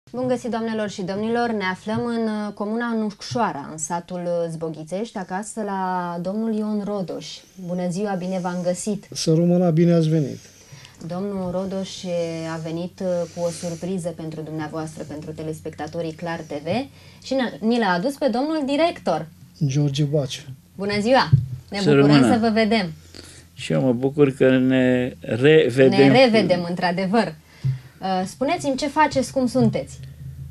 Bun găsit, doamnelor și domnilor! Ne aflăm în comuna Nucșoara, în satul Zboghițești, acasă la domnul Ion Rodoș. Bună ziua, bine v-am găsit! Să rămână, bine ați venit! Domnul Rodoș a venit cu o surpriză pentru dumneavoastră, pentru telespectatorii Clar TV și ni l-a adus pe domnul director. George Baciu. Bună ziua! Ne bucurăm să vă vedem! Și eu mă bucur că ne revedem. Ne revedem, într-adevăr. Spuneți-mi ce faceți, cum sunteți?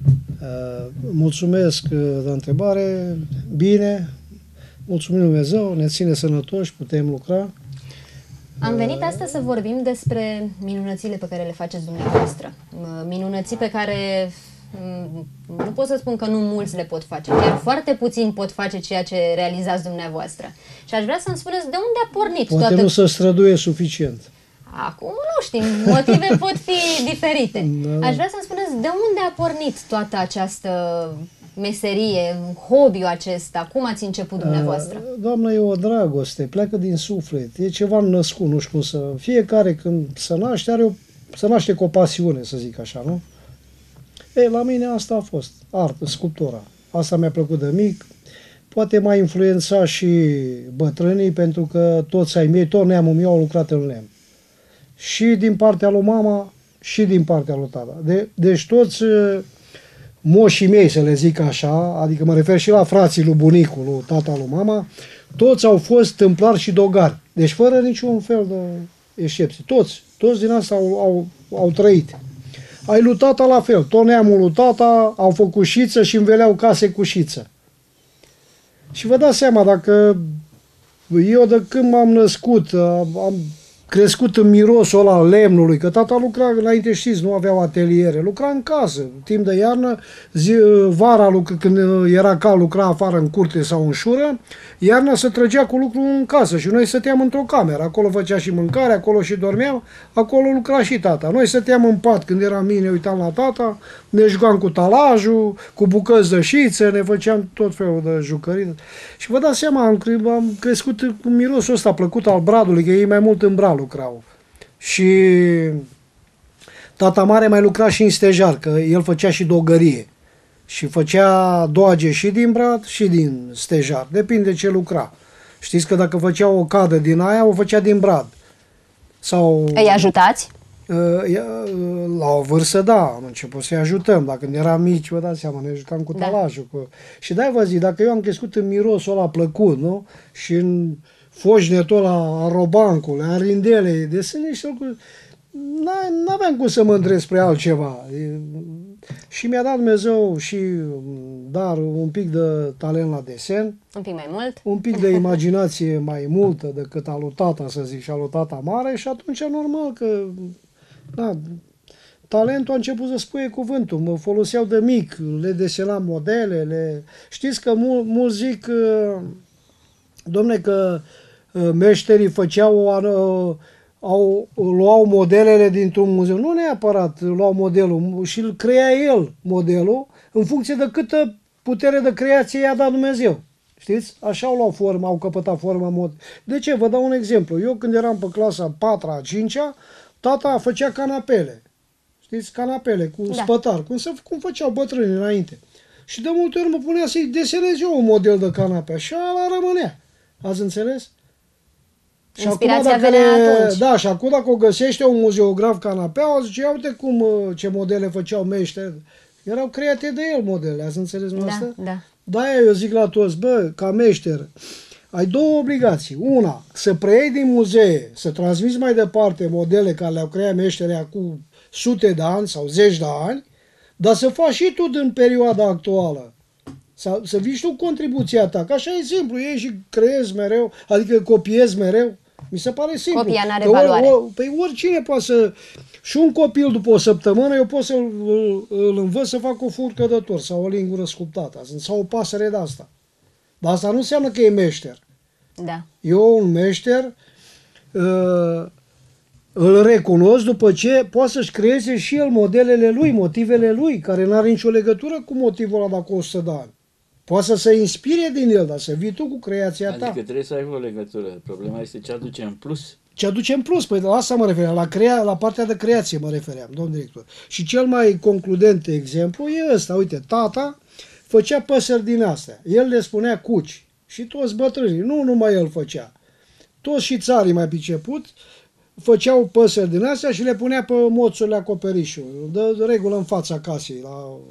Mulțumesc de întrebare. Bine, mulțumim Dumnezeu, ne ține sănătoși, putem lucra. Am venit astăzi să vorbim despre minunățile pe care le faceți dumneavoastră. Minunății pe care nu pot să spun că nu mulți le pot face. Chiar foarte puțini pot face ceea ce realizați dumneavoastră. Și aș vrea să-mi spuneți de unde a pornit Poate nu se străduie suficient. Acum nu știm, motive pot fi diferite. Da. Aș vrea să-mi spuneți de unde a pornit toată această meserie, hobby-ul acesta, cum ați început dumneavoastră? Doamnă, e o dragoste, pleacă din suflet, e ceva născut, nu știu cum să... Fiecare când se naște, se naște cu o pasiune, să zic așa, nu? Ei, la mine asta a fost, artă, sculptura. Asta mi-a plăcut de mic, poate m-a influențat și bătrânii, pentru că toți ai mei, tot neamul meu au lucrat în lemn. Și din partea lui mama, și din partea lui tata. Deci toți moșii mei, să le zic așa, adică mă refer și la frații lui bunicul, lui tata, lui mama, toți au fost tâmplari și dogari. Deci fără niciun fel de excepție. Toți din asta au trăit. Ai lui tata la fel. Tot neamul lui tata au făcut șiță și înveleau case cu șiță. Și vă dați seama, dacă eu de când m-am născut, am crescut în mirosul ăla al lemnului, că tata lucra, înainte știți, nu aveau ateliere, lucra în casă, timp de iarnă, vara, când era cald, lucra afară în curte sau în șură, iarna se trăgea cu lucru în casă și noi stăteam într-o cameră, acolo făcea și mâncare, acolo și dormeam, acolo lucra și tata. Noi stăteam în pat, când eram mine, uitam la tata, ne jucam cu talajul, cu bucăți de șiță, ne făceam tot felul de jucării. Și vă dați seama, am crescut cu mirosul ăsta plăcut al bradului, că ei mai mult în brad lucrau. Și tata mare mai lucra și în stejar, că el făcea și dogărie. Și făcea doage și din brad și din stejar. Depinde ce lucra. Știți că dacă făcea o cadă din aia, o făcea din brad. Sau... Îi ajutați? La o vârstă, da, am început să-i ajutăm. Dacă când eram mici, vă dați seama, ne jucam cu talajul. Și de-aia vă zic, dacă eu am crescut în mirosul ăla plăcut, nu? Și în foșnetul ăla, arobancul, arindele, de sunt niște lucruri, n-aveam cum să mă îndrept spre altceva. Și mi-a dat Dumnezeu și dar un pic de talent la desen. Un pic mai mult. Un pic de imaginație mai multă decât a lui tata, să zic, și a lui tata mare și atunci normal că talentul a început să spuie cuvântul. Mă foloseau de mic, le desenam modele, Știți că mulți zic, domne, că meșterii luau modelele dintr-un muzeu. Nu neapărat luau modelul și îl crea el modelul în funcție de câtă putere de creație i-a dat Dumnezeu. Știți? Așa au luat formă, au căpătat formă. De ce? Vă dau un exemplu. Eu când eram pe clasa 4-a, 5-a, tata făcea canapele. Știți? Canapele cu spătar, cum făceau bătrânii înainte. Și de multe ori mă punea să-i desenez eu un model de canapea și ăla rămânea. Ați înțeles? Inspirația venea atunci. Da, și acum dacă o găsește un muzeograf canapeaua, zice, ia uite ce modele făceau meșteri. Erau create de el modele, ați înțeles asta? Da. De-aia eu zic la toți, ca meșter, ai două obligații. Una, să preiei din muzee, să transmiți mai departe modele care le-au creat meșterii acum sute de ani sau zeci de ani, dar să faci și tu din perioada actuală. Să vii și tu contribuția ta, că așa e simplu, iei și creezi mereu, adică copiezi mereu. Mi se pare simplu. Copia n-are valoare. Păi oricine poate să... Și un copil după o săptămână, eu pot să-l învăț să fac o furcă de tort sau o lingură sculptată sau o pasăre de asta. Dar asta nu înseamnă că e meșter. Da. Eu, un meșter, îl recunosc după ce poate să-și creeze și el modelele lui, motivele lui, care nu are nicio legătură cu motivul ăla dacă 100 de ani. Poate să se inspire din el, dar să vii tu cu creația ta. Adică trebuie să ai o legătură. Problema este ce aduce în plus. Ce aduce în plus, păi la asta mă refeream, la partea de creație mă refeream, domn director. Și cel mai concludent exemplu e ăsta, uite, tata făcea păsări din astea, el le spunea cuci și toți bătrânii, nu numai el făcea, toți și țarii mai priceput, făceau păsări din astea și le punea pe moțurile acoperișului, de regulă în fața casei,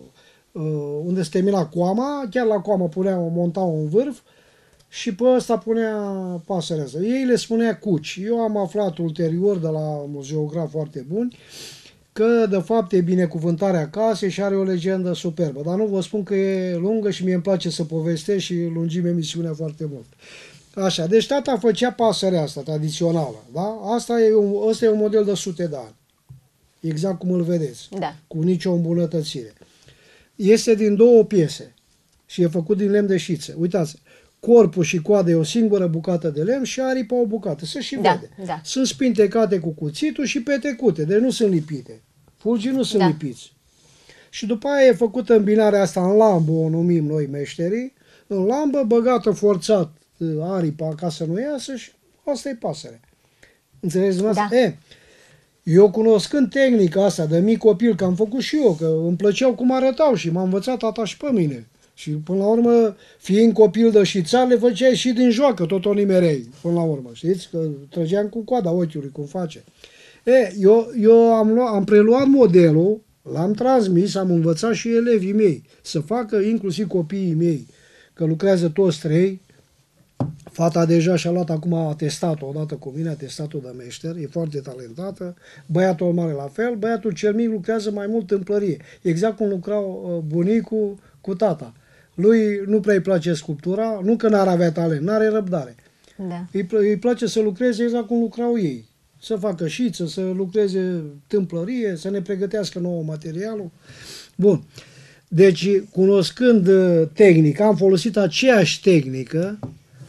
unde se termina coama, chiar la coamă montau un vârf și pe ăsta punea pasărea asta. Ei le spunea cuci. Eu am aflat ulterior de la muzeografi foarte buni că de fapt e binecuvântarea casei și are o legendă superbă, dar nu vă spun că e lungă și mie îmi place să povestesc și lungim emisiunea foarte mult. Așa, deci tata făcea pasărea asta tradițională, da? Ăsta e un model de sute de ani. Exact cum îl vedeți. Da. Cu nicio îmbunătățire. Este din două piese și e făcut din lemn de șiță. Uitați, corpul și coada e o singură bucată de lemn și aripa o bucată. Se și vede. Da. Sunt spintecate cu cuțitul și petecute, deci nu sunt lipite. Fulgii nu sunt lipiți. Și după aia e făcută îmbinarea asta în lambă, o numim noi meșterii, în lambă, băgată forțat aripa ca să nu iasă și asta e pasărea. Înțelegeți dumneavoastră? Da. Eu cunoscând tehnica asta de mic copil, că am făcut și eu, că îmi plăceau cum arătau și m-a învățat tata și pe mine. Și până la urmă, fiind copil de șițar, le făceai și din joacă, tot o nimerei, până la urmă, știți? Că trăgeam cu coada ochiului, cum face. Eu am preluat modelul, l-am transmis, am învățat și elevii mei să facă, inclusiv copiii mei, că lucrează toți trei. Fata deja și-a luat acum atestatul odată cu mine, atestatul de meșter, e foarte talentată, băiatul mare la fel, băiatul cel mic lucrează mai mult în plărie, exact cum lucrau bunicul cu tata. Lui nu prea îi place sculptura, nu că n-ar avea talent, n-are răbdare. Da. Îi place să lucreze exact cum lucrau ei, să facă șiță, să lucreze tâmplărie, să ne pregătească nouă materialul. Bun. Deci, cunoscând tehnica, am folosit aceeași tehnică,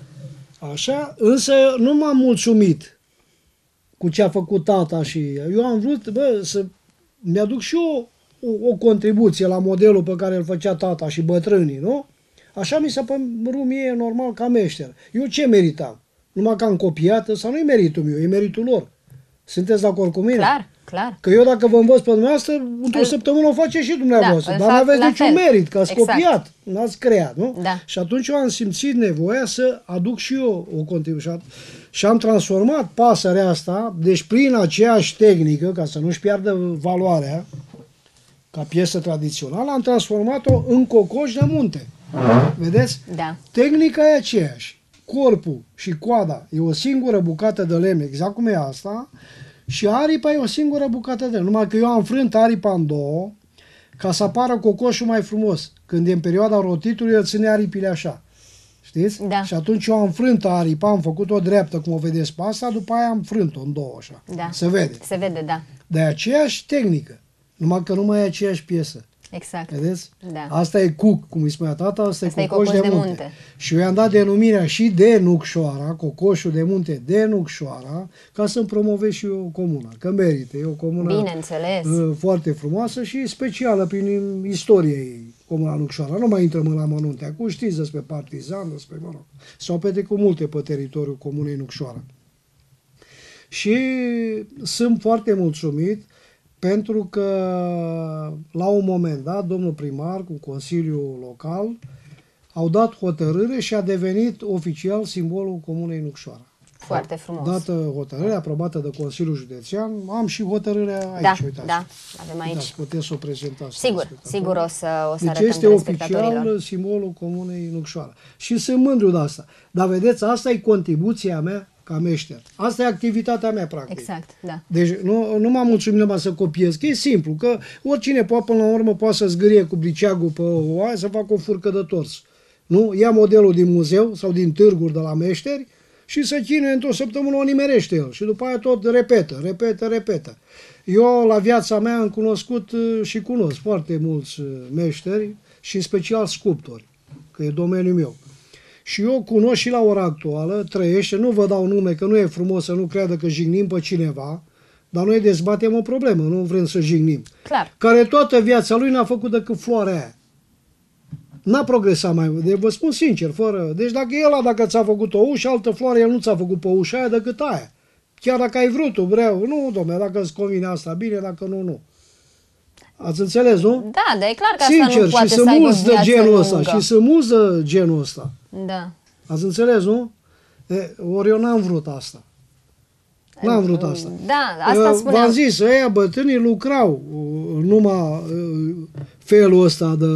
așa, însă nu m-am mulțumit cu ce a făcut tata și eu am vrut, să mi-aduc și eu o contribuție la modelul pe care îl făcea tata și bătrânii, nu? Așa mi s-a părut mie normal ca meșter. Eu ce meritam? Numai că am copiat, sau nu e meritul meu, e meritul lor. Sunteți de acord cu mine? Clar, clar. Că eu dacă vă învăț pe dumneavoastră, într-o săptămână o face și dumneavoastră, dar nu aveți niciun merit, că ați copiat, n-ați creat, nu? Da. Și atunci eu am simțit nevoia să aduc și eu o contribuție. Și am transformat pasărea asta, deci prin aceeași tehnică, ca să nu-și piardă valoarea, ca piesă tradițională, am transformat-o în cocoș de munte. Vedeți? Da. Tehnica e aceeași. Corpul și coada e o singură bucată de lemn, exact cum e asta, și aripa e o singură bucată de lemn. Numai că eu am frânt aripa în două, ca să apară cocoșul mai frumos. Când e în perioada rotitului, el ține aripile așa. Știți? Da. Și atunci eu am frânt aripa, am făcut-o dreaptă, cum o vedeți pe asta, după aia am frânt-o în două așa. Da. Se vede. Se vede, da. De aceeași tehnică, numai că nu mai e aceeași piesă. Exact. Vedeți? Da. Asta e cuc, cum îi spunea tata, asta e cocoș de munte. Și eu i-am dat denumirea și de Nucșoara, cocoșul de munte de Nucșoara, ca să-mi promovez și eu comuna, că merită. E o comună Bineînțeles. foarte frumoasă și specială prin istorie ei, comuna Nucșoara. Nu mai intrăm în amănunte acum, știți despre partizan, despre, mă rog, s-au petrecut multe pe teritoriul comunei Nucșoara. Și sunt foarte mulțumit pentru că la un moment dat, domnul primar cu Consiliul Local au dat hotărâre și a devenit oficial simbolul comunei Nucșoara. Foarte frumos. Dată hotărâre, aprobată de Consiliul Județean, am și hotărârea aici, da, uitați. Da, avem aici. Uitați, puteți să o prezentați. Sigur o să deci arătăm este telespectatorilor. oficial simbolul comunei Nucșoara. Și sunt mândru de asta. Dar vedeți, asta e contribuția mea ca meșter. Asta e activitatea mea, practic. Exact, da. Deci nu m-am mulțumit numai să copiez, că e simplu, că oricine poate până la urmă poate să zgârie cu briceagul pe oaie să facă o furcă de tors. Nu? Ia modelul din muzeu sau din târguri de la meșteri și să chinuie într-o săptămână, o nimerește el. Și după aia tot repetă. Eu la viața mea am cunoscut și cunosc foarte mulți meșteri și în special sculptori, că e domeniul meu. Și eu cunosc și la ora actuală, trăiește, nu vă dau nume, că nu e frumos să nu creadă că jignim pe cineva, dar noi dezbatem o problemă, nu vrem să jignim. Clar. Care toată viața lui n-a făcut decât floarea aia. N-a progresat mai mult, vă spun sincer, fără... Deci dacă ți-a făcut o ușă, altă floare, el nu ți-a făcut pe ușa aia decât aia. chiar dacă ai vrut, vreau, nu, dom'le, dacă îți convine asta, bine, dacă nu, nu. Ați înțeles, nu? Da, dar e clar că asta Sincer, nu poate și să să aibă muți de viață genul ăsta, lungă. și să muți de genul ăsta. Da. Ați înțeles, nu? Ori eu n-am vrut asta. N-am vrut asta. Da, asta spuneam. V-am zis, ăia bătrânii lucrau numai felul ăsta de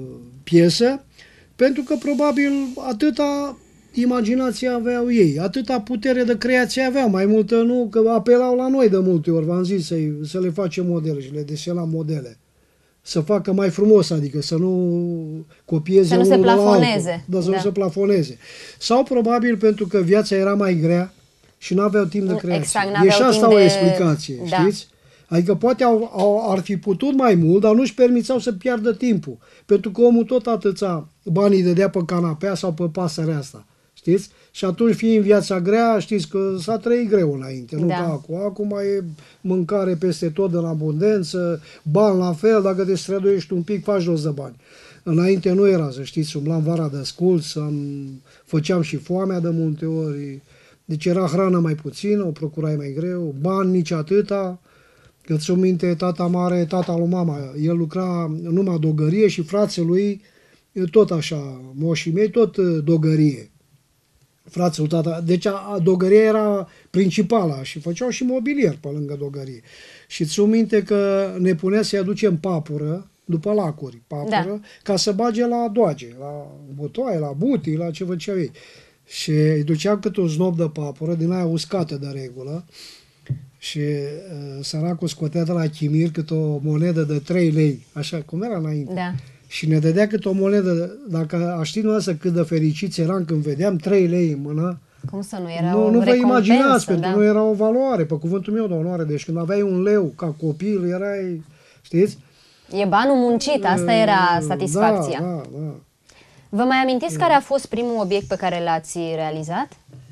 piesă, pentru că probabil atâta imaginație aveau ei, atâta putere de creație aveau, mai multă nu, că apelau la noi de multe ori, v-am zis să le facem modele și le desenam modele. Să facă mai frumos, adică să nu copieze Să nu se unul de la altul. plafoneze. Da, să Da. nu se plafoneze. Sau probabil pentru că viața era mai grea și nu aveau timp de creație. Exact, E n-aveau și asta timp o de- explicație, Da. știți? Adică poate ar fi putut mai mult, dar nu-și permițeau să piardă timpul. Pentru că omul tot atâția banii dădea pe canapea sau pe pasărea asta. Știți? Și atunci, fiind viața grea, știți că s-a trăit greu înainte, nu Da. ca acum. Acum e mâncare peste tot în abundență, bani la fel, dacă te străduiești un pic, faci rost de bani. Înainte nu era, să știți, umblam vara de sculț, făceam și foamea de multe ori, deci era hrană mai puțină, o procurai mai greu, bani nici atâta, că ți-o minte tata mare, tata lui mama, el lucra numai dogărie și frații lui tot așa, moșii mei, tot dogărie. Frațul tata, deci dogăria era principala și făceau și mobilier pe lângă dogărie. Și ți-o minte că ne punea să-i aducem papură, după lacuri, papură, Da. ca să bage la doage, la butoaie, la butii, la ce făceau ei. Și îi duceam câte un snop de papură, din aia uscată de regulă, și săracul scotea de la chimir câte o monedă de 3 lei, așa cum era înainte. Da. Și ne dădea câte o monedă, dacă a ști noastră cât de fericiți eram când vedeam 3 lei în mână, Cum să nu era nu, o nu vă recompensă, imaginați, pentru da. că nu era o valoare, pe cuvântul meu de onoare. Deci când aveai un leu ca copil, erai, știți? E banul muncit, asta era satisfacția. Da, da, da. Vă mai amintiți care a fost primul obiect pe care l-ați realizat?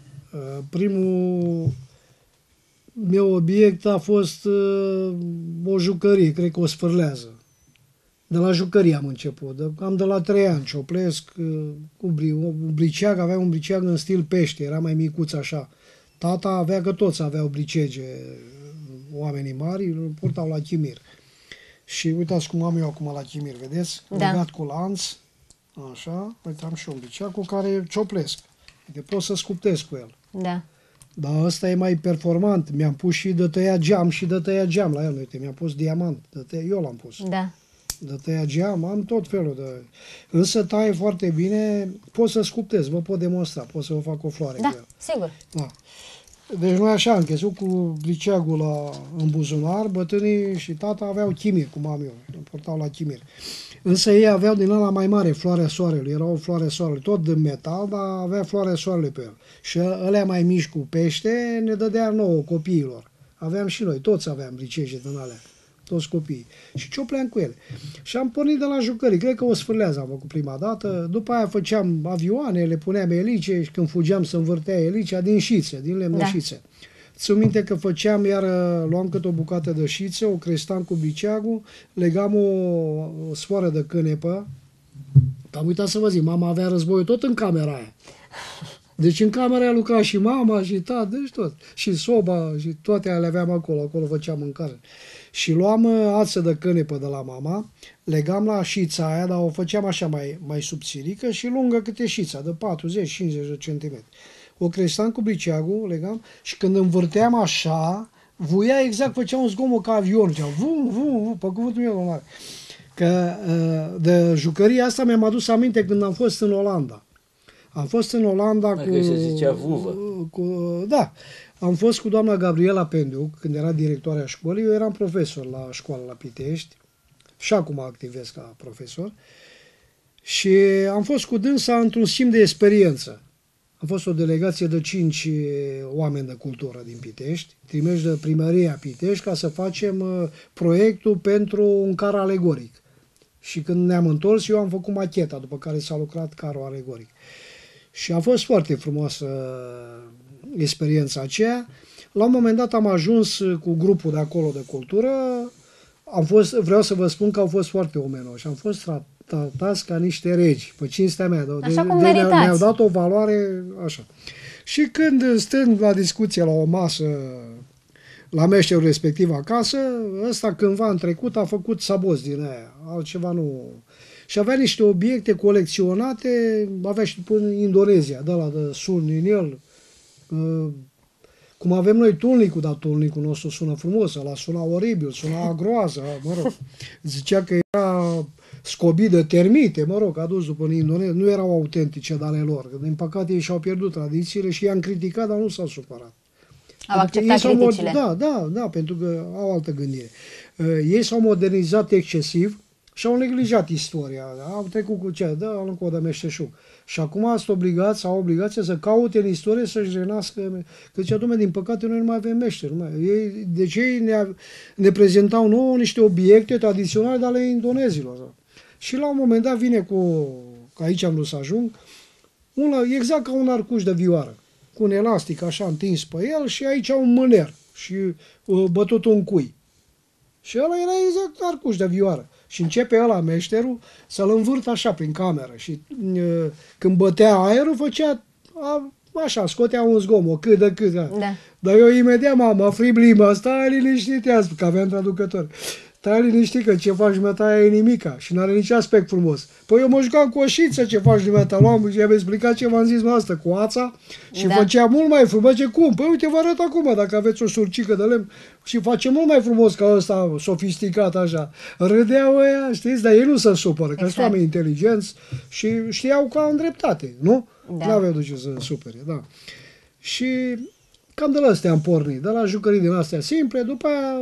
Primul meu obiect a fost o jucărie, cred că o sfârlează. De la jucărie am început, cam de la 3 ani, cioplesc, cu un briceag, avea un briceag în stil pește, era mai micuț așa. Tata avea, că toți aveau bricege, oamenii mari, îl purtau la chimir. Și uitați cum am eu acum la chimir, vedeți? Da. Legat cu lanț, așa, uite, am și un briceag cu care cioplesc. Adică pot să sculptez cu el. Da. Dar ăsta e mai performant. Mi-am pus și de tăiat geam și de tăiat geam la el. Uite, mi-am pus diamant. Eu l-am pus. Da. De tăiat geam, am tot felul de... Însă taie foarte bine, pot să sculptez, vă pot demonstra, pot să vă fac o floare cu Da, el. sigur. Da. Deci noi așa am crezut cu briceagul în buzunar, bătrânii și tata aveau chimir, cum am eu, îl portau la chimir. Însă ei aveau din ăla mai mare, floarea soarelui, era o floare soarelui, tot din metal, dar avea floarea soarelui pe el. Și ălea mai mici cu pește ne dădea nouă, copiilor. Aveam și noi, toți aveam briceje din alea, toți copiii. Și ciopleam cu ele. Și am pornit de la jucării, cred că o sfârlează am făcut prima dată, după aia făceam avioane, le puneam elice și când fugeam să învârtea elicea din șițe, din lemn de Da. șițe. Ți-o minte că făceam, iar luam câte o bucată de șiță, o crestam cu briceagul, legam o sfoară de cânepă. Am uitat să vă zic, mama avea războiul tot în camera aia. Deci în camera aia lucra și mama și tata, deci tot. Și soba și toate alea le aveam acolo, acolo făceam mâncare. Și luam ață de cânepă de la mama, legam la șița aia, dar o făceam așa mai subțirică și lungă câte șița, de 40-50 de centimetri. O crestam cu briceagul, legam, și când învârteam așa, vuia exact, făcea un zgomot ca avion, făcea vum, vum, vum, pe cuvântul meu, mare. Că de jucăria asta mi-am adus aminte când am fost în Olanda. Am fost în Olanda Dacă se zicea vuvă. Da, am fost cu doamna Gabriela Penduc, când era directoarea școlii, eu eram profesor la școală la Pitești și acum activez ca profesor și am fost cu dânsa într-un schimb de experiență. A fost o delegație de 5 oameni de cultură din Pitești, trimeși de primăria Pitești, ca să facem proiectul pentru un car alegoric. Și când ne-am întors, eu am făcut macheta, după care s-a lucrat carul alegoric. Și a fost foarte frumoasă experiența aceea. La un moment dat am ajuns cu grupul de acolo de cultură, vreau să vă spun că au fost foarte omenoși, am fost tratați ca niște regi, pe cinstea mea. Așa cum meritați. Ne-au dat o valoare așa. Și când stând la discuție la o masă la meșterul respectiv acasă, ăsta cândva în trecut a făcut sabos din aia, altceva nu. Și avea niște obiecte colecționate, avea și până în Indonezia, de la de sun din el, cum avem noi tulnicul, dar tulnicul nostru sună frumos, ăla suna oribil, suna groază, mă rog. Zicea că era scobit de termite, mă rog, adus după în Indonezia, nu erau autentice de ale lor. Din păcate ei și-au pierdut tradițiile și i-am criticat, dar nu s-au supărat. Au acceptat criticile. Da, pentru că au altă gândire. Ei s-au modernizat excesiv și au neglijat istoria. Au trecut cu ce? Da, încă o de meșteșug. Și acum sunt obligați, au obligația să caute în istorie să-și renască. Că zicea, dom'le, din păcate noi nu mai avem meșteri. Deci ei ne prezentau nouă niște obiecte tradiționale de ale indonezilor. Și la un moment dat vine că aici am vrut să ajung, exact ca un arcuș de vioară, cu un elastic așa întins pe el și aici un mâner și bătut un cui. Și ăla era exact arcuș de vioară. Și începe ăla, meșterul, să-l învârtă așa prin cameră. Și când bătea aerul, făcea așa, scotea un zgomot, cât de cât. Da. Dar eu imediat mă frib limba, stai liniștit, că aveam traducător. Stai liniștit că ce faci dumneata e nimica și nu are nici aspect frumos. Păi eu mă jucam cu o șiță, ce faci dumneata, luam și i-am explicat ce v-am zis asta cu ața și făcea mult mai frumos. Ce cum? Păi uite, vă arăt acum, dacă aveți o surcică de lemn și face mult mai frumos ca ăsta sofisticat așa. Râdeau ăia, știți, dar ei nu se supără, că sunt oameni inteligenți și știau că au dreptate, nu? Da. N-aveau de ce să supere, da. Și cam de la astea am pornit, de la jucării din astea simple, după aia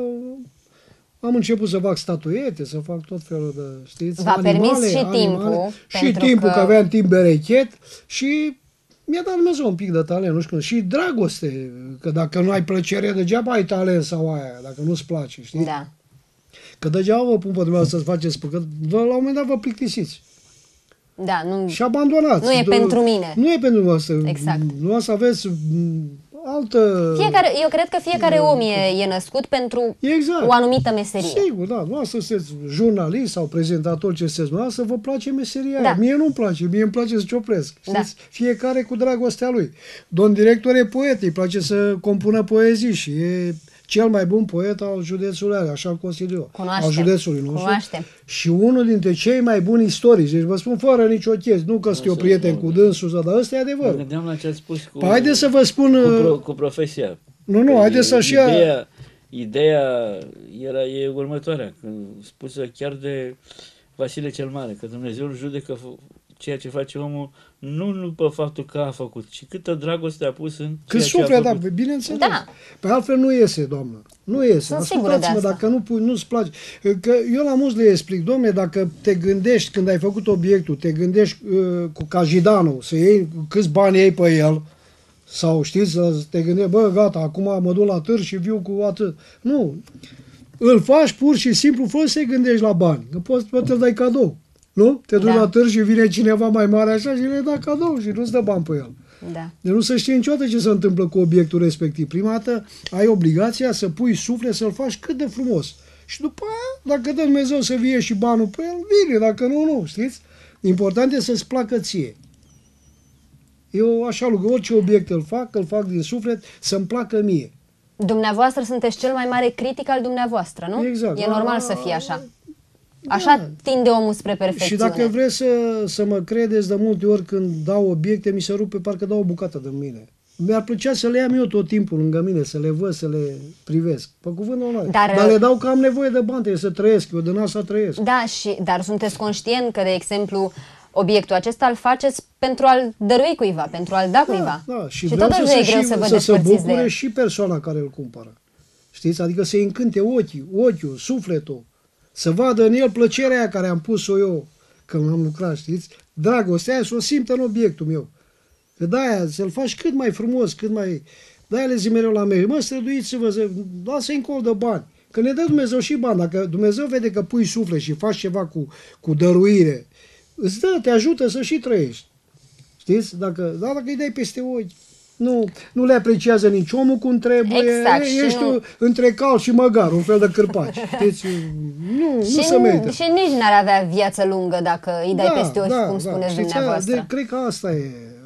am început să fac statuete, să fac tot felul de, știți, V-a permis și timpul. Și timpul, că aveam timp berechet și mi-a dat Dumnezeu un pic de talent, nu știu, și dragoste, că dacă nu ai plăcere, degeaba ai talent sau aia, dacă nu-ți place, știi? Da. Că degeaba vă pun pe dumneavoastră să faceți, că la un moment dat vă plictisiți. Da, nu, și abandonați. Nu e pentru mine. Nu e pentru dumneavoastră. Exact. Nu să aveți altă... Eu cred că fiecare om e născut pentru o anumită meserie. Sigur, da. Nu să sunteți jurnalist sau prezentator, ce sunteți, nu să vă place meseria aia. Mie nu-mi place, mie îmi place să cioplesc. Știți? Fiecare cu dragostea lui. Domn director e poet, îi place să compună poezii și e cel mai bun poet al județului ăla, așa îl consider eu. Al județului nostru. Cunoaște. Și unul dintre cei mai buni istorici. Deci vă spun fără nicio chestie. Nu că sunt eu prieten cu dânsul, dar ăsta e adevărul. Mă gândeam la ce ați spus cu, haideți să vă spun, cu profesia. Nu, haideți să-și ia... Ideea e următoarea. Spusă chiar de Vasile cel Mare, că Dumnezeu îl judecă ceea ce face omul nu după faptul că a făcut, ci câtă dragoste a pus în ceea ce a făcut. Da, bineînțeles. Da. Pe altfel nu iese, doamnă. Nu iese. Ascultați-mă, dacă nu-ți place. Că eu la mulți le explic, domne, dacă te gândești, când ai făcut obiectul, te gândești cu cajidanul, să iei câți bani iei pe el, sau știți, să te gândești, bă, gata, acum mă duc la târg și viu cu atât. Nu. Îl faci pur și simplu, fără să-i gândești la bani. Că poți să-l dai cadou. Nu? Te duci la târg și vine cineva mai mare așa și le dă cadou și nu-ți dă bani pe el. Da. Deci nu se știe niciodată ce se întâmplă cu obiectul respectiv. Prima dată ai obligația să pui suflet, să-l faci cât de frumos. Și după aia, dacă dă Dumnezeu să vie și banul pe el, vine. Dacă nu, știți? Important e să-ți placă ție. Eu așa lucru, orice obiect îl fac din suflet, să-mi placă mie. Dumneavoastră sunteți cel mai mare critic al dumneavoastră, nu? Exact. E normal să fie așa. Așa tinde omul spre perfecțiune. Și dacă vreți să mă credeți, de multe ori când dau obiecte, mi se rupe, parcă dau o bucată de mine. Mi-ar plăcea să le am eu tot timpul lângă mine, să le văd, să le privesc. Pe cuvânt normal. Dar le dau că am nevoie de bani, trebuie să trăiesc, eu din asta trăiesc. Da, dar sunteți conștient că, de exemplu, obiectul acesta îl faceți pentru a-l dărui cuiva, pentru a-l da cuiva. Da, și vreau să se bucure și persoana care îl cumpără. Știți? Adică să-i încânte ochiul, sufletul. Să vadă în el plăcerea aia care am pus-o eu când am lucrat, știți? Dragostea aia să o simtă în obiectul meu. Că de-aia să-l faci cât mai frumos, cât mai... De-aia le zi mereu la mei, mă, străduiți-vă, lasă-i încolo de bani. Că ne dă Dumnezeu și bani. Dacă Dumnezeu vede că pui suflet și faci ceva cu dăruire, îți dă, te ajută să și trăiești. Știți? Dacă îi dai peste ochi, nu le apreciază nici omul cum trebuie. Exact, ești între cal și măgar, un fel de cârpaci. Deci, nu se merită. Și nici n-ar avea viață lungă dacă îi dai peste ochi, cum spuneți dumneavoastră. Cred că asta e.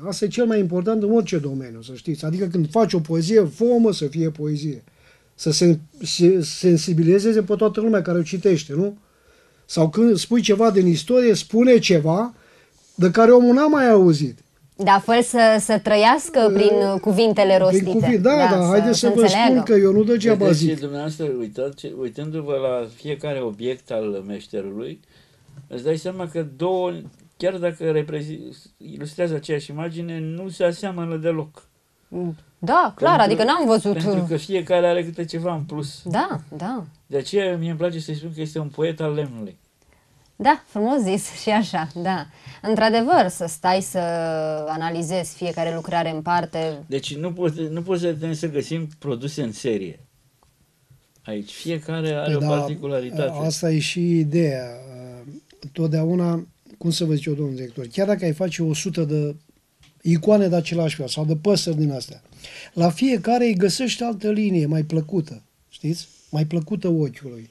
Asta e cel mai important în orice domeniu, să știți. Adică când faci o poezie, fă-o să fie poezie. Să se sensibilizeze pe toată lumea care o citește, nu? Sau când spui ceva din istorie, spune ceva de care omul n-a mai auzit. Da, fără să trăiască prin cuvintele rostite. Da, haideți să vă spun că eu nu degeaba zic. Dumneavoastră, uitându-vă la fiecare obiect al meșterului, îți dai seama că două, chiar dacă ilustrează aceeași imagine, nu se aseamănă deloc. Da, clar, adică n-am văzut. Pentru că fiecare are câte ceva în plus. Da. De aceea mie îmi place să-i spun că este un poet al lemnului. Da, frumos zis și așa, da. Într-adevăr, să stai să analizezi fiecare lucrare în parte. Deci nu poți să găsim produse în serie. Aici fiecare are o particularitate. Asta e și ideea. Totdeauna, cum să vă zic eu, domnul director, chiar dacă ai face 100 de icoane de același fel sau de păsări din astea, la fiecare îi găsești altă linie mai plăcută, știți? Mai plăcută ochiului.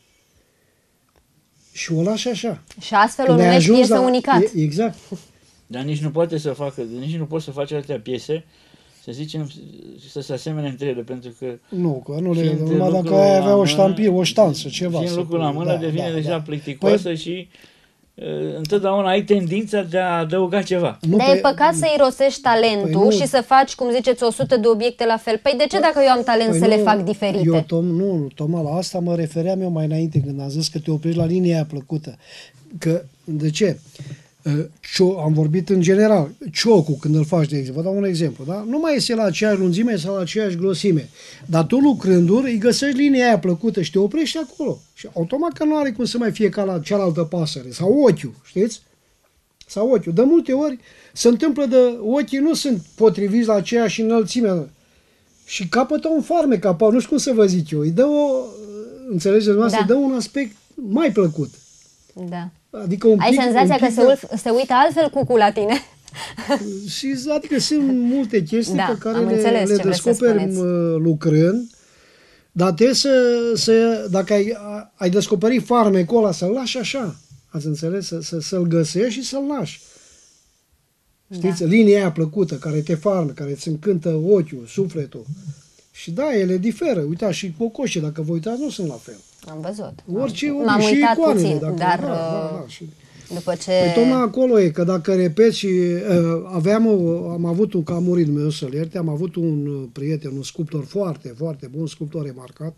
Și o lași așa. Și astfel o numești piesă unicat. Exact. Dar nici nu poți să faci atâtea piese, să zicem, să se asemene între ele, pentru că... Nu numai dacă ai avea o ștampie, o ștanță, ceva. Fiind lucrul la mână, devine deja plicticoasă și întotdeauna ai tendința de a adăuga ceva. Dar e păcat să irosești talentul și să faci, cum ziceți, 100 de obiecte la fel. Păi de ce dacă eu am talent să le fac diferite? Tocmai la asta mă refeream eu mai înainte când am zis că te oprești la linia aia plăcută. De ce? Am vorbit în general. Ciocul, când îl faci, de exemplu, vă dau un exemplu, da? Nu mai este la aceeași lungime sau la aceeași grosime. Dar tu lucrându-l, îi găsești linia aia plăcută și te oprești acolo. Și automat că nu are cum să mai fie ca la cealaltă pasăre. Sau ochiul, știți? Sau ochiul. De multe ori se întâmplă ochii nu sunt potriviți la aceeași înălțime. Și capătă un farmec, nu știu cum să vă zic eu. Îi dă înțelegeți, îi dă un aspect mai plăcut. Da. Adică un ai senzația că se uită altfel cucul la tine. Și adică sunt multe chestii pe care le descoperi lucrând, dar trebuie dacă ai descoperit farmecul ăla, să-l lași așa. Ați înțeles? Să-l găsești și să-l lași. Știți? Linia aia plăcută, care te farmă, care îți încântă ochiul, sufletul. Și da, ele diferă. Uitați, și cocoșii, dacă vă uitați, nu sunt la fel. Am văzut. M-am uitat icoanele, puțin, dar după ce... Păi tocmai acolo e, că dacă repet și am avut ca a murit Dumnezeu să-l ierte, am avut un prieten, un sculptor foarte, foarte bun, sculptor remarcat,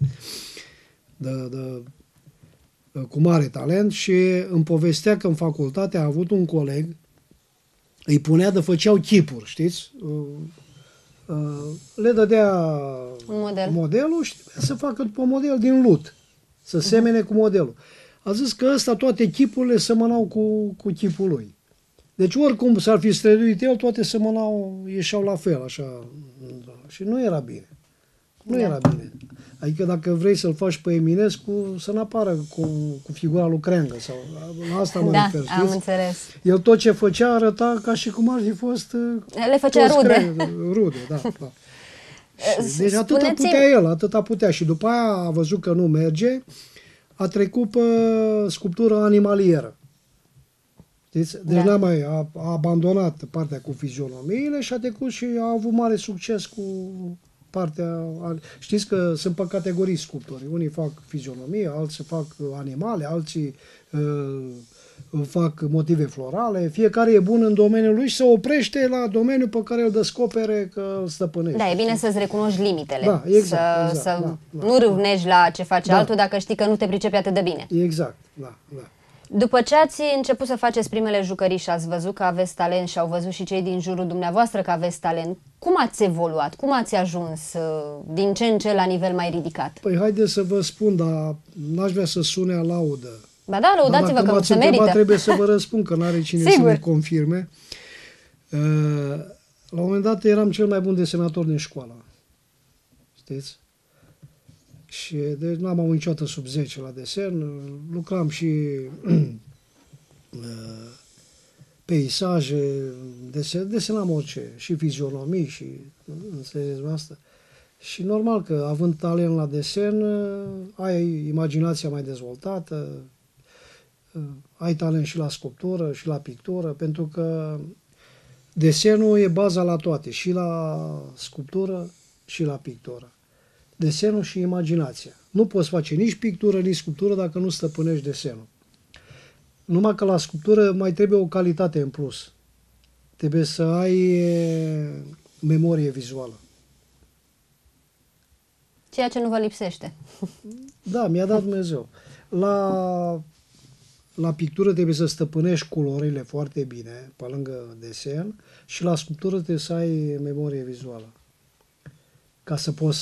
cu mare talent, și îmi povestea că în facultate a avut un coleg, îi punea făceau chipuri, știți? Le dădea modelul și trebuia să facă după model din lut, să semene cu modelul. A zis că toate chipurile semănau cu chipul lui. Deci oricum s-ar fi străduit el, toate ieșeau la fel, așa. Și nu era bine. Nu era bine. Adică dacă vrei să-l faci pe Eminescu, să n-apară cu figura lui Creangă. Sau, la asta mă refer, știți? Am înțeles. El tot ce făcea arăta ca și cum ar fi fost... Le făcea rude. Rude, da. Deci atâta putea. Și după aia a văzut că nu merge, a trecut pe sculptură animalieră. Știți? Deci a abandonat partea cu fizionomiile și a trecut și a avut mare succes cu partea... Știți că sunt pe categorii sculptori. Unii fac fizionomie, alții fac animale, alții fac motive florale. Fiecare e bun în domeniul lui și se oprește la domeniul pe care îl descopere că îl stăpânește. Da, e bine să-ți recunoști limitele. Da, exact. Nu râvnești la ce face altul dacă știi că nu te pricepi atât de bine. Exact, da. După ce ați început să faceți primele jucării și ați văzut că aveți talent și au văzut și cei din jurul dumneavoastră că aveți talent, cum ați evoluat? Cum ați ajuns din ce în ce la nivel mai ridicat? Păi haideți să vă spun, dar n-aș vrea să sune a laudă. Ba da, lăudați-vă că se merită. Trebuie să vă răspund, că n-are cine să ne confirme. La un moment dat eram cel mai bun desenator din școală. Știți? Și deci n-am avut niciodată sub 10 la desen. Lucram și peisaje, desenam orice, și fizionomii, și înțelegeți asta. Și normal că, având talent la desen, ai imaginația mai dezvoltată, ai talent și la sculptură și la pictură, pentru că Desenul e baza la toate, și la sculptură și la pictură. Desenul și imaginația. Nu poți face nici pictură, nici sculptură dacă nu stăpânești desenul. Numai că la sculptură mai trebuie o calitate în plus. Trebuie să ai memorie vizuală. Ceea ce nu vă lipsește. Da, mi-a dat Dumnezeu. La pictură trebuie să stăpânești culorile foarte bine, pe lângă desen, și la sculptură trebuie să ai memorie vizuală. Ca să poți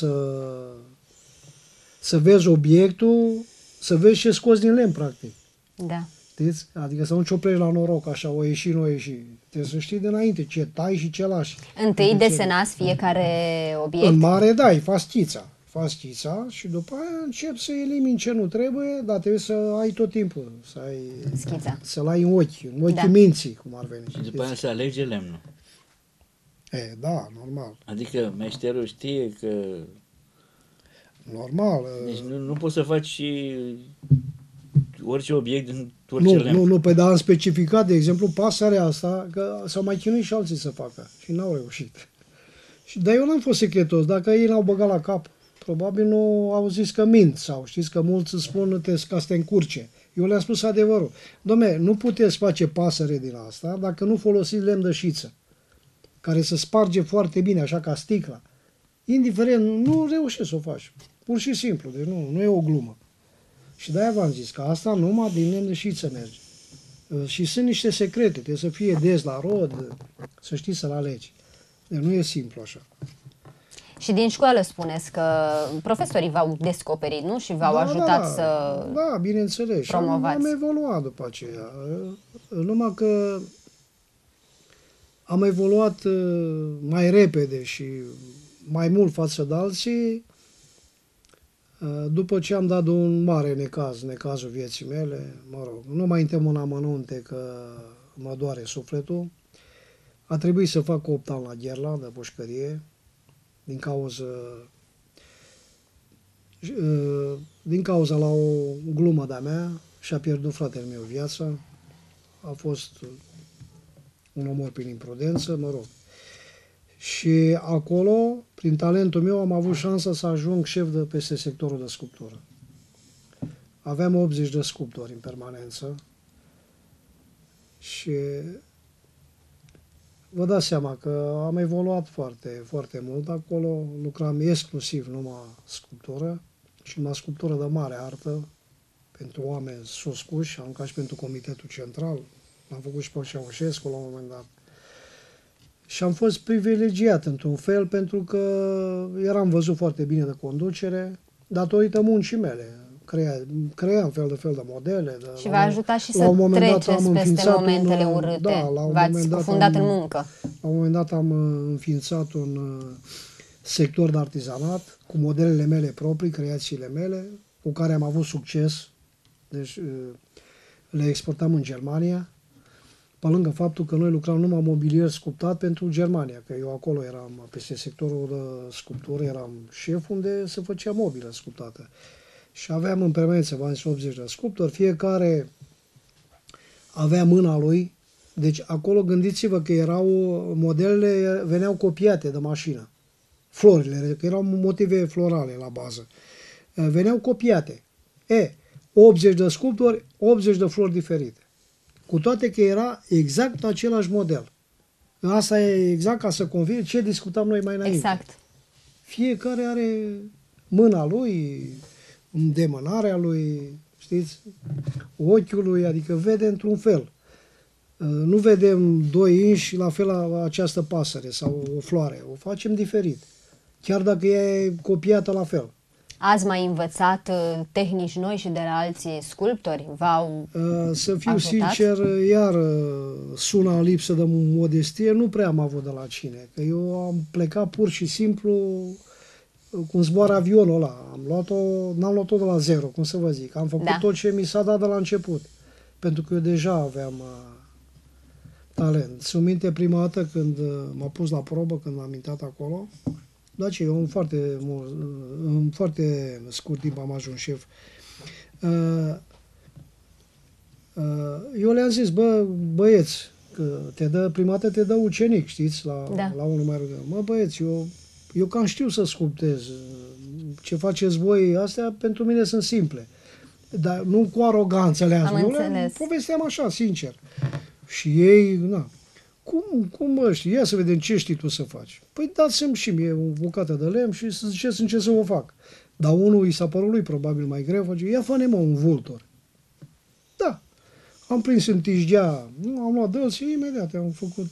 să vezi obiectul, să vezi ce scoți din lemn, practic. Da. Știți? Adică să nu cioplezi la noroc, așa, o ieși, nu o ieși. Trebuie să știi dinainte ce tai și ce lași. Întâi desenați fiecare obiect? În mare, da, îi faci schița. Faci schița și după aia începi să elimini ce nu trebuie, dar trebuie să ai tot timpul, Schița. să-l ai în ochii Da. minții, cum ar veni. Și după aia se alege lemnul. Da, normal. Adică meșterul știe că... Normal. Deci nu poți să faci și orice obiect din orice lemn. Nu, pe dar am specificat, de exemplu, pasărea asta, că s-au mai chinuit și alții să facă și n-au reușit. Dar eu n-am fost secretos. Dacă ei l-au băgat la cap, probabil nu au zis că mint sau știți că mulți îți spun ca să te încurce. Eu le-am spus adevărul. Dom'le, nu puteți face pasăre din asta dacă nu folosiți lemn de șiță, care se sparge foarte bine, așa ca sticla. Indiferent, nu reușești să o faci. Pur și simplu, deci nu e o glumă. Și de-aia v-am zis că asta numai din lemn de șiță merge. Și sunt niște secrete, trebuie să fie des la rod, să știi să-l alegi. Deci nu e simplu așa. Și din școală spuneți că profesorii v-au descoperit, nu? Și v-au ajutat să Da, bineînțeles. promovați. Am evoluat după aceea. Numai că am evoluat mai repede și mai mult față de alții după ce am dat un mare necazul vieții mele. Mă rog, nu mai intrăm în amănunte că mă doare sufletul. A trebuit să fac 8 ani la Gherla de pușcărie din cauza la o glumă de-a mea și-a pierdut fratele meu viața. A fost un omor prin imprudență, mă rog. Și acolo, prin talentul meu, am avut șansa să ajung șef de peste sectorul de sculptură. Aveam 80 de sculptori în permanență și vă dați seama că am evoluat foarte, foarte mult. Acolo lucram exclusiv numai sculptură și numai sculptură de mare artă pentru oameni suscuși, am ca și pentru Comitetul Central. L-am făcut și pe Ceaușescu la un moment dat. Și am fost privilegiat într-un fel pentru că eram văzut foarte bine de conducere datorită muncii mele. Cream fel de modele. Și v-a ajutat și să treceți peste momentele urâte. Da, v-ați cufundat în muncă. La un moment dat am înființat un sector de artizanat cu modelele mele proprii, creațiile mele, cu care am avut succes. Deci le exportam în Germania, pe lângă faptul că noi lucram numai mobilier sculptat pentru Germania, că eu acolo eram, peste sectorul de sculptură, eram șef unde se făcea mobilă sculptată. Și aveam în permanență, v-am zis, 80 de sculptori, fiecare avea mâna lui. Deci acolo gândiți-vă că modelele veneau copiate de mașină. Florile, că erau motive florale la bază. Veneau copiate. 80 de sculptori, 80 de flori diferite. Cu toate că era exact același model. Asta e exact ca să convine ce discutam noi mai înainte. Exact. Fiecare are mâna lui, îndemânarea lui, știți, ochiul lui, adică vede într-un fel. Nu vedem 2 inși la fel la această pasăre sau o floare. O facem diferit. Chiar dacă e copiată la fel. Ați mai învățat tehnici noi și de la alții sculptori? V-au Să fiu ajutat? sincer, iar sună în lipsă de modestie, nu prea am avut de la cine. Că eu am plecat pur și simplu cum zboară avionul ăla. N-am luat-o de la zero, cum să vă zic. Am făcut tot ce mi s-a dat de la început. Pentru că eu deja aveam talent. Țin minte prima dată când m-a pus la probă, când m-am intrat acolo. Dar eu în foarte scurt timp am ajuns șef. Eu le-am zis, băieți, că prima dată te dă ucenic, știți, la unul mai rugă. Mă băieți, eu cam știu să sculptez. Ce faceți voi, astea pentru mine sunt simple. Dar nu cu aroganță povesteam așa, sincer. Și ei, cum ia să vedem ce știi tu să faci. Păi dați-mi și mie o bucată de lemn și să ziceți în ce să o fac. Dar unul i s-a părut lui probabil mai greu, face, ia fă-ne mă un vultor. Da. Am prins în tișgea, am luat dăl și imediat am făcut.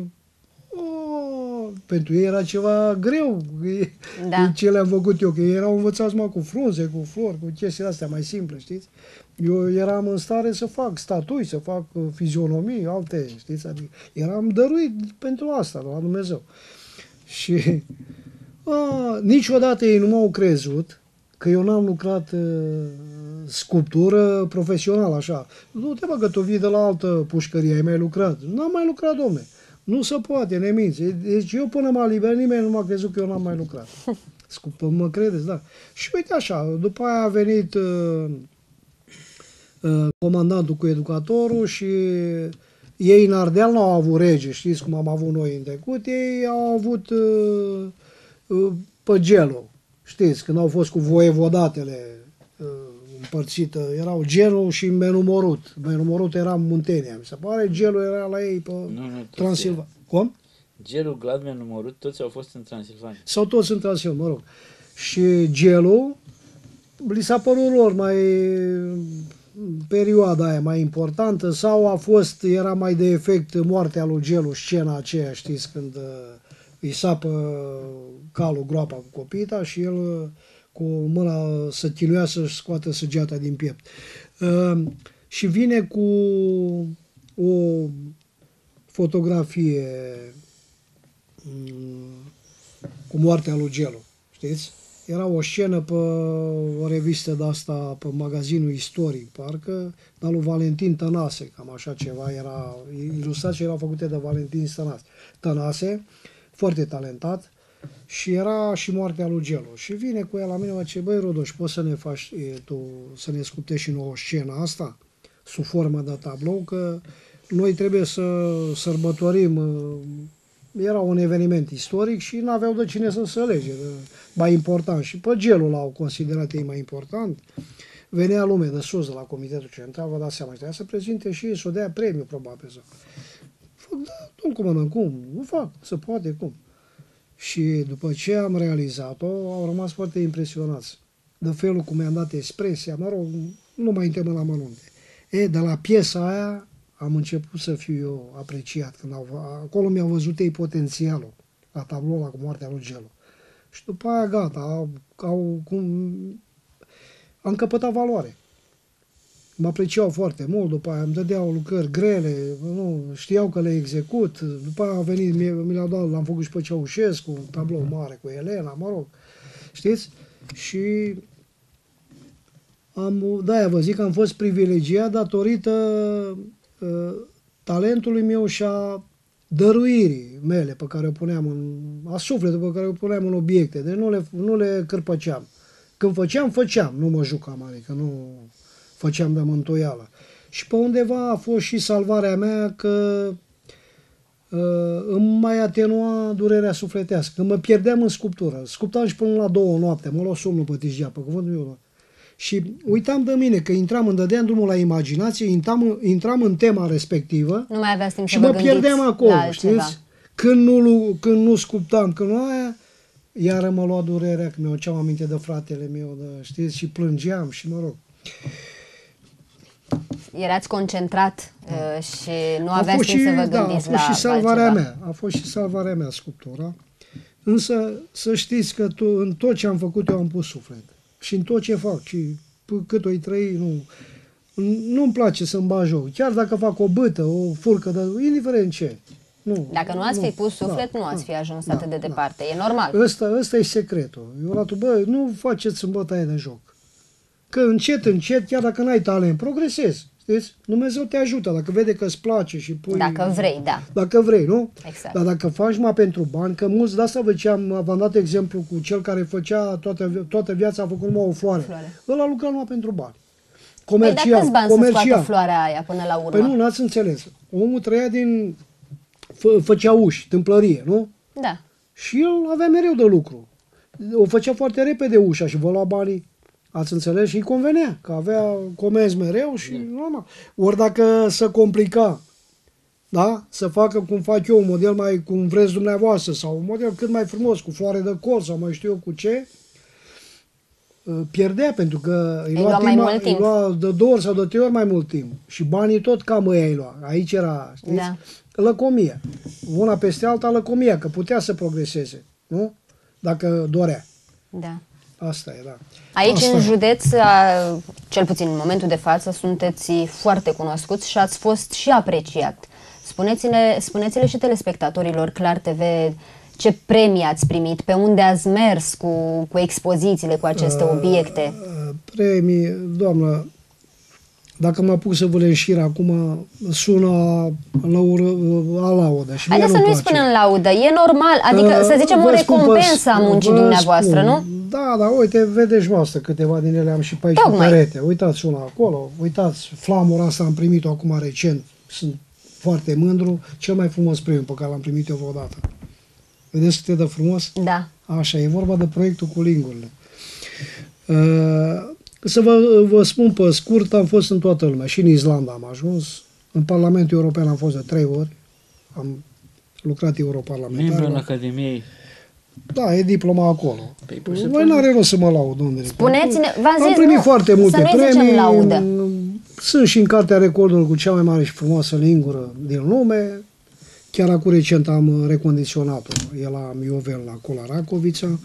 Pentru ei era ceva greu, ce le-am făcut eu, că ei erau învățați cu frunze, cu flori, cu chestiile astea mai simple, știți? Eu eram în stare să fac statui, să fac fizionomii, alte, știți? Adică eram dăruit pentru asta, la Dumnezeu. Și niciodată ei nu m-au crezut că eu n-am lucrat sculptură profesională, așa. Nu te bă că tu vii de la altă pușcărie, ai mai lucrat. N-am mai lucrat, domne. Nu se poate, neminți. Deci eu până m-a liberat, nimeni nu m-a crezut că eu n-am mai lucrat. Mă credeți, da. Și uite așa, după aia a venit comandantul cu educatorul și ei în Ardeal n-au avut rege, știți cum am avut noi în trecut, ei au avut pe Gelo, știți, când au fost cu voievodatele împărțită, erau Gelo și Menumorut. Menumorut era în Muntenia, mi se pare, Gelo era la ei pe Transilvania. Cum? Gelo, Glad, Menumorut, toți au fost în Transilvania. Sau toți în Transilvania, mă rog. Și Gelo, li s-a părut lor mai perioada aia mai importantă sau era mai de efect moartea lui Gelo, scena aceea, știți, când îi sapă calul groapa cu copita și el cu mâna să chinuia să-și scoată săgeata din piept. Și vine cu o fotografie cu moartea lui Gelo, știți? Era o scenă pe o revistă de asta, pe magazinul istoric, parcă, dar lui Valentin Tănase, cam așa ceva, ilustrații erau făcute de Valentin Tănase, foarte talentat, și era și moartea lui Gelo. Și vine cu el la mine, mă zice, băi Rodoș, poți să ne faci să ne sculptești și nouă scena asta, sub formă de tablou, că noi trebuie să sărbătorim. Era un eveniment istoric și n-aveau de cine să lege, mai important. Și pe Gelo l-au considerat ei mai important. Venea lume de sus, de la Comitetul Central, vă dați seama, trebuia să prezinte și ei, să o dea premiu, probabil. Fac, da, domnul comandant, cum? Nu fac, se poate, cum? Și după ce am realizat-o, au rămas foarte impresionați de felul cum mi-am dat expresia, mă rog, nu mai intrăm la mănunte. De la piesa aia am început să fiu eu apreciat. Acolo mi-au văzut ei potențialul, la tablou ăla cu moartea lui Gelo. Și după aia, gata, am căpătat valoare. Mă apreciau foarte mult, după aia îmi dădeau lucrări grele, știau că le execut, după aia a venit, mi le-au dat, l-am făcut și pe Ceaușescu, un tablou mare cu Elena, mă rog, știți? Și de-aia vă zic că am fost privilegiat datorită talentului meu și a dăruirii mele pe care o puneam a sufletului pe care o puneam în obiecte, deci nu le cârpăceam. Când făceam, nu mă jucam, adică nu făceam de mântuială. Și pe undeva a fost și salvarea mea că îmi mai atenua durerea sufletească, că mă pierdeam în sculptură. Sculptam și până la 2 noapte, mă lua somnul pe tișgea, pe cuvântul meu. Și uitam de mine, că îmi dădeam drumul la imaginație, intram în tema respectivă nu mai aveați timp și mă pierdeam acolo, știți? Când nu sculptam, când nu aia, iară mă lua durerea, că mi-o ceam aminte de fratele meu, știți? Și plângeam și mă rog. Erați concentrat și nu aveați timp să vă gândiți la A fost și salvarea mea sculptura, însă să știți că în tot ce am făcut eu am pus suflet. Și în tot ce fac, și cât o-i trăi, nu-mi place să-mi bag joc. Chiar dacă fac o bâtă, o furcă, indiferent ce. Dacă nu ați fi pus suflet, nu ați fi ajuns atât de departe. E normal. Ăsta e secretul. Nu faceți în bătaie de joc. Că încet, chiar dacă n-ai talent, progresezi. Știți? Dumnezeu te ajută. Dacă vede că îți place și pui... Dacă vrei, da. Dacă vrei, nu? Exact. Dar dacă faci pentru bani, că mulți de asta v-am dat exemplu cu cel care făcea toată viața, a făcut numai o floare. Ăla a lucrat numai pentru bani. Comercial. Păi, dar câți bani să scoată floarea aia până la urmă? Păi nu, n-ați înțeles. Omul trăia din făcea uși, tâmplărie, nu? Da. Și el avea mereu de lucru. O făcea foarte repede ușa și vă lua banii. Ați înțeles? Și îi convenea, că avea comenzi mereu și normal. Ori dacă se complica, da? Să facă cum fac eu, un model mai cum vreți dumneavoastră, sau un model cât mai frumos, cu floare de col sau mai știu eu cu ce, pierdea, pentru că îi lua de 2 ori sau de 3 ori mai mult timp. Și banii tot cam îi lua. Aici era, știți? Da. Lăcomia. Una peste alta lăcomia, că putea să progreseze, nu? Dacă dorea. Da. Asta e, da. Aici, în județ, cel puțin în momentul de față, sunteți foarte cunoscuți și ați fost și apreciat. Spuneți-le și telespectatorilor Clar TV ce premii ați primit, pe unde ați mers cu expozițiile, cu aceste obiecte. Premii, doamnă, dacă mă apuc să vă le înșir acum, sună a laudă. Haideți să nu-i spunem laudă, e normal, adică să zicem o recompensă a muncii dumneavoastră, nu? Da, dar uite, vedeți voastră, câteva din ele am și pe aici pe perete. Uitați una acolo, uitați, flamura asta am primit-o acum recent, sunt foarte mândru, cel mai frumos premiu pe care l-am primit eu vreodată. Vedeți cât e de frumos? Da. Așa, e vorba de proiectul cu lingurile. Să vă spun pe scurt, am fost în toată lumea. Și în Islanda am ajuns. În Parlamentul European am fost de 3 ori. Am lucrat europarlamentar. Membru al Academiei. Da, e diploma acolo. Voi n-are rost să mă laud, domnule. Spuneți-ne, v-am zis, am primit foarte multe premii. Laudă. Sunt și în cartea recordului cu cea mai mare și frumoasă lingură din lume. Chiar acum recent am recondiționat-o. E la Miovel, acolo la Racovița.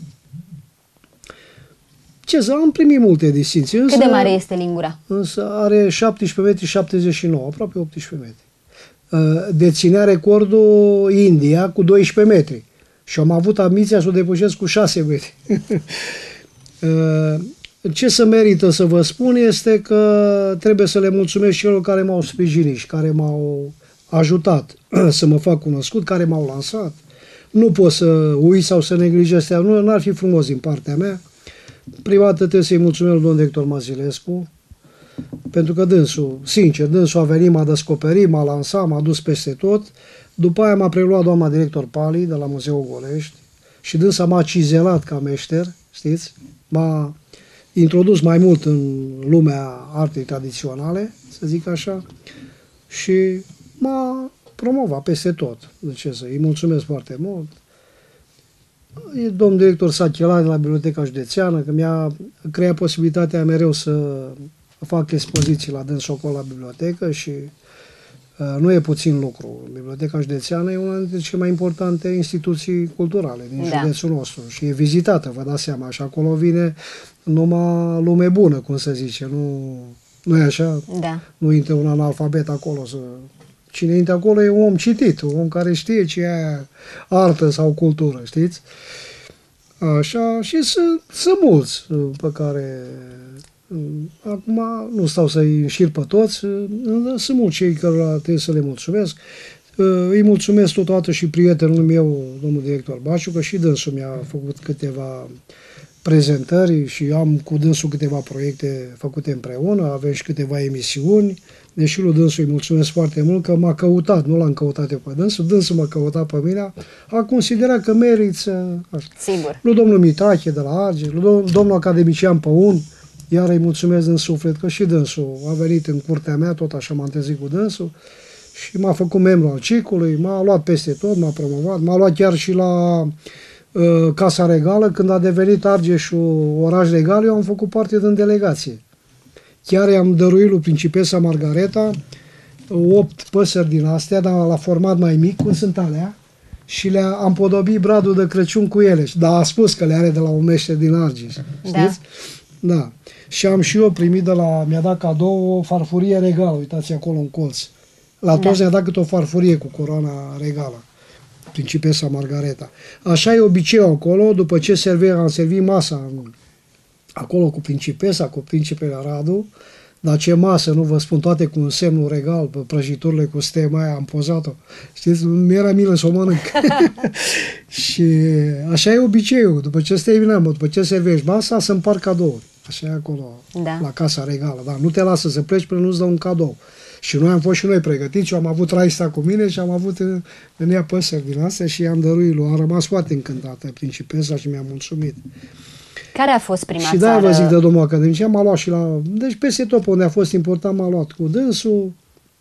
Ce să am primit multe distinții. Cât de mare este lingura? Însă are 17 metri 79, aproape 18 metri. Deținea recordul India cu 12 metri. Și am avut ambiția să o depășesc cu 6 metri. Ce să merită să vă spun este că trebuie să le mulțumesc celor care m-au sprijinit și care m-au ajutat să mă fac cunoscut, care m-au lansat. Nu pot să uit sau să neglijez, nu ar fi frumos din partea mea. Prima dată trebuie să-i mulțumesc domnul director Mazilescu, pentru că dânsul, sincer, dânsul a venit, m-a descoperit, m-a lansat, m-a dus peste tot. După aia m-a preluat doamna director Pali de la Muzeul Golești și dânsa m-a cizelat ca meșter, știți? M-a introdus mai mult în lumea artei tradiționale, să zic așa, și m-a promovat peste tot. De ce să îi mulțumesc foarte mult. Domnul director Sachela de la Biblioteca Județeană, că mi-a creat posibilitatea mereu să fac expoziții la dânsul acolo la bibliotecă și nu e puțin lucru. Biblioteca Județeană e una dintre cele mai importante instituții culturale din județul nostru și e vizitată, vă dați seama, și acolo vine numai lume bună, cum se zice, nu e așa? Da. Nu intră un analfabet acolo să... Cine intră acolo e un om citit, un om care știe ce e artă sau cultură, știți? Așa, și sunt mulți pe care... Acum nu stau să-i înșir pe toți, sunt mulți cei cărora trebuie să le mulțumesc. Îi mulțumesc totodată și prietenul meu, domnul director Baciu, că și dânsul mi-a făcut câteva prezentări și am cu dânsul câteva proiecte făcute împreună, avem și câteva emisiuni. Deși lui dânsul îi mulțumesc foarte mult că m-a căutat, nu l-am căutat eu pe dânsul m-a căutat pe mine, a considerat că merită. Sigur. Lui domnul Mitache de la Arge, lui domnul academician Păun, iar îi mulțumesc din suflet că și dânsul a venit în curtea mea, tot așa m-am trezit cu dânsul și m-a făcut membru al CIC-ului, m-a luat peste tot, m-a promovat, m-a luat chiar și la Casa Regală, când a devenit Argeșul oraș regal, eu am făcut parte din delegație. Chiar i-am dăruit lui principesa Margareta 8 păsări din astea, dar la format mai mic, cum sunt alea, și am podobit bradul de Crăciun cu ele. Dar a spus că le are de la un meșter din Argeș, știți? Da. Și am și eu primit mi-a dat cadou o farfurie regală, uitați acolo în colț. La toți ne-a dat câte o farfurie cu coroana regală, principesa Margareta. Așa e obiceiul acolo, după ce am servit masa acolo cu principesa, cu principele Radu, dar ce masă, nu vă spun, toate cu un semnul regal, pe prăjiturile cu stema aia, am pozat-o. Știți, mi-era milă să o mănânc. Și așa e obiceiul, după ce după ce servești masa, să împart cadouri. Așa e acolo, la Casa Regală. Da, nu te lasă să pleci până nu-ți dă un cadou. Și noi am fost și noi pregătiți, eu am avut raista cu mine și am avut în ea păsări din astea și i-am dăruit lui. Am rămas foarte încântată, principesa, și mi-a mulțumit. Care a fost prima și țară? Și vă zic de domnul academician, m-a luat și la... Deci peste tot unde a fost important m-a luat cu dânsul.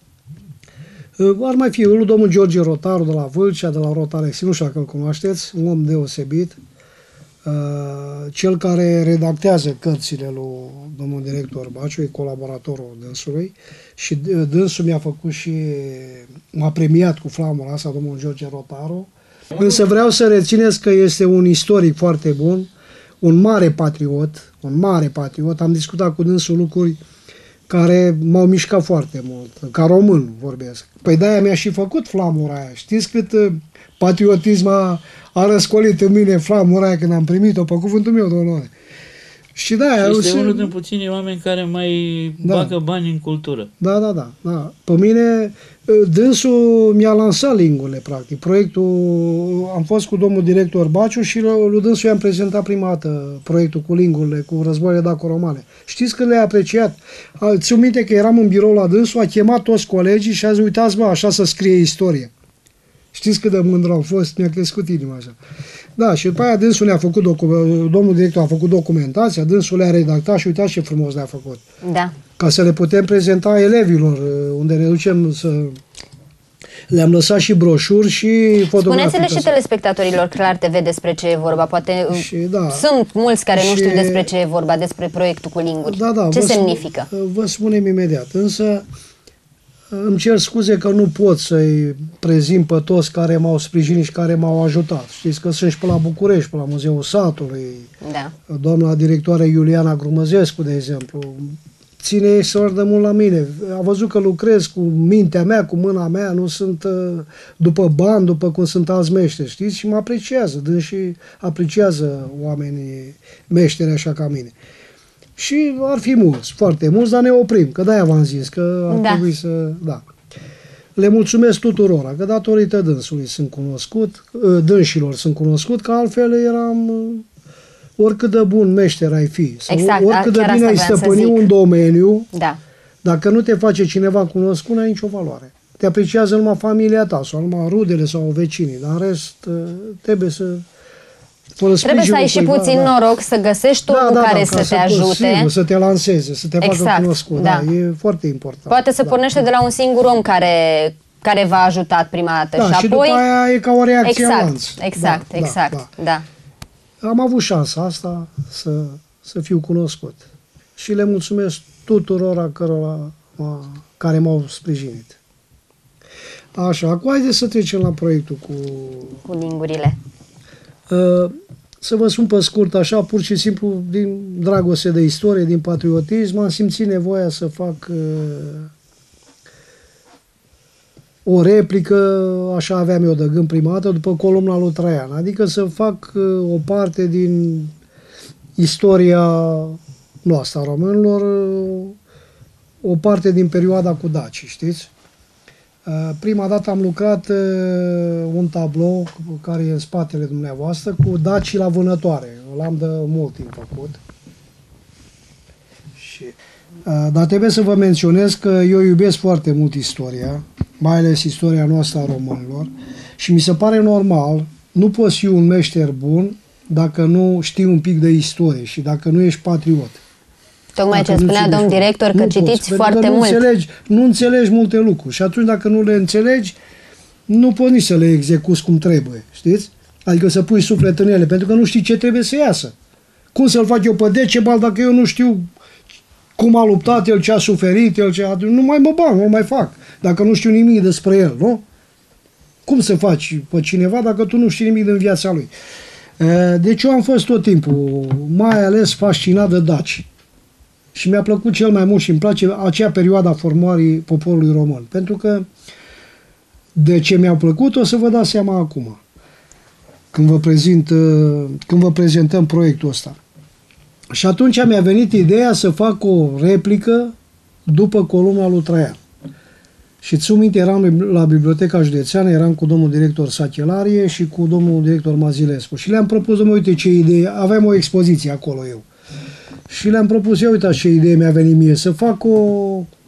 Ar mai fi lui domnul George Rotaru de la Vâlcea, de la Rotarex, nu știu dacă îl cunoașteți, un om deosebit. Cel care redactează cărțile lui domnul director Baciu, e colaboratorul dânsului și dânsul mi-a făcut și m-a premiat cu flamura asta, domnul George Rotaru. Însă vreau să rețineți că este un istoric foarte bun, un mare patriot, am discutat cu dânsul lucruri care m-au mișcat foarte mult, ca român vorbesc. Păi de-aia mi-a și făcut flamura aia. Știți cât patriotism a răscolit în mine flamura aia când am primit-o, pe cuvântul meu de onoare. Și de-aia... Este unul din puținii oameni care mai bagă bani în cultură. Da. Pe mine, dânsul mi-a lansat lingurile, practic. Proiectul, am fost cu domnul director Baciu și lui dânsul i-am prezentat prima dată proiectul cu lingurile, cu războiile daco-romane. Știți că le-a apreciat? Ți-o minte că eram în birou la dânsul, a chemat toți colegii și a zis, uitați bă, așa să scrie istorie. Știți cât de mândru am fost? Mi-a crescut inima așa. Da, și după aia dânsul ne-a făcut domnul director a făcut documentația, dânsul le-a redactat și uitați ce frumos le-a făcut. Da. Ca să le putem prezenta elevilor, unde ne ducem să... Le-am lăsat și broșuri și fotografii. Spuneți-le și telespectatorilor Clar TV despre ce e vorba. Poate sunt mulți care nu știu despre ce e vorba, despre proiectul cu linguri. Da, ce semnifică? Vă spunem imediat, însă îmi cer scuze că nu pot să-i prezint pe toți care m-au sprijinit și care m-au ajutat. Știți că sunt și pe la București, pe la Muzeul Satului, doamna directoare Iuliana Grumăzescu, de exemplu, ține extraordinar de mult la mine. A văzut că lucrez cu mintea mea, cu mâna mea, nu sunt după bani, după cum sunt alți meșteri, știți? Și mă apreciază, dânsii apreciază oamenii meșteri așa ca mine. Și ar fi mulți, foarte mulți, dar ne oprim, că de-aia v-am zis, că ar trebui să... Da. Le mulțumesc tuturora, că datorită dânsului sunt cunoscut, dânșilor sunt cunoscut, că altfel eram... Oricât de bun meșter ai fi, sau oricât de bine ai stăpâni un domeniu, dacă nu te face cineva cunoscut, n-ai nicio valoare. Te apreciază numai familia ta, sau numai rudele sau vecinii, dar în rest trebuie să... Trebuie să ai și puțin noroc, să găsești omul care să te ajute. Sigur, să te lanseze, să te facă cunoscut. Da, e foarte important. Poate să pornește de la un singur om care v-a ajutat prima dată. Și după aia e ca o reacție în lanț. Exact. Am avut șansa asta să fiu cunoscut. Și le mulțumesc tuturora care m-au sprijinit. Așa, acum haideți să trecem la proiectul cu lingurile. Să vă spun pe scurt așa, pur și simplu, din dragoste de istorie, din patriotism, am simțit nevoia să fac o replică, așa aveam eu de gând prima dată, după columna lui Traian, adică să fac o parte din istoria noastră a românilor, o parte din perioada cu dacii, știți? Prima dată am lucrat un tablou care e în spatele dumneavoastră cu dacii la vânătoare. L-am de mult timp făcut. Dar trebuie să vă menționez că eu iubesc foarte mult istoria, mai ales istoria noastră a românilor, și mi se pare normal, nu poți fi un meșter bun dacă nu știi un pic de istorie și dacă nu ești patriot. Tocmai ce spunea domn director, că citiți foarte mult. Nu înțelegi multe lucruri și atunci dacă nu le înțelegi, nu poți nici să le execuți cum trebuie, știți? Adică să pui suflet în ele, pentru că nu știi ce trebuie să iasă. Cum să-l fac eu pe Decebal dacă eu nu știu cum a luptat el, ce a suferit el, nu mai mă bag, nu mai fac, dacă nu știu nimic despre el, nu? Cum să faci pe cineva dacă tu nu știi nimic din viața lui? Deci eu am fost tot timpul, mai ales fascinat de daci. Și mi-a plăcut cel mai mult și îmi place acea perioadă a formării poporului român. Pentru că de ce mi-au plăcut o să vă dați seama acum, când vă prezentăm proiectul ăsta. Și atunci mi-a venit ideea să fac o replică după columna lui Traian. Și țin minte, eram la Biblioteca Județeană, eram cu domnul director Sachelarie și cu domnul director Mazilescu. Și le-am propus, uite ce idee, aveam o expoziție acolo eu. Și le-am propus, uitați ce idee mi-a venit mie, să fac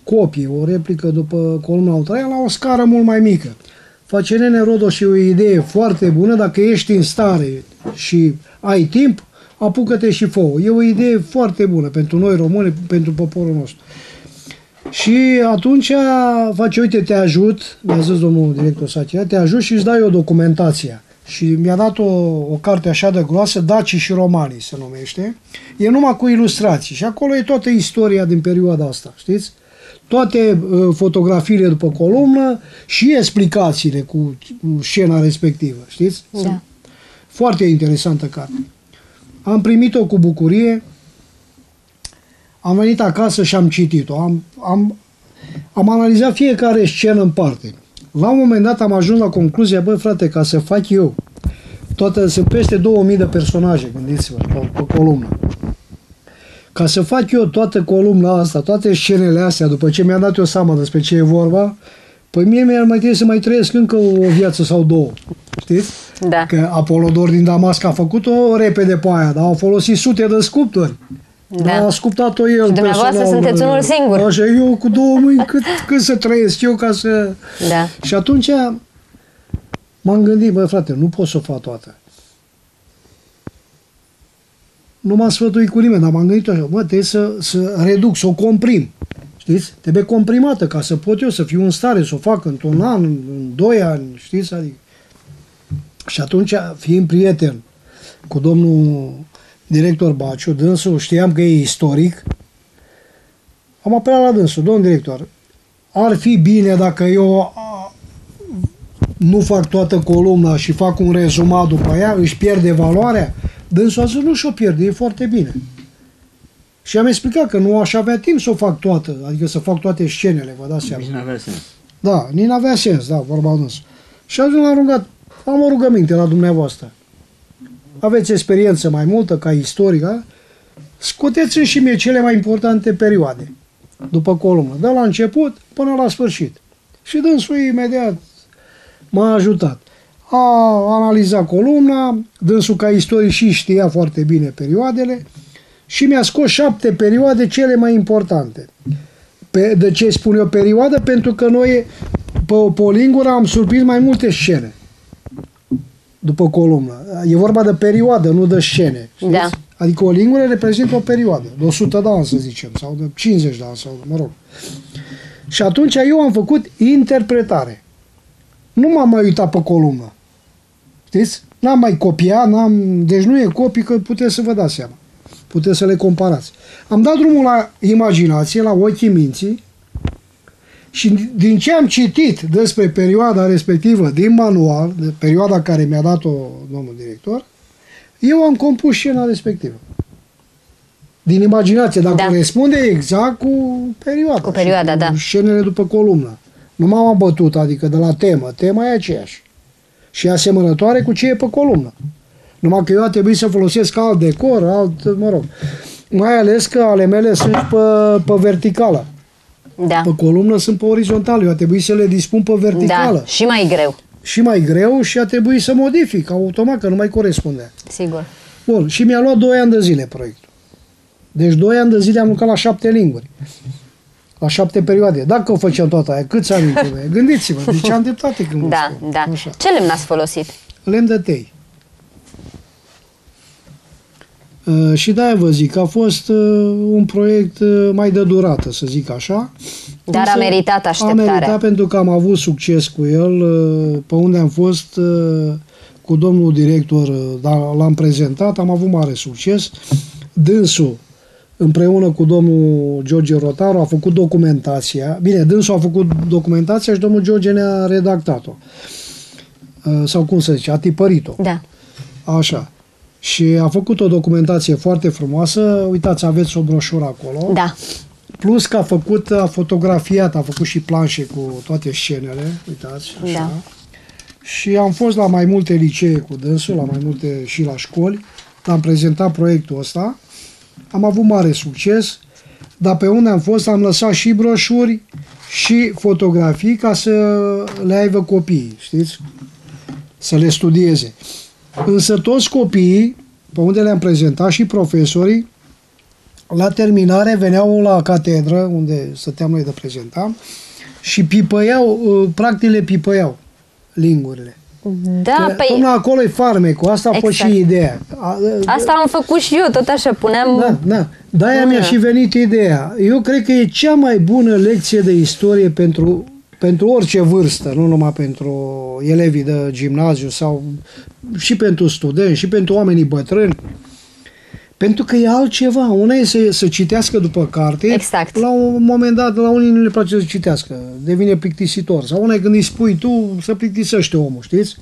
copie, o replică după columna al treia, la o scară mult mai mică. Face Nene Rodoș o idee foarte bună, dacă ești în stare și ai timp, apucă-te și fă-o. E o idee foarte bună pentru noi români, pentru poporul nostru. Și atunci face, uite, te ajut, mi-a zis domnul director Satina, te ajut și îți dai o documentație. Și mi-a dat o carte așa de groasă, Dacii și Romanii se numește. E numai cu ilustrații și acolo e toată istoria din perioada asta, știți? Toate fotografiile după columnă și explicațiile cu scena respectivă, știți? Da. Foarte interesantă carte. Am primit-o cu bucurie, am venit acasă și am citit-o. Am analizat fiecare scenă în parte. La un moment dat am ajuns la concluzia, băi frate, ca să fac eu, sunt peste 2000 de personaje, gândiți-vă, pe columnă. Ca să fac eu toată columna asta, toate scenele astea, după ce mi-am dat eu seama despre ce e vorba, păi mie mi-ar mai trebui să mai trăiesc încă o viață sau două. Știți? Da. Că Apolodor din Damasc a făcut-o repede pe aia, dar au folosit sute de sculptori. Da. A sculptat-o el. Și dumneavoastră personal, sunteți unul singur. Așa, eu cu două mâini, cât să trăiesc eu ca să... Da. Și atunci m-am gândit, băi frate, nu pot să o fac toată. Nu m-am sfătuit cu nimeni, dar m-am gândit așa, bă, trebuie să reduc, să o comprim. Știți? Trebuie comprimată ca să pot eu să fiu în stare să o fac într-un an, în 2 ani, știți? Adică... Și atunci, fiind prieten cu domnul director Baciu, dânsul, știam că e istoric, am apelat la dânsul, domnul director, ar fi bine dacă eu nu fac toată columna și fac un rezumat după ea, își pierde valoarea? Dânsul a zis, nu și-o pierde, e foarte bine. Și am explicat că nu aș avea timp să o fac toată, adică să fac toate scenele, vă dați seama. Nici n-avea sens. Da, nici n-avea sens, da, vorba dânsul. Și atunci l-am rugat, am o rugăminte la dumneavoastră. Aveți experiență mai multă ca istorică, scoteți-mi și mie cele mai importante perioade după columnă, de la început până la sfârșit. Și dânsul imediat m-a ajutat. A analizat columna, dânsul ca istoric și știa foarte bine perioadele și mi-a scos 7 perioade cele mai importante. De ce spun eu perioadă? Pentru că noi pe o lingură am surprins mai multe scene după columnă. E vorba de perioadă, nu de scene. Știți? Da. Adică o lingură reprezintă o perioadă, de 100 de ani, să zicem, sau de 50 de ani, sau mă rog. Și atunci eu am făcut interpretare. Nu m-am mai uitat pe columnă. Știți? N-am mai copiat, deci nu e copii, că puteți să vă dați seama. Puteți să le comparați. Am dat drumul la imaginație, la ochii minții, și din ce am citit despre perioada respectivă din manual, de perioada care mi-a dat-o domnul director, eu am compus scena respectivă. Din imaginație, dar Da. corespunde exact cu perioada. Cu perioada, și cu da. scenele după columnă. Nu m-am abătut, adică de la temă. Tema e aceeași. Și e asemănătoare cu ce e pe columnă. Numai că eu a trebuit să folosesc alt decor, mă rog. Mai ales că ale mele sunt pe verticală. Da. Pe columnă sunt pe orizontală. Eu a trebuit să le dispun pe verticală. Da. Și mai greu. Și mai greu și a trebuit să modific automat, că nu mai corespundea. Sigur. Bun, și mi-a luat 2 ani de zile proiectul. Deci 2 ani de zile am lucrat la 7 linguri. La 7 perioade. Dacă o făceam toată aia, câți ani trebuie? Gândiți-vă, deci am dreptate când vă Da, spun. da. Așa. Ce lemn ați folosit? Lemn de tei. Și de-aia vă zic, a fost un proiect mai de durată, să zic așa. Dar Însă a meritat așteptarea. A meritat pentru că am avut succes cu el. Pe unde am fost cu domnul director, l-am prezentat, am avut mare succes. Dânsul, împreună cu domnul George Rotaru, a făcut documentația. Bine, dânsul a făcut documentația și domnul George ne-a redactat-o. Sau cum să zice, a tipărit-o. Da. Așa. Și a făcut o documentație foarte frumoasă. Uitați, aveți o broșură acolo. Da. Plus că a fotografiat, a făcut și planșe cu toate scenele. Uitați, așa. Da. Și am fost la mai multe licee cu dânsul, la mai multe și la școli. Am prezentat proiectul ăsta. Am avut mare succes. Dar pe unde am fost, am lăsat și broșuri și fotografii ca să le aibă copiii, știți? Să le studieze. Însă toți copiii, pe unde le-am prezentat, și profesorii, la terminare veneau la catedră, unde stăteam noi de prezentam, și pipăiau, practic le pipăiau lingurile. Da, păi... Până acolo e farmecul, asta a fost și ideea. Asta am făcut și eu, tot așa, puneam... Da. De-aia mi-a și venit ideea. Eu cred că e cea mai bună lecție de istorie pentru orice vârstă, nu numai pentru elevii de gimnaziu sau și pentru studenți, și pentru oamenii bătrâni. Pentru că e altceva. Una e să citească după carte. Exact. La un moment dat, la unii nu le place să citească. Devine plictisitor. Sau una e când îi spui tu, să plictisește omul, știți?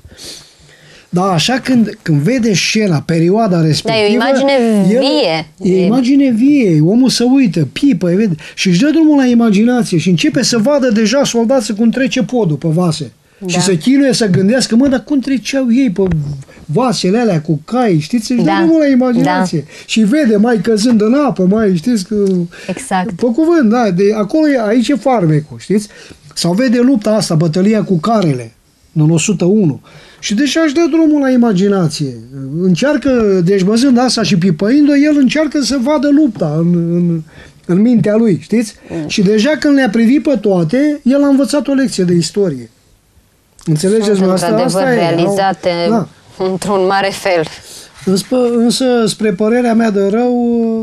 Dar așa când vede scena, perioada respectivă... Da, e o imagine vie. E imagine vie. Omul se uită, pipă, vede, și își dă drumul la imaginație și începe să vadă deja soldații cum trece podul pe vase. Da. Și să chinuie să gândească, dar cum treceau ei pe vasele alea cu cai, știți? Își dă drumul la imaginație. Da. Și vede mai căzând în apă, mai, știți? Că, exact. Pe cuvânt, da. Acolo, aici e farmecul, știți? Sau vede lupta asta, bătălia cu carele, în 101. Și deja își dă drumul la imaginație. Încearcă, deci văzând asta și pipăind-o, el încearcă să vadă lupta în mintea lui, știți? Și deja când le-a privit pe toate, el a învățat o lecție de istorie. Înțelegeți? Sunt asta într-adevăr realizate într-un mare fel. Însă, spre părerea mea de rău,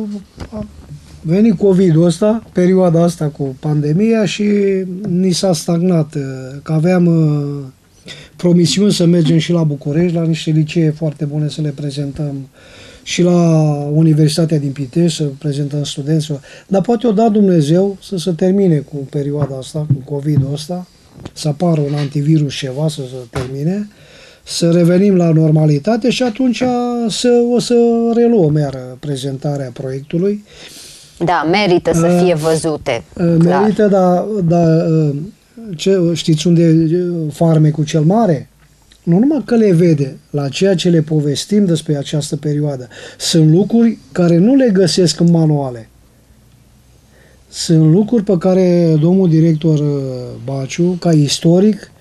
a venit COVID-ul ăsta, perioada asta cu pandemia și ni s-a stagnat. Că aveam promisiuni să mergem și la București, la niște licee foarte bune să le prezentăm, și la Universitatea din Pitești să prezentăm studenților. Dar poate o da Dumnezeu să se termine cu perioada asta, cu COVID-ul ăsta, să apară un antivirus ceva, să se termine, să revenim la normalitate și atunci o să reluăm iară prezentarea proiectului. Da, merită să fie văzute. Merită, dar știți unde e farmecul cel mare? Nu numai că le vede la ceea ce le povestim despre această perioadă. Sunt lucruri care nu le găsesc în manuale. Sunt lucruri pe care domnul director Baciu, ca istoric,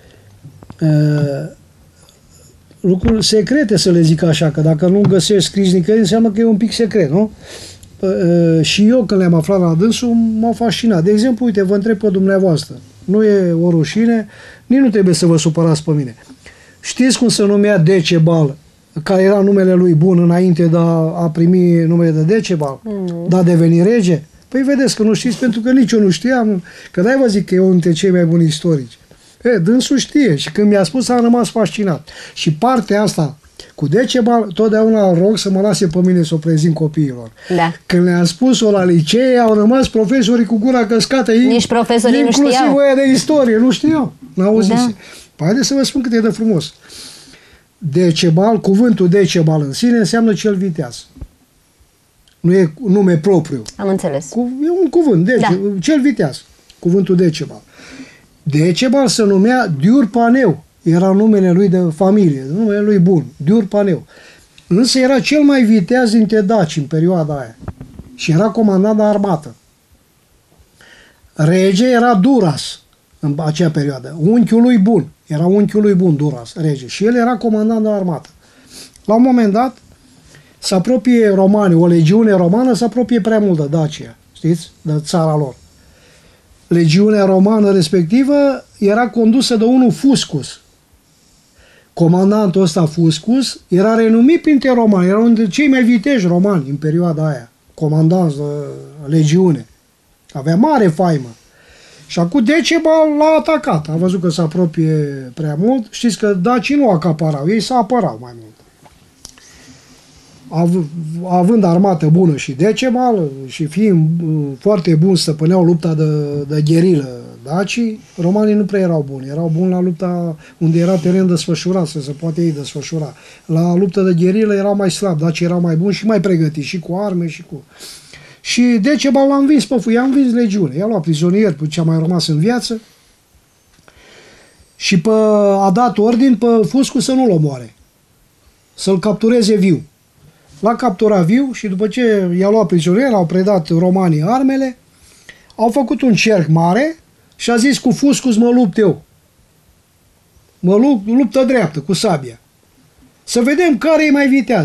lucruri secrete, să le zic așa, că dacă nu găsești scris nicăieri, înseamnă că e un pic secret, nu? Și eu, când le-am aflat la dânsul, m-au fascinat. De exemplu, uite, vă întreb pe dumneavoastră, nu e o rușine, nici nu trebuie să vă supărați pe mine. Știți cum se numea Decebal, care era numele lui bun înainte de a primi numele de Decebal, de a deveni rege? Păi vedeți că nu știți, pentru că nici eu nu știam, că de-aia vă zic că e unul dintre cei mai buni istorici. Dânsul știe și când mi-a spus am rămas fascinat. Și partea asta cu Decebal, totdeauna îl rog să mă lase pe mine să o prezint copiilor. Da. Când le-am spus-o la licee, au rămas profesorii cu gura căscată. Nici profesorii nu știau. Inclusiv oia de istorie, nu știau. N-auzise. Da. Păi haideți să vă spun cât e de frumos. Decebal, cuvântul Decebal în sine înseamnă cel viteaz. Nu e nume propriu. Am înțeles. E un cuvânt, cel viteaz. Cuvântul Decebal. Decebal se numea Diurpaneu. Era numele lui de familie, numele lui bun, Diurpaneu. Însă era cel mai viteaz dintre daci în perioada aia. Și era comandant de armată. Rege era Duras în acea perioadă. Unchiul lui bun. Era unchiul lui bun, Duras, rege. Și el era comandant de armată. La un moment dat, se apropie romanii, o legiune romană se apropie prea mult de Dacia, știți? De țara lor. Legiunea romană respectivă era condusă de unul Fuscus. Comandantul ăsta Fuscus era renumit printre romani, era unul dintre cei mai viteji romani în perioada aia, comandanți de legiune. Avea mare faimă. Și acum Decebal l-a atacat. A văzut că se apropie prea mult. Știți că dacii nu acaparau, ei se apărau mai mult. Având armată bună și Decebal și fiind foarte bun stăpâneau lupta de gherilă dacii, romanii nu prea erau buni. Erau buni la lupta unde era teren desfășurat, să se poate ei desfășura. La lupta de gherilă erau mai slabi, dacii erau mai buni și mai pregătiți și cu arme și cu... Și Decebal l-a învins pe i-a învins legiune. I-a luat prizonier pe ce a mai rămas în viață și a dat ordin pe Fuscu să nu-l omoare. Să-l captureze viu. L-a capturat viu și după ce i-a luat prizonier, au predat romanii armele, au făcut un cerc mare și a zis cu Fuscus mă lupt eu. Luptă dreaptă, cu sabia. Să vedem care îi mai vitează.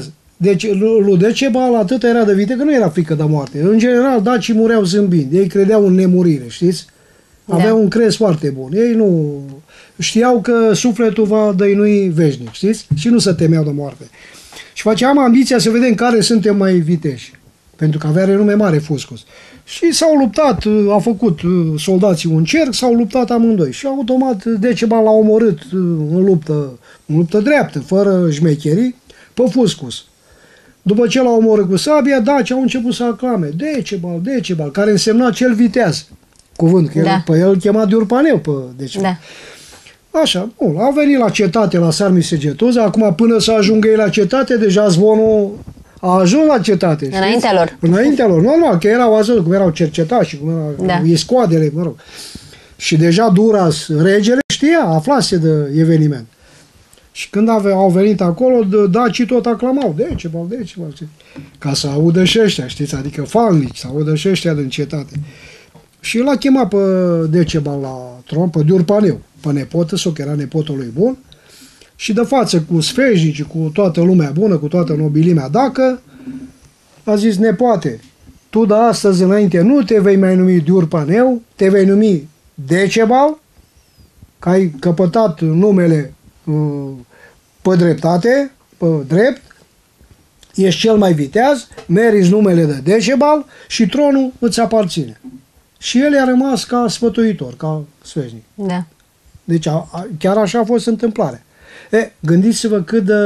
Deci lui Decebal atât era de vite că nu era frică de moarte. În general, dacii mureau zâmbind. Ei credeau în nemurire, știți? Aveau un crez foarte bun. Ei nu știau că sufletul va dăinui veșnic, știți? Și nu se temeau de moarte. Și făceam ambiția să vedem care suntem mai viteși. Pentru că avea renume mare Fuscus. Și s-au luptat, au făcut soldații un cerc, s-au luptat amândoi. Și automat Decebal l-a omorât în luptă dreaptă, fără șmecherii, pe Fuscus. După ce l-a omorât cu sabia, dacii au început să aclame Decebal, Decebal, care însemna cel viteaz. Cuvânt, că pe el îl chema Diurpaneu pe Decebal. Da. Așa, bun, au venit la cetate, la Sarmisegetuza, acum până să ajungă ei la cetate, deja zvonul a ajuns la cetate. Înaintea lor. Înaintea lor, normal, că erau cum erau cercetași, cum erau iscoadele, mă rog. Și deja Duras, regele, știa, aflase de eveniment. Și când au venit acolo, dacii tot aclamau, Decebal, Decebal, ca să audă și ăștia, știți, adică fanlici, să audă și ăștia din cetate. Și l-a chemat pe Decebal la tron, pe Diurpaneu, pe nepotă, sau că era nepotul lui bun, și de față cu sfeșnici, cu toată lumea bună, cu toată nobilimea dacă, a zis, nepoate, tu de astăzi înainte nu te vei mai numi Diurpaneu, te vei numi Decebal, că ai căpătat numele pe dreptate, pe drept, ești cel mai viteaz, meriți numele de Decebal și tronul îți aparține. Și el a rămas ca sfătuitor, ca sfeșnic. Da. Deci chiar așa a fost întâmplarea. Gândiți-vă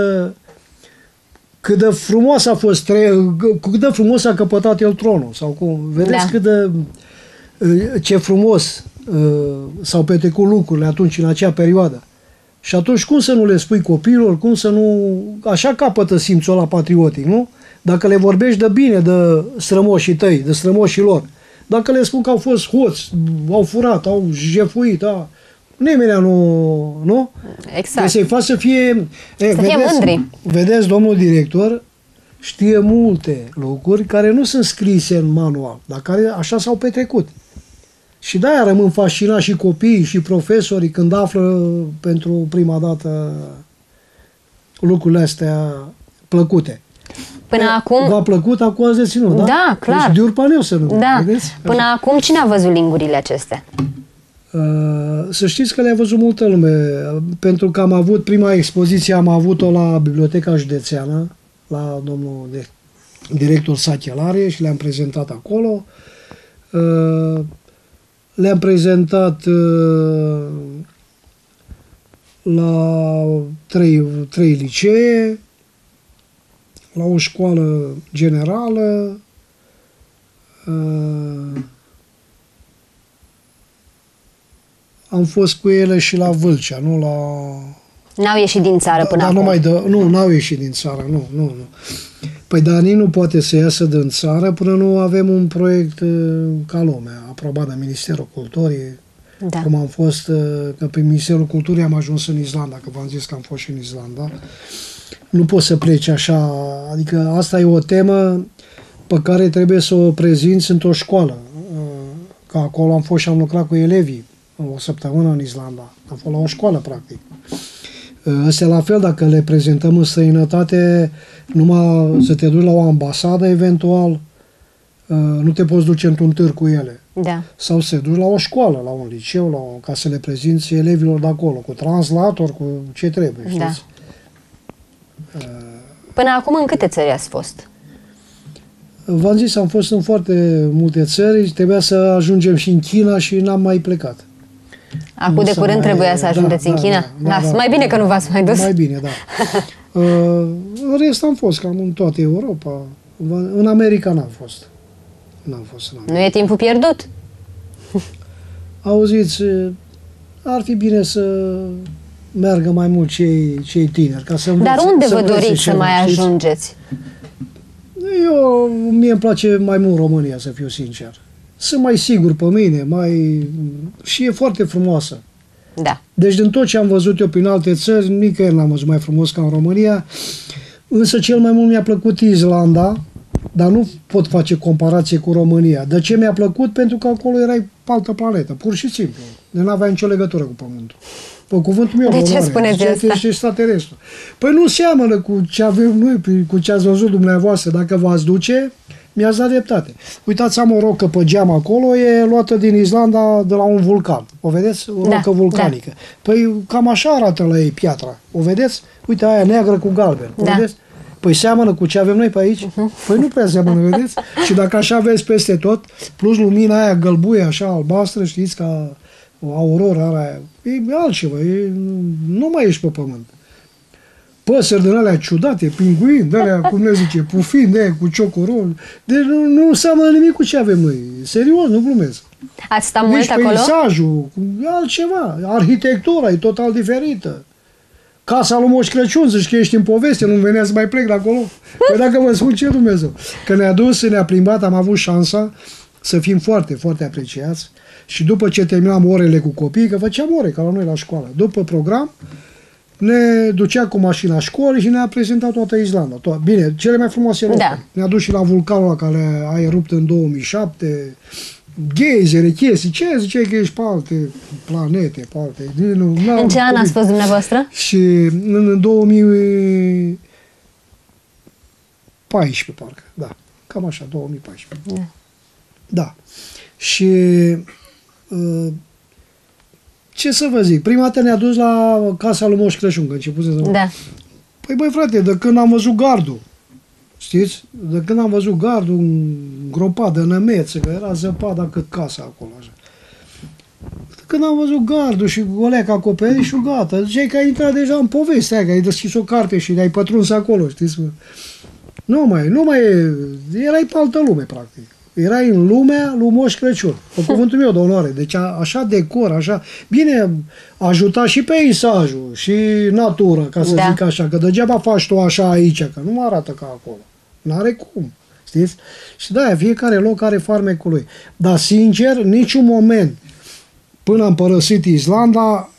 cât de frumos a fost, cât de frumos a căpătat el tronul. Sau cum, vedeți ce frumos s-au petrecut lucrurile atunci, în acea perioadă. Și atunci cum să nu le spui copiilor, cum să nu... Așa capătă simțul ăla patriotic, nu? Dacă le vorbești de bine de strămoșii tăi, de strămoșii lor, dacă le spun că au fost hoți, au furat, au jefuit, nimeni nu? Exact. Deci să-i faci să fie... fie mândri. Vedeți, domnul director știe multe lucruri care nu sunt scrise în manual, dar care așa s-au petrecut. Și de-aia rămân fascinați și copiii și profesorii când află pentru prima dată lucrurile astea plăcute. Până acum... V-a plăcut, acum ați deținut, da? Da, clar. Deci Diurpaneu să nu. Da. Vedeți? Până acum cine a văzut lingurile acestea? Să știți că le-a văzut multă lume, pentru că am avut prima expoziție, am avut-o la Biblioteca Județeană, la domnul director Sachelare și le-am prezentat acolo. Le-am prezentat la trei licee, la o școală generală, am fost cu ele și la Vâlcea, nu la... N-au ieșit din țară până acum. Nu, n-au ieșit din țară, nu. Păi dar nici nu poate să iasă din țară până nu avem un proiect ca lumea, aprobat de Ministerul Culturii. Da. Cum am fost, că prin Ministerul Culturii am ajuns în Islanda, că v-am zis că am fost și în Islanda. Nu poți să pleci așa, adică asta e o temă pe care trebuie să o prezinți într-o școală. Că acolo am fost și am lucrat cu elevii o săptămână în Islanda. Am fost la o școală, practic. Astea la fel, dacă le prezentăm în străinătate, numai să te duci la o ambasadă, eventual, nu te poți duce într-un târg cu ele. Da. Sau să te duci la o școală, la un liceu, ca să le prezinți elevilor de acolo, cu translator, cu ce trebuie, știți? Da. Până acum în câte țări ați fost? V-am zis, am fost în foarte multe țări, trebuia să ajungem și în China și n-am mai plecat. Acum de curând trebuia să ajungeți în China? Da. Mai bine că nu v-ați mai dus. Mai bine, da. În rest am fost cam în toată Europa. În America n-am fost. Nu e timpul pierdut? Auziți, ar fi bine să meargă mai mult cei tineri. Ca să Dar unde vă doriți să mai ajungeți? Mie îmi place mai mult România, să fiu sincer. Sunt mai sigur pe mine, și e foarte frumoasă. Da. Deci din tot ce am văzut eu prin alte țări, nicăieri n-am văzut mai frumos ca în România, însă cel mai mult mi-a plăcut Islanda, dar nu pot face comparație cu România. De ce mi-a plăcut? Pentru că acolo erai pe altă planetă, pur și simplu. De n-aveai nicio legătură cu Pământul. Pe cuvântul meu, De ce onoare, spuneți ziceai asta? că ești extraterestru. Păi nu seamănă cu ce avem noi, cu ce ați văzut dumneavoastră. Dacă v-ați duce, mi-ați dat dreptate. Uitați, am o rocă pe geam acolo, e luată din Islanda de la un vulcan. O vedeți? O rocă vulcanică. Păi cam așa arată la ei piatra. O vedeți? Uite, aia neagră cu galben. O vedeți? Păi seamănă cu ce avem noi pe aici? Păi nu prea seamănă, vedeți? Și dacă așa vezi peste tot, plus lumina aia gălbuie, așa albastră, știți, ca o aurora aia, e altceva, nu mai ești pe pământ. Păsări din alea ciudate, pinguini, de alea, cum ne zice, pufini, de aia, cu ciocorol. Deci nu seamănă nimic cu ce avem noi. Serios, nu glumesc. Ați stat mult Nici acolo? peisajul, e altceva. Arhitectura e total diferită. Casa lui Moș Crăciun, zici că ești în poveste, nu-mi venea să mai plec de acolo. Păi dacă vă spun ce Dumnezeu. Că ne-a dus, ne-a plimbat, am avut șansa să fim foarte, foarte apreciați. Și după ce terminam orele cu copii, că făceam ore ca la noi la școală, după program, ne ducea cu mașina școlii și ne-a prezentat toată Islanda. Bine, cele mai frumoase locuri. Da. Ne-a dus și la vulcanul ăla care a erupt în 2007, geizere, chestii, ce ziceai că ești pe alte planete, pe alte... În ce an ați fost dumneavoastră? Și în 2014, parcă, da. Cam așa, 2014. Da. Da. Și ce să vă zic, prima dată ne-a dus la casa lui Moș Crăciun, că începuse să... Da. Păi băi frate, de când am văzut gardul, știți? De când am văzut gardul îngropat de nămeță, că era zăpada cât casa acolo, așa. De când am văzut gardul și goleac acoperișul, gata. Ziceai că ai intrat deja în povestea aia, că ai deschis o carte și ai pătruns acolo, știți? Nu mai e, erai pe altă lume, practic. Erai în lumea lui Moș Crăciun, pe cuvântul meu de onoare. Deci așa decor, așa... Bine, ajuta și peisajul, și natura, ca să zic așa, că degeaba faci tu așa aici, că nu arată ca acolo. N-are cum, știți? Și da, fiecare loc are farmecul lui. Dar, sincer, niciun moment, până am părăsit Islanda,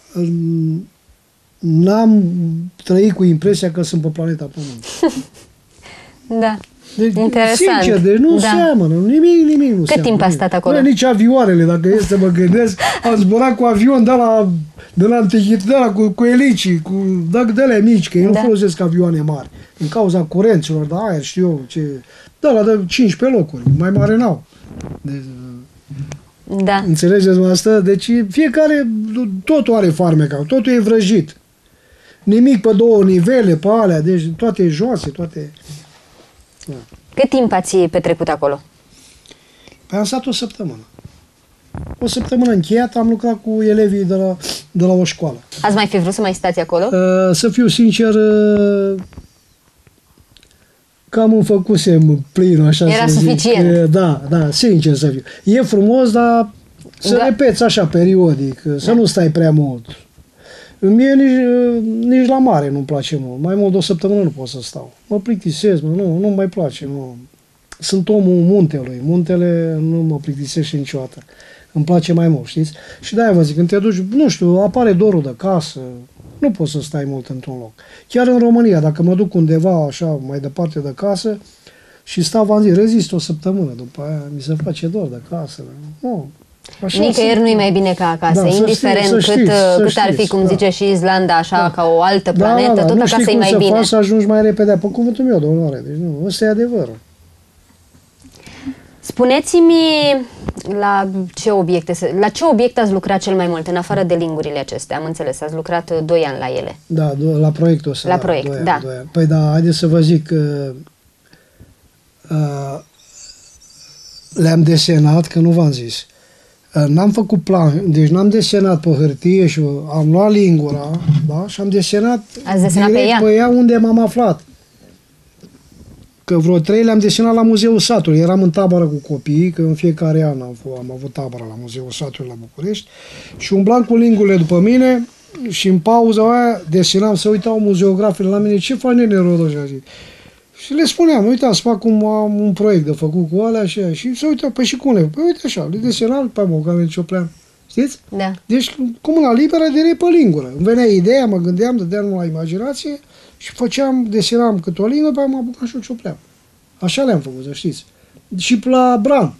n-am trăit cu impresia că sunt pe planeta Pământ. Da. Deci, interesant. Sincer, deci nu seamănă, nimic nu seamănă. Cât timp a stat acolo? Nu, nici avioanele, dacă este să mă gândesc, am zburat cu avion de la antichitate, de la cu elicii, de alea mici, că eu nu folosesc avioane mari, din cauza curenților de aer, știu eu, de 15 locuri, mai mare n-au. Deci, da. Înțelegeți asta? Deci fiecare, totul are farmeca, totul e vrăjit. Nimic pe două nivele, pe alea, deci toate joase, toate... Da. Cât timp ați petrecut acolo? Păi am stat o săptămână. O săptămână încheiată, am lucrat cu elevii de la o școală. Ați mai fi vrut să mai stați acolo? Să fiu sincer, cam îmi făcusem plin, așa era să suficient. Zic. Da, sincer să fiu. E frumos, dar să repeți așa periodic, să nu stai prea mult. Mie nici la mare nu-mi place mult. Mai mult de o săptămână nu pot să stau. Mă plictisesc, nu mai place. Nu. Sunt omul muntelui. Muntele nu mă plictisește niciodată. Îmi place mai mult, știți? Și de-aia vă zic, când te duci, nu știu, apare dorul de casă, nu poți să stai mult într-un loc. Chiar în România, dacă mă duc undeva așa mai departe de casă și stau, v-am zis, rezist o săptămână, după aia mi se face dor de casă. Nu. Nicăieri nu-i mai bine ca acasă, indiferent cât ar fi, cum zice și Islanda, așa, ca o altă planetă, tot acasă e mai bine. Nu știi cum să ajungi mai repede, pe cuvântul meu de onoare, deci nu, ăsta e adevărul. Spuneți-mi la ce obiect ați lucrat cel mai mult, în afară de lingurile acestea? Am înțeles, ați lucrat 2 ani la ele. Da, la proiectul ăsta. La proiect, 2 ani, da. 2 ani. Păi da, haideți să vă zic că le-am desenat, că nu v-am zis. N-am făcut plan, deci n-am desenat pe hârtie și am luat lingura, da, și am desenat direct pe ea unde m-am aflat. Că vreo 3 le-am desenat la Muzeul Satului. Eram în tabără cu copiii, că în fiecare an am avut tabără la Muzeul Satului la București și umblam cu lingurile după mine și în pauza aia desenam, să uitau muzeografii la mine, ce faci nene Rodoșa? Și le spuneam, uitați, fac am un proiect de făcut cu alea și aia. Și se uitau, păi și cum le? Păi uite așa, le desenam, pe Mocamen Cioplean. Știți? Da. Deci, cu mâna liberă, direct pe lingură. Îmi venea ideea, mă gândeam, dădeam la imaginație și desenam câte o lingură, pe aia mă apucam și o ciopleam. Așa le-am făcut, să știți. Și la Bran.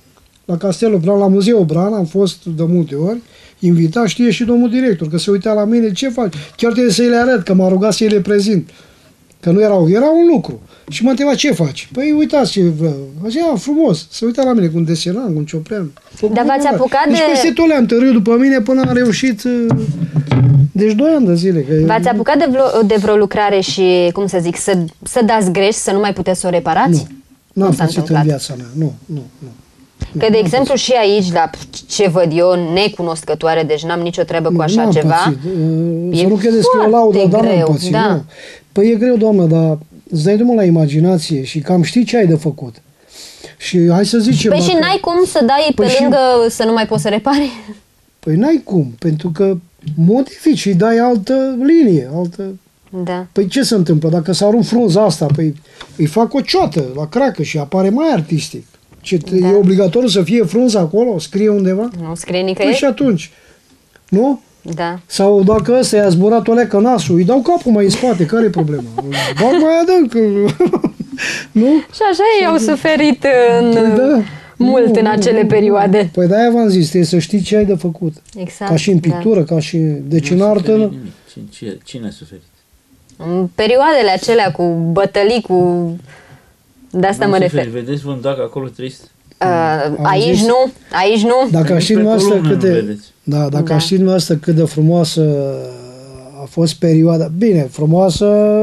la Castelul Bran, la Muzeul Bran, am fost de multe ori, invitat, știe și domnul director, că se uita la mine, ce faci? Chiar trebuie să-i le arăt, că m-a rugat să-i le prezint. Că nu era un lucru. Și mă întreba, ce faci? Păi uitați ce vreau. Așa, frumos. Se uita la mine cu un desenam, cu un cioplean. Dar v-ați apucat deci peste tot le-am tărât după mine până am reușit. Deci 2 ani de zile. V-ați apucat de vreo lucrare și, cum să zic, să dați greș, să nu mai puteți să o reparați? Nu. N-am s-a pățit în întâmplat? viața mea. Nu. Că, de exemplu, și aici, la ce văd eu, necunoscătoare, deci n-am nicio treabă cu așa ceva. Să nu credeți că o laudă, dar n-am pățit. Da. Nu. Păi e greu, doamnă, dar îți dai drumul la imaginație și cam știi ce ai de făcut. Și hai să zicem... Păi și n-ai cum să dai pe lângă să nu mai poți să repari? Păi n-ai cum, pentru că modifici și dai altă linie, Da. Păi ce se întâmplă? Dacă s-a rupt frunza asta, păi îi fac o cioată la cracă și apare mai artistic. E obligatoriu să fie frunza acolo? Scrie undeva? Nu scrie Păi nicăieri? și atunci, nu? Da. Sau dacă ăsta i-a zburat o leacă nasul, îi dau capul mai în spate, care e problema? Bag mai adânc, nu? Și așa ei au suferit mult în acele nu. perioade. Păi de-aia v-am zis, trebuie să știi ce ai de făcut. Exact. Ca și în pictură, ca și... Deci în artă... Cine a suferit? În perioadele acelea cu bătălii, cu... De asta mă refer. Vedeți un dac acolo trist? Aici nu. Dacă știți noastră câte... Da, dacă Da. știți noastră cât de frumoasă a fost perioada... Bine, frumoasă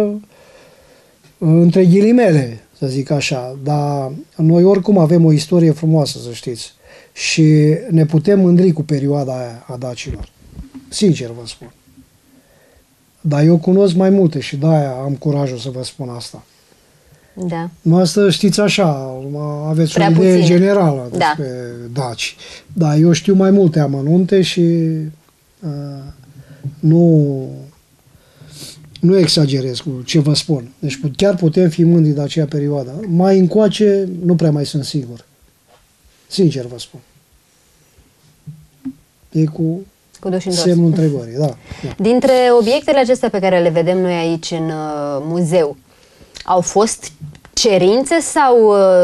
între ghilimele, să zic așa, dar noi oricum avem o istorie frumoasă, să știți. Și ne putem mândri cu perioada aia a dacilor. Sincer vă spun. Dar eu cunosc mai multe și de-aia am curajul să vă spun asta. Da. Noastră știți așa, aveți Prea o idee puține. generală despre daci. Da, eu știu mai multe amănunte și nu exagerez cu ce vă spun. Deci chiar putem fi mândri de aceea perioadă. Mai încoace nu prea mai sunt sigur. Sincer vă spun. E cu duș în dos. semnul întrebării, da. Dintre obiectele acestea pe care le vedem noi aici în muzeu, au fost cerințe sau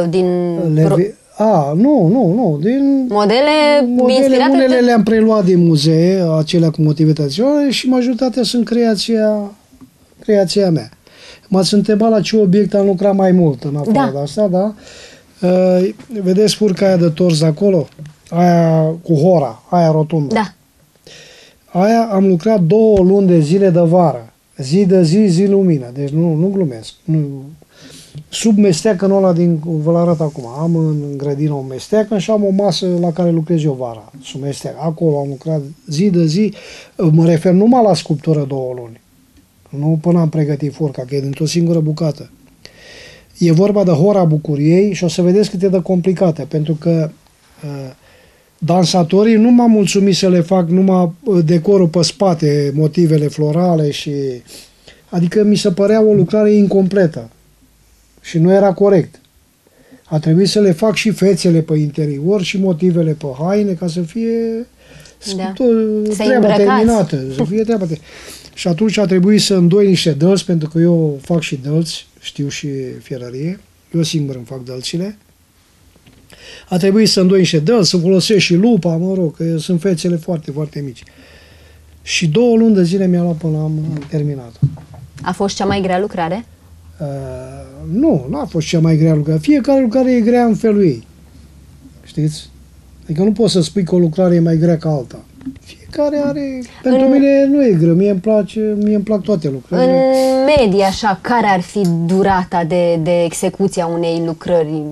Nu. Din modele inspirate unele de... le-am preluat din muzee, acelea cu motive tradiționale și majoritatea sunt creația mea. M-ați întrebat la ce obiect am lucrat mai mult în afară de asta, da? Vedeți furca aia de tors acolo? Aia cu hora, aia rotundă. Da. Aia am lucrat 2 luni de zile de vară. Zi de zi lumină. Deci nu glumesc. Sub mesteacăn ăla vă-l arăt acum. Am în grădină un mesteacăn și am o masă la care lucrez eu vara. Sub mesteacăn. Acolo am lucrat zi de zi. Mă refer numai la sculptură 2 luni. Nu până am pregătit furca, că e dintr-o singură bucată. E vorba de hora bucuriei și o să vedeți cât e de complicată, pentru că dansatorii nu m-am mulțumit să le fac numai decorul pe spate, motivele florale și... Adică mi se părea o lucrare incompletă și nu era corect. A trebuit să le fac și fețele pe interior și motivele pe haine ca să fie treaba terminată. Să fie treaba Și atunci a trebuit să îndoi niște dălți, pentru că eu fac și dălți, știu și fierărie, eu singur îmi fac dălțile. A trebuit să îndoi niște dălți, să folosesc și lupa, mă rog, că sunt fețele foarte, foarte mici. Și 2 luni de zile mi-a luat până am terminat. A fost cea mai grea lucrare? Nu a fost cea mai grea lucrare. Fiecare lucrare e grea în felul ei. Știți? Adică nu poți să spui că o lucrare e mai grea ca alta. Fiecare are... Pentru mine nu e greu. Mie îmi plac toate lucrările. În medie, așa, care ar fi durata de execuție a unei lucrări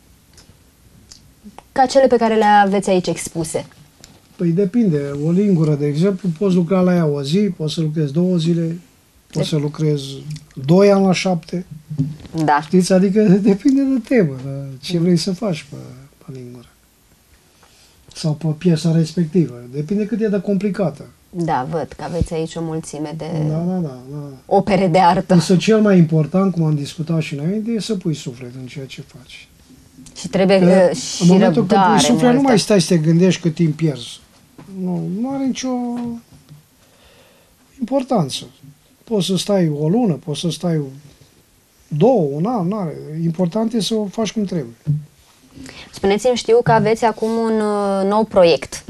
ca cele pe care le aveți aici expuse? Păi depinde. O lingură, de exemplu, poți lucra la ea o zi, poți să lucrezi 2 zile, poți să lucrezi 2 ani la 7. Da. Știți? Adică depinde de temă, de ce vrei să faci pe lingură. Sau pe piesa respectivă. Depinde cât e de complicată. Da, văd că aveți aici o mulțime de Da. opere de artă. Însă cel mai important, cum am discutat și înainte, e să pui suflet în ceea ce faci. Și trebuie și în momentul când răbdare pui suflet, multă. nu mai stai să te gândești cât timp pierzi. Nu are nicio importanță. Poți să stai o lună, poți să stai 2, un an, n-are. Important e să o faci cum trebuie. Spuneți-mi, știu că aveți acum un nou proiect.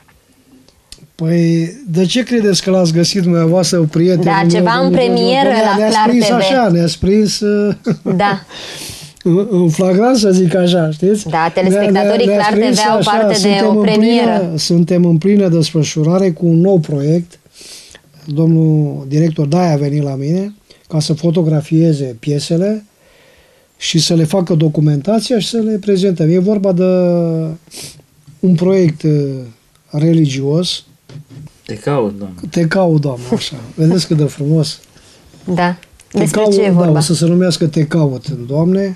Păi, de ce credeți că l-ați găsit dumneavoastră, prietenul Da, meu, ceva în premieră la Clar prins TV. așa, ne-a prins Da. în flagrant, să zic așa, știți? Da, telespectatorii Ne-a Clar prins TV au așa, parte de o premieră. Suntem în plină desfășurare cu un nou proiect. Domnul director Daia a venit la mine ca să fotografieze piesele și să le facă documentația și să le prezentăm. E vorba de un proiect religios. Te caut, Doamne. Te caut, Doamne, așa. Vedeți cât de frumos. Da. Te Despre caut, ce e vorba? da, o să se numească Te caut, Doamne.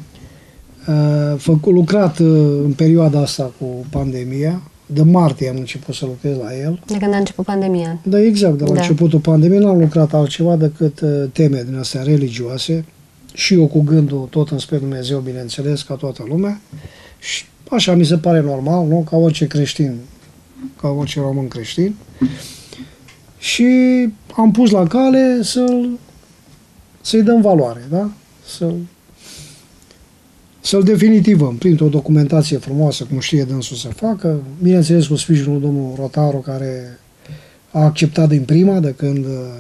Lucrat în perioada asta cu pandemia. De martie am început să lucrez la el. De când a început pandemia. Da, exact, de la Da. începutul pandemiei n-am lucrat altceva decât teme din astea religioase și eu cu gândul tot înspre Dumnezeu, bineînțeles, ca toată lumea. Și așa mi se pare normal, nu? Ca orice creștin, ca orice român creștin. Și am pus la cale să-i dăm valoare, da? Să-l definitivăm printr-o documentație frumoasă, cum știe dânsul să facă, bineînțeles cu sprijinul domnului Rotaru, care a acceptat din prima de când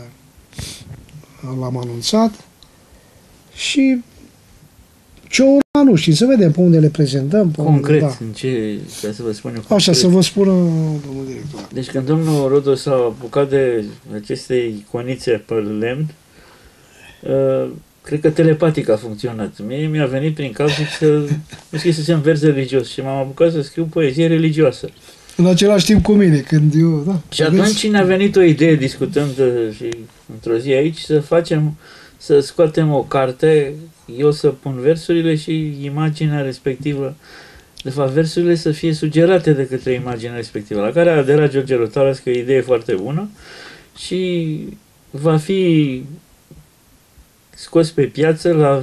l-am anunțat. Și ce urma, nu știu, să vedem pe unde le prezentăm. Pe Concret, unde, în ce, ca să vă spun eu Așa, concret. să vă spună domnul director. Deci când domnul Rodos s-a apucat de aceste iconițe pe lemn, cred că telepatic a funcționat. Mie mi-a venit prin cap să scrisesem vers religios și m-am apucat să scriu poezie religioasă. În același timp cu mine, când eu, da. Și atunci ne-a venit o idee discutând și într-o zi aici să scoatem o carte, eu să pun versurile și imaginea respectivă. De fapt, versurile să fie sugerate de către imaginea respectivă, la care a aderat George Rotaru, că e o idee foarte bună și va fi scos pe piață la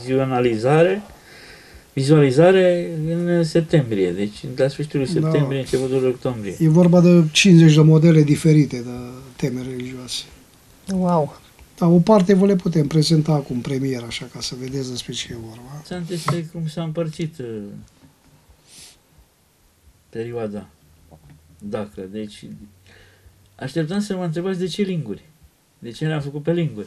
vizualizare în septembrie, deci la sfârșitul septembrie, începutul octombrie. E vorba de 50 de modele diferite de teme religioase. Wow! Da, o parte vă le putem prezenta acum premieră, așa, ca să vedeți despre ce e vorba. Este cum s-a împărțit perioada. Dacă, deci așteptam să mă întrebați de ce linguri. De ce le-am făcut pe linguri.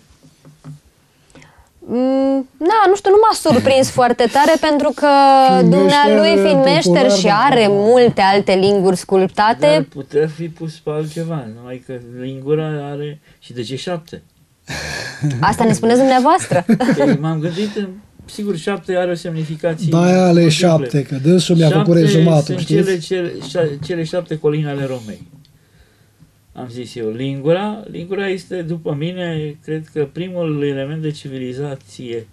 Da, nu știu, nu m-a surprins foarte tare pentru că dumnealui fiind meșter și are multe alte linguri sculptate. Dar putea fi pus pe altceva, numai că lingura are... Și de ce 7? Asta ne spuneți dumneavoastră. Deci m-am gândit, sigur 7 are o semnificație. Da, ale 7, că dânsul mi-a făcut rezumatul, știți? Cele 7 colini ale Romei. Am zis eu, lingura este, după mine, cred că primul element de civilizație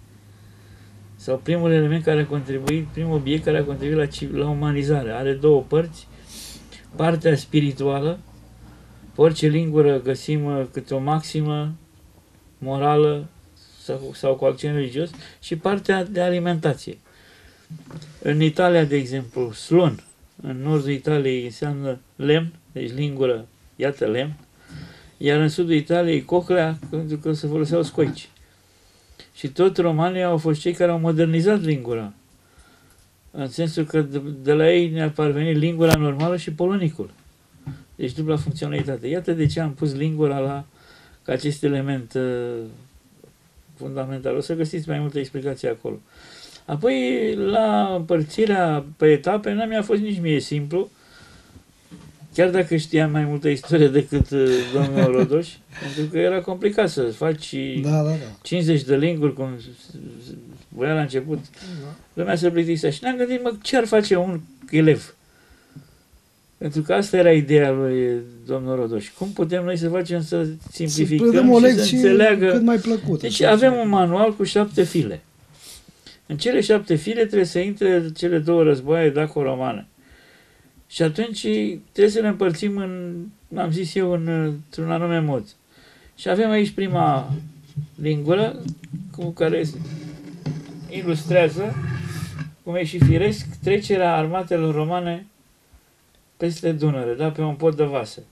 sau primul element care a contribuit, primul obiect care a contribuit la umanizare. Are două părți, partea spirituală, pe orice lingură găsim câte o maximă morală sau cu accent religios, și partea de alimentație. În Italia, de exemplu, slon, în nordul Italiei înseamnă lemn, deci lingură, iată lemn, iar în sudul Italiei coclea, pentru că se foloseau scoici. Și tot romanii au fost cei care au modernizat lingura, în sensul că de la ei ne-a parvenit lingura normală și polonicul. Deci dubla funcționalitate. Iată de ce am pus lingura ca acest element fundamental. O să găsiți mai multe explicații acolo. Apoi, la împărțirea pe etape, nu mi-a fost nici mie simplu, chiar dacă știam mai multă istorie decât domnul Rodoș, pentru că era complicat să faci 50 de linguri, cum voia la început. Lumea se plictisea și ne-am gândit, ce ar face un elev? Pentru că asta era ideea lui domnul Rodoș. Cum putem noi să facem să simplificăm și să înțeleagă? Cât mai plăcută. Deci avem un manual cu 7 file. În cele 7 file trebuie să intre cele două războaie daco-romane. Și atunci trebuie să le împărțim am zis eu, într-un anume mod. Și avem aici prima lingură, cu care ilustrează, cum e și firesc, trecerea armatelor romane peste Dunăre, da? Pe un pod de vasă.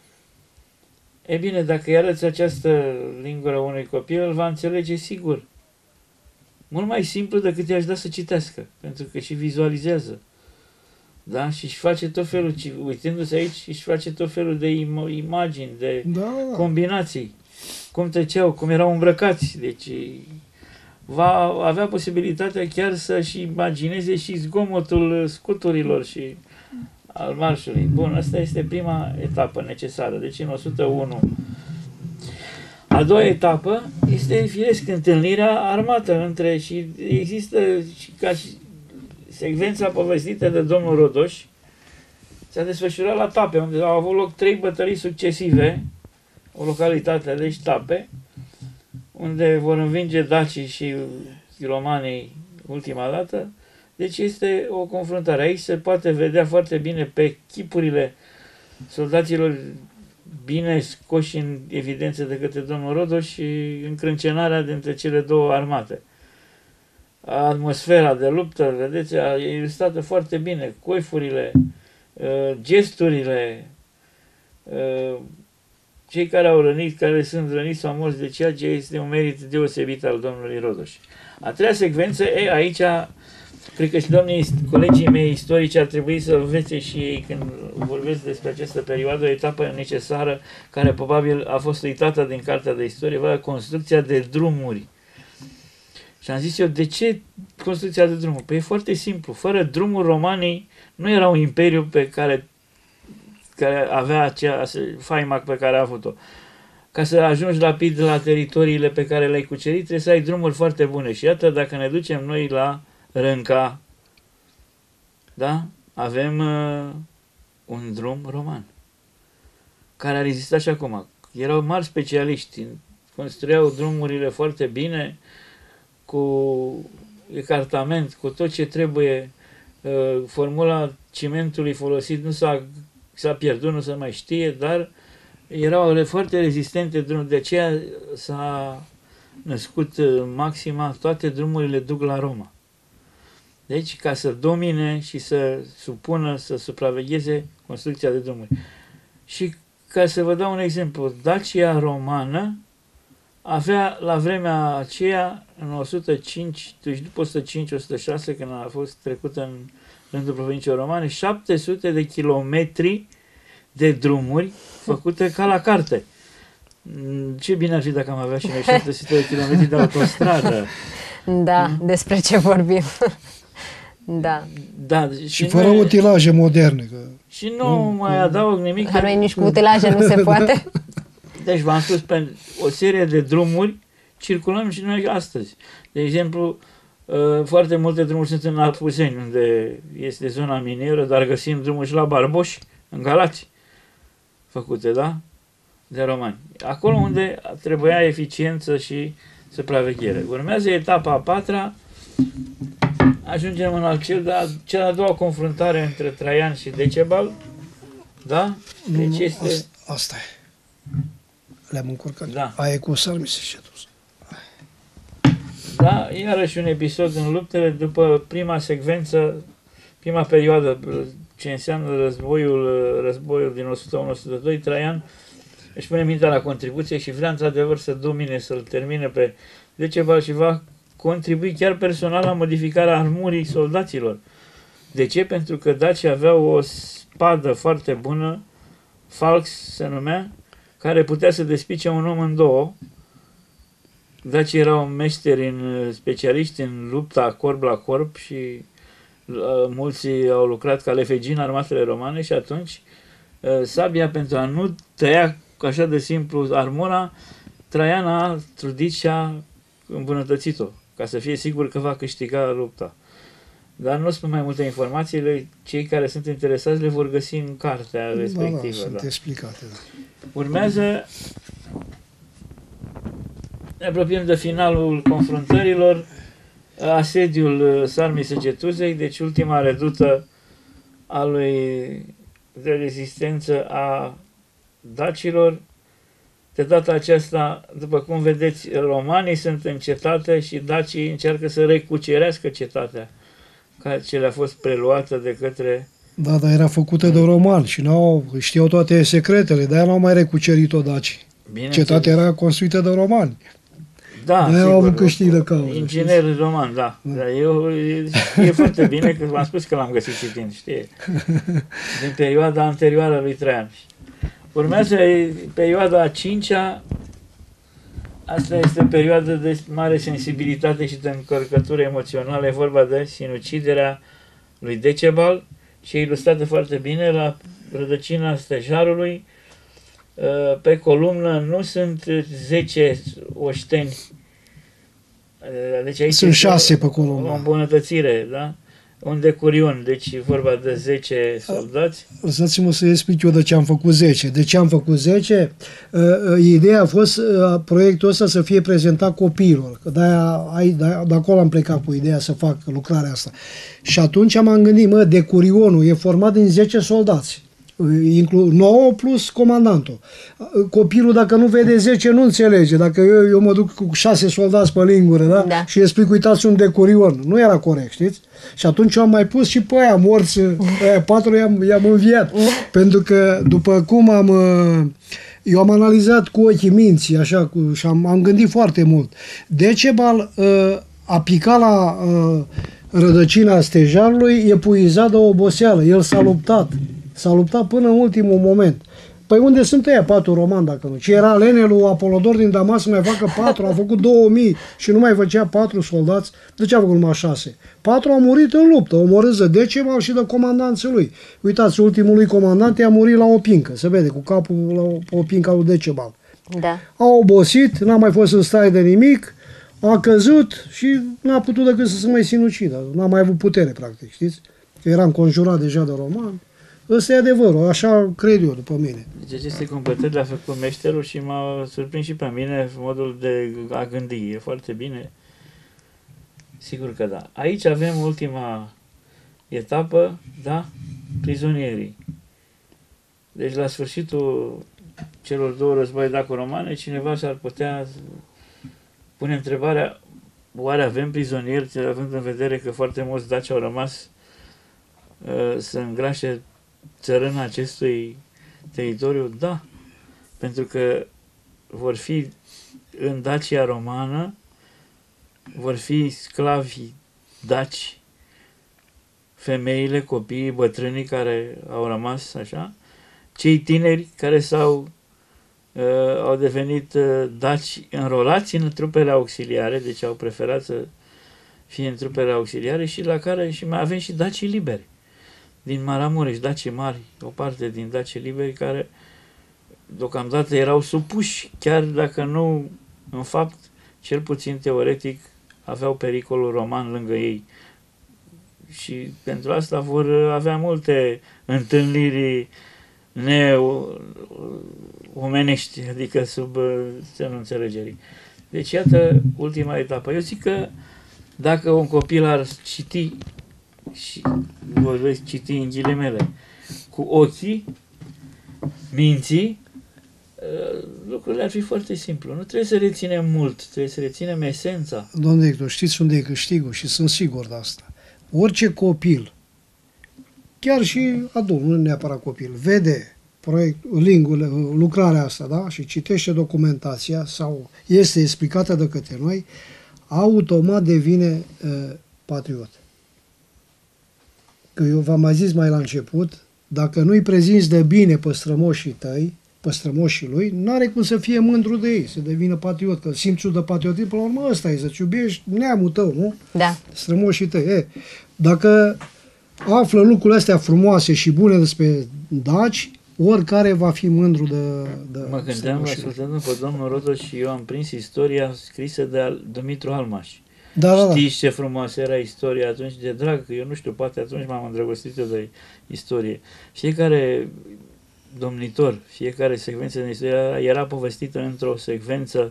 E bine, dacă îi arăți această lingură unui copil, îl va înțelege sigur. mult mai simplu decât i-aș da să citească, pentru că și vizualizează. Da? Și își face tot felul, uitându-se aici, își face tot felul de imagini, de combinații. Cum treceau, cum erau îmbrăcați. Deci va avea posibilitatea chiar să-și imagineze și zgomotul scuturilor și al marșului. Bun, asta este prima etapă necesară. Deci în 101. A doua etapă este, firesc, întâlnirea armată între și există și ca și secvența povestită de domnul Rodoș s-a desfășurat la Tape, unde au avut loc 3 bătălii succesive, o localitate, deci Tape, unde vor învinge dacii și romanii ultima dată. Deci este o confruntare. Aici se poate vedea foarte bine pe chipurile soldaților bine scoși în evidență de către domnul Rodoș și încrâncenarea dintre cele două armate. Atmosfera de luptă, vedeți, e ilustrată foarte bine. Coifurile, gesturile, cei care au rănit, care sunt răniți sau morți, de ceea ce este un merit deosebit al domnului Rodoș. A treia secvență, aici, cred că și colegii mei istorici ar trebui să învețe și ei când vorbesc despre această perioadă, o etapă necesară, care probabil a fost uitată din cartea de istorie, construcția de drumuri. Și am zis eu, de ce construcția de drumuri? Păi e foarte simplu. Fără drumuri, romanii nu erau un imperiu care avea acea faima pe care a avut-o. Ca să ajungi rapid la teritoriile pe care le-ai cucerit, trebuie să ai drumuri foarte bune. Și iată, dacă ne ducem noi la Rânca, da? Avem un drum roman care a rezistat și acum. Erau mari specialiști, construiau drumurile foarte bine, cu ecartament, cu tot ce trebuie. Formula cimentului folosit nu s-a pierdut, nu se mai știe, dar erau foarte rezistente drumuri, de aceea s-a născut maxima, toate drumurile duc la Roma. Deci, ca să domine și să supună, să supravegheze construcția de drumuri. Și ca să vă dau un exemplu, Dacia romană avea la vremea aceea, în 105, deci după 105-106, când a fost trecută în rândul provinciilor romane, 700 de kilometri de drumuri făcute ca la carte. Ce bine ar fi dacă am avea și noi 700 de kilometri de autostradă. Da, despre ce vorbim. Da. Da, și fără utilaje moderne. Că... Și nu mai adaug nimic. La noi nici cu utilaje nu se poate. Deci v-am spus, pe o serie de drumuri circulăm și noi astăzi. De exemplu, foarte multe drumuri sunt în Apuseni, unde este zona minieră, dar găsim drumuri și la Barboș, în Galați, făcute, da? De romani. Acolo unde trebuia eficiență și supraveghere. Urmează etapa a patra, ajungem în cea de-a doua confruntare între Traian și Decebal, da? Deci este... Asta e. Le-am încurcat. Da. Aia cu Sarmis și dus. Da, iarăși un episod în luptele după prima secvență, prima perioadă, ce înseamnă războiul din 101-102, Traian își pune mintea la contribuție și vrea într-adevăr să domine, să-l termine pe Decebal și va contribui chiar personal la modificarea armurii soldaților. De ce? Pentru că dacii aveau o spadă foarte bună, Falx se numea, care putea să despice un om în două. Dacii erau meșteri, specialiști în lupta corp la corp și mulți au lucrat ca lefegii în armatele romane și atunci sabia, pentru a nu tăia așa de simplu armura, Traian a trudit și a îmbunătățit-o, ca să fie sigur că va câștiga lupta. Dar nu spun mai multe informații, cei care sunt interesați le vor găsi în cartea respectivă. Sunt explicate. Da. Urmează, ne apropiem de finalul confruntărilor, asediul Sarmisegetuzei, deci ultima redută de rezistență a dacilor. De data aceasta, după cum vedeți, romanii sunt în cetate și dacii încearcă să recucerească cetatea, ce le-a fost preluată de către... Da, dar era făcută de romani și știau toate secretele, de-aia n-au mai recucerit-o dacii. Cetatea era construită de romani. Da, de-aia au avut câștig de cauză. Inginer roman, da. Dar e foarte bine că v-am spus că l-am găsit citind, știi? Din perioada anterioară lui Traian. Urmează perioada a 5-a. Asta este o perioadă de mare sensibilitate și de încărcătură emoțională. E vorba de sinuciderea lui Decebal și e ilustrată foarte bine la rădăcina stejarului. Pe columnă nu sunt 10 oșteni. Deci aici sunt 6 pe columnă. O îmbunătățire, da? Un decurion, deci e vorba de 10 soldați. Lăsați-mă să explic eu de ce am făcut 10. De ce am făcut 10? Ideea a fost proiectul ăsta să fie prezentat copiilor. De acolo am plecat cu ideea să fac lucrarea asta. Și atunci m-am gândit, decurionul e format din 10 soldați. 9 plus comandantul. Copilul, dacă nu vede 10, nu înțelege. Dacă eu mă duc cu 6 soldați pe lingură, da? Da. Și explic, uitați, un decurion. Nu era corect, știți? Și atunci am mai pus și pe aia morți, aia 4 i-am înviat. Pentru că, după cum eu am analizat cu ochii minții, așa, și am gândit foarte mult. Decebal a picat la rădăcina stejarului, epuizat de oboseală. El s-a luptat. S-a luptat până în ultimul moment. Păi unde sunt ăia 4 romani, dacă nu? Ce era lene lui Apolodor din Damas să mai facă 4, a făcut 2000 și nu mai făcea 4 soldați. De ce a făcut numai 6? 4 au murit în luptă, omorâți de Decebal și de comandanții lui. Uitați, ultimul lui comandant i-a murit la o pincă, se vede, cu capul la o pincă lui Decebal. Da. A obosit, n-a mai fost în stare de nimic, a căzut și n-a putut decât să se mai sinucidă. N-a mai avut putere, practic, știți? Că era înconjurat deja de romani. Ăsta e adevărul, așa cred eu, după mine. Deci aceste completări le-a făcut meșterul și m-a surprins și pe mine modul de a gândi. E foarte bine. Sigur că da. Aici avem ultima etapă, da? Prizonierii. Deci la sfârșitul celor 2 război daco-romane, cineva s-ar putea pune întrebarea, oare avem prizonieri, având în vedere că foarte mulți daci au rămas să îngrașe țărâna acestui teritoriu? Da, pentru că vor fi în Dacia romană, vor fi sclavi daci, femeile, copiii, bătrânii care au rămas așa, cei tineri care au devenit daci înrolați în trupele auxiliare, deci au preferat să fie în trupele auxiliare și la care și mai avem și dacii liberi. Din Maramureș, dacii mari, o parte din dacii liberi care deocamdată erau supuși, chiar dacă nu în fapt, cel puțin teoretic, aveau pericolul roman lângă ei. Și pentru asta vor avea multe întâlniri neomenești, adică sub semnul înțelegerii. Deci iată ultima etapă. Eu zic că dacă un copil ar citi, și vorbesc citi în ghilimele, cu ochii minții, lucrurile ar fi foarte simplu. Nu trebuie să reținem mult, trebuie să reținem esența. Domnule director, știți unde e câștigul și sunt sigur de asta. Orice copil, chiar și adult, nu neapărat copil, vede lucrarea asta, da? Și citește documentația sau este explicată de către noi, automat devine patriot. Că eu v-am mai zis mai la început, dacă nu-i prezinți de bine pe strămoșii tăi, pe strămoșii lui, n-are cum să fie mândru de ei, să devină patriot. Că simțul de patriotism, până la urmă, ăsta e, să-ți iubești neamul tău, nu? Da. Strămoșii tăi. Dacă află lucrurile astea frumoase și bune despre daci, oricare va fi mândru de mă gândeam, ascultându pe domnul Rotos, și eu am prins istoria scrisă de Dumitru Almaș. Da. Știți ce frumoasă era istoria atunci, de drag, că eu nu știu, poate atunci m-am îndrăgostit eu de istorie. Fiecare domnitor, fiecare secvență din istorie era povestită într-o secvență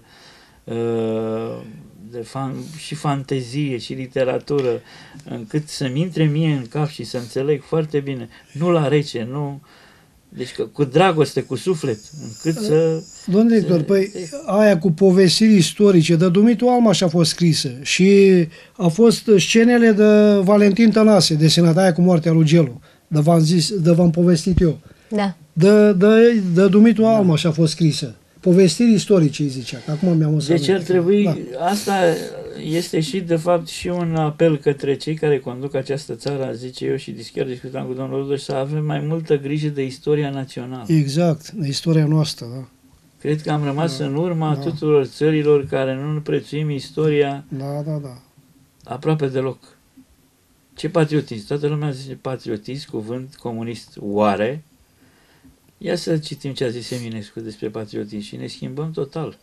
și fantezie și literatură, încât să-mi intre mie în cap și să înțeleg foarte bine, nu la rece, nu... Deci că, cu dragoste, cu suflet, încât să... Domnule director, păi aia cu povestiri istorice de Dumitru Almaș a fost scrisă și a fost scenele de Valentin Tănase, desenat, aia cu moartea lui Gelu, de v-am povestit eu. Da. De Dumitru Almaș a fost scrisă. povestiri istorice, îi zicea, că acum mi-am Deci ar aminte. trebui, Da. asta este și de fapt și un apel către cei care conduc această țară, zice eu, și chiar discutam cu domnul Rodoș, să avem mai multă grijă de istoria națională. Exact, de istoria noastră, da. Cred că am rămas în urma Da. tuturor țărilor care nu prețuim istoria Da. aproape deloc. Ce patriotism? Toată lumea zice patriotism, cuvânt comunist. Oare? Ia să citim ce a zis Eminescu despre patriotism și ne schimbăm total.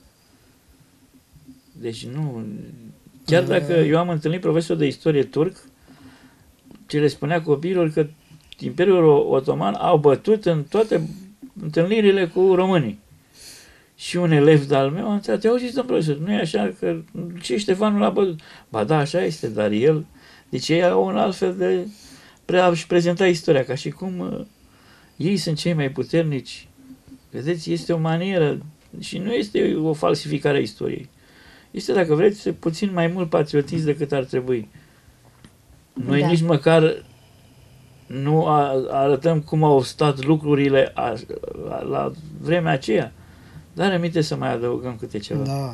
Deci nu... Chiar dacă eu am întâlnit profesor de istorie turc, ce le spunea copiilor că Imperiul Otoman au bătut în toate întâlnirile cu românii. Și un elev de-al meu a întrebat, auziți, domnul profesor, nu e așa că ce Ștefan nu l-a bătut? Ba da, așa este, dar el... Deci ei au un alt fel de... și prezenta istoria, ca și cum ei sunt cei mai puternici. Vedeți, este o manieră și nu este o falsificare a istoriei. Este, dacă vreți, puțin mai mult patriotism decât ar trebui. Noi nici măcar nu arătăm cum au stat lucrurile la vremea aceea. Dar aminte să mai adăugăm câte ceva. Da.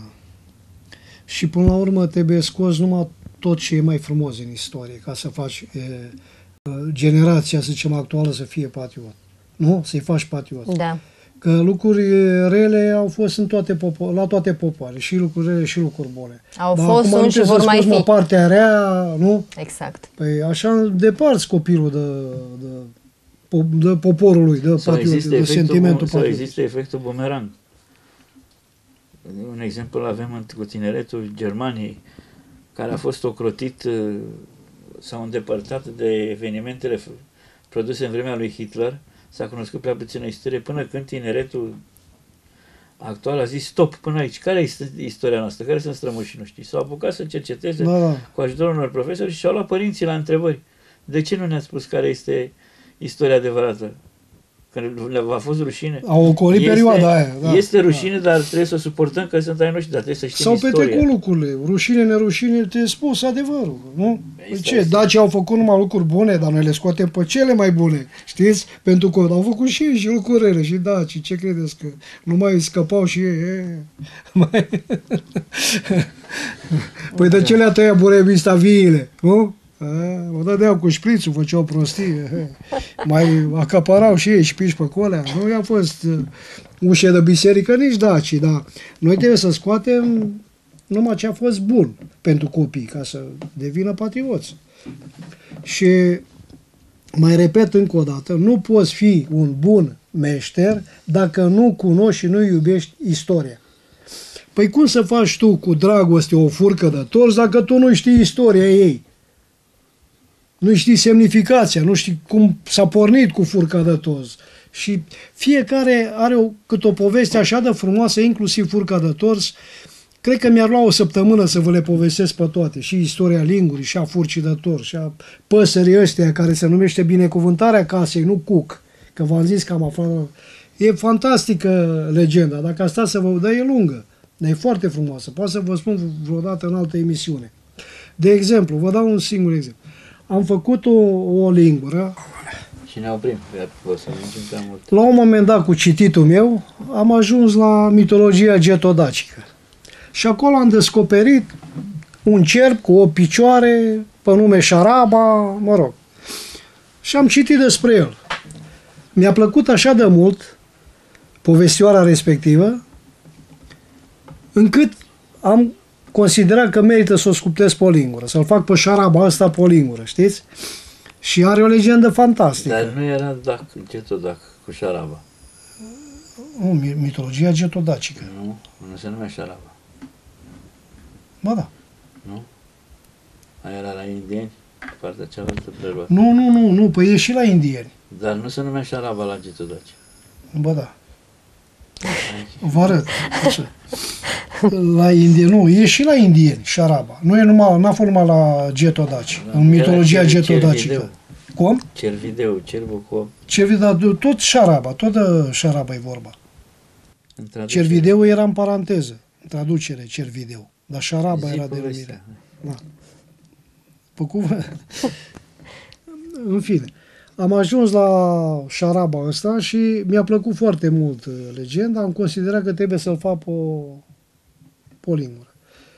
Și până la urmă trebuie scos numai tot ce e mai frumos în istorie, ca să faci generația, să zicem, actuală să fie patriot. Nu? Să-i faci patriot. Da. Că lucruri rele au fost în la toate popoare, și lucruri rele și lucruri bune. Au Dar fost, acum sunt și vor mai fi. Partea rea, nu? Exact. Păi așa deparți copilul de poporul lui, de sentimentul sau patriot. există efectul bumerang. Un exemplu avem cu tineretul Germaniei, care a fost ocrotit sau îndepărtat de evenimentele produse în vremea lui Hitler. S-a cunoscut prea puțină istorie până când tineretul actual a zis stop, până aici. Care este istoria noastră? Care sunt strămoșii noștri? S-au apucat să cerceteze cu ajutorul unor profesori și și-au luat părinții la întrebări. De ce nu ne-ați spus care este istoria adevărată? Că v-a fost rușine. Au ocolit perioada aia. Da, este rușine, dar trebuie să suportăm că sunt ai noștri, dar trebuie să știm istoria. S-au petrecut lucrurile. Rușine, nerușine, te-ai spus adevărul. Nu? Ce? Dacii au făcut numai lucruri bune, dar noi le scoatem pe cele mai bune. Știți? Pentru că au făcut și ei și lucruri rele. Și dacii, ce credeți? Că nu mai scăpau și ei? Păi de ce le-a tăiat Burebista viile? Nu? Mă dădeau cu șprițul, făceau prostie. Mai acapărau și ei șpici pe colea. Nu i-a fost ușe de biserică nici dacii, dar noi trebuie să scoatem numai ce a fost bun pentru copii, ca să devină patrioți. Și mai repet încă o dată, nu poți fi un bun meșter dacă nu cunoști și nu iubești istoria. Păi cum să faci tu cu dragoste o furcă de tors dacă tu nu știi istoria ei? Nu știi semnificația, nu știi cum s-a pornit cu furca de tors. Și fiecare are câte o poveste așa de frumoasă, inclusiv furca de tors. Cred că mi-ar lua o săptămână să vă le povestesc pe toate. Și istoria lingurii, și a furcii de tors, și a păsării ăstea care se numește binecuvântarea casei, nu cuc. Că v-am zis că am aflat. E fantastică legenda. Dacă asta să vă dă, e lungă. Dar e foarte frumoasă. Poate să vă spun vreodată în altă emisiune. De exemplu, vă dau un singur exemplu. Am făcut o lingură. Și ne oprim, că o să mergem prea mult. La un moment dat, cu cititul meu, am ajuns la mitologia getodacică. Și acolo am descoperit un cerb cu 8 picioare, pe nume Șaraba, mă rog. Și am citit despre el. Mi-a plăcut așa de mult povestioara respectivă, încât am considerat că merită să o sculptez pe o lingură, să-l fac pe Șaraba ăsta pe o lingură, știți? Și are o legendă fantastică. Dar nu era Getodac cu Șaraba. Nu, mitologia getodacică. Nu se numea Șaraba. Ba da. Nu? Aia era la indieni, partea cealaltă preluată. Nu, păi e și la indieni. Dar nu se numea Șaraba la Getodaci. Ba da. Vă arăt. La indieni, nu, e și la indieni, Șaraba. Nu e numai, n-a fost numai la getodaci, în mitologia getodacică. Cum? Cervideu, cerbul cu... Cervideu, tot Șaraba, tot de Șaraba e vorba. Cervideu era în paranteză, în traducere, Cervideu. Dar Șaraba era denumirea. Da. Pe cuvânt. În fine. am ajuns la șaraba ăsta și mi-a plăcut foarte mult legenda. Am considerat că trebuie să-l fac pe o lingură.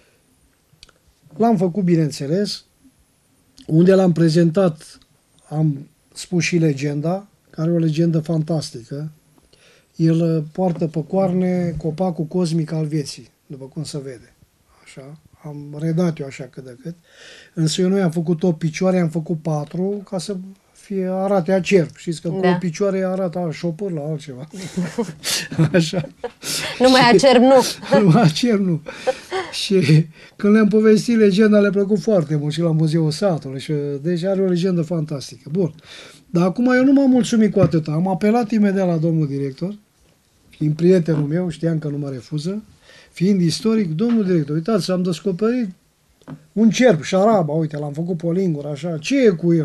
L-am făcut, bineînțeles. Unde l-am prezentat, am spus și legenda, care e o legendă fantastică. El poartă pe coarne copacul cosmic al vieții, după cum se vede. Așa. Am redat eu așa cât de cât. Însă eu nu i-am făcut 8 picioare, am făcut 4 ca să arate a cerb. Știți că cu 8 picioare arată a șopâr la altceva. Așa. Numai a cerb nu. Numai a cerb nu. Și când le-am povestit legenda, le-a plăcut foarte mult și la Muzeul Satului. Și, deci are o legendă fantastică. Bun. Dar acum eu nu m-am mulțumit cu atâta. Am apelat imediat la domnul director, fiind prietenul meu, știam că nu mă refuză, fiind istoric, domnul director, uitați, am descoperit un cerb, șaraba, uite, l-am făcut pe o lingură, așa, ce e cu el?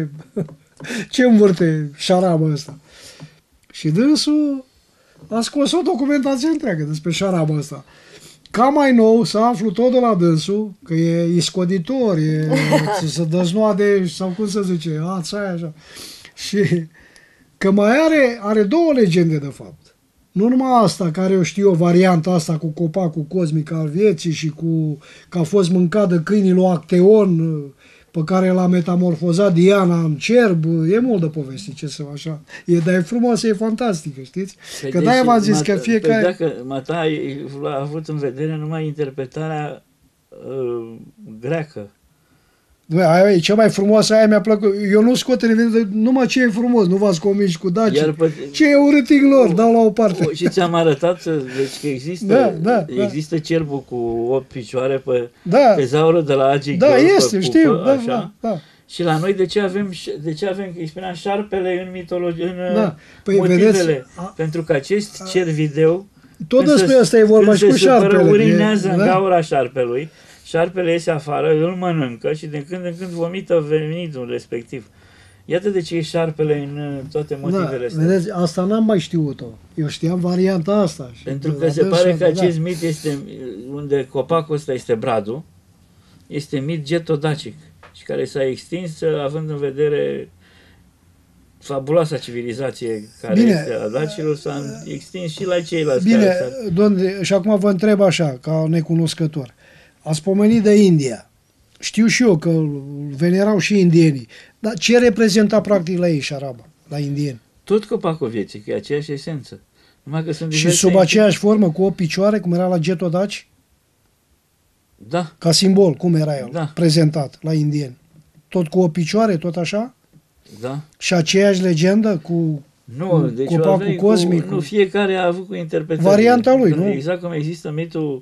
Ce învârte șaraba ăsta? Și dânsul a scos o documentație întreagă despre șaraba ăsta. Ca mai nou să aflu tot de la dânsul, că e iscoditor, se dăznoade, sau cum se zice, aia, așa. Și că mai are două legende, de fapt. Nu numai asta, care eu știu, varianta asta cu copacul cosmic al vieții și că a fost mâncat de câinii lui Acteon, pe care l-a metamorfozat Diana în cerb. E mult de povesti, ce să așa. Dar e frumoasă, e fantastică, știți? Păi că de-aia v-am zis că fiecare... Dacă Mata a avut în vedere numai interpretarea greacă. Aia e cea mai frumoasă, aia mi-a plăcut. Eu nu scot în evidență numai ce e frumos, nu v-ați convins cu Daci. Ce e urâtic lor, dau la o parte. Și ți-am arătat deci că există cerbul cu 8 picioare pe tezaurul de la Agi. Da, este, știu. Da. Și la noi de ce avem, îi spuneam, șarpele în mitologie, în Păi, motivele? vedeți, pentru că acest cer video tot despre asta e vorba și cu șarpele. Urinează în gaura șarpelui. Șarpele iese afară, îl mănâncă și din când în când vomită venitul respectiv. Iată de ce e șarpele în toate motivele astea. Vedeți, asta n-am mai știut-o. Eu știam varianta asta. Pentru că se pare că acest mit este, unde copacul ăsta este bradul, este mit getodacic și care s-a extins având în vedere fabuloasa civilizație care este a dacilor, s-a extins și la ceilalți. Bine, domnule, și acum vă întreb așa, ca necunoscător. Ați pomenit de India. Știu și eu că venerau și indienii. Dar ce reprezenta practic la ei șaraba, la indieni? Tot copacul vieții, că e aceeași esență. Numai că sunt și sub aceeași formă, cu 8 picioare, cum era la getodaci? Da. Ca simbol, cum era el prezentat la indieni? Tot cu 8 picioare, tot așa? Da. Și aceeași legendă cu deci copacul cosmic? Nu, fiecare a avut cu interpretare. Varianta lui, nu? Exact cum există mitul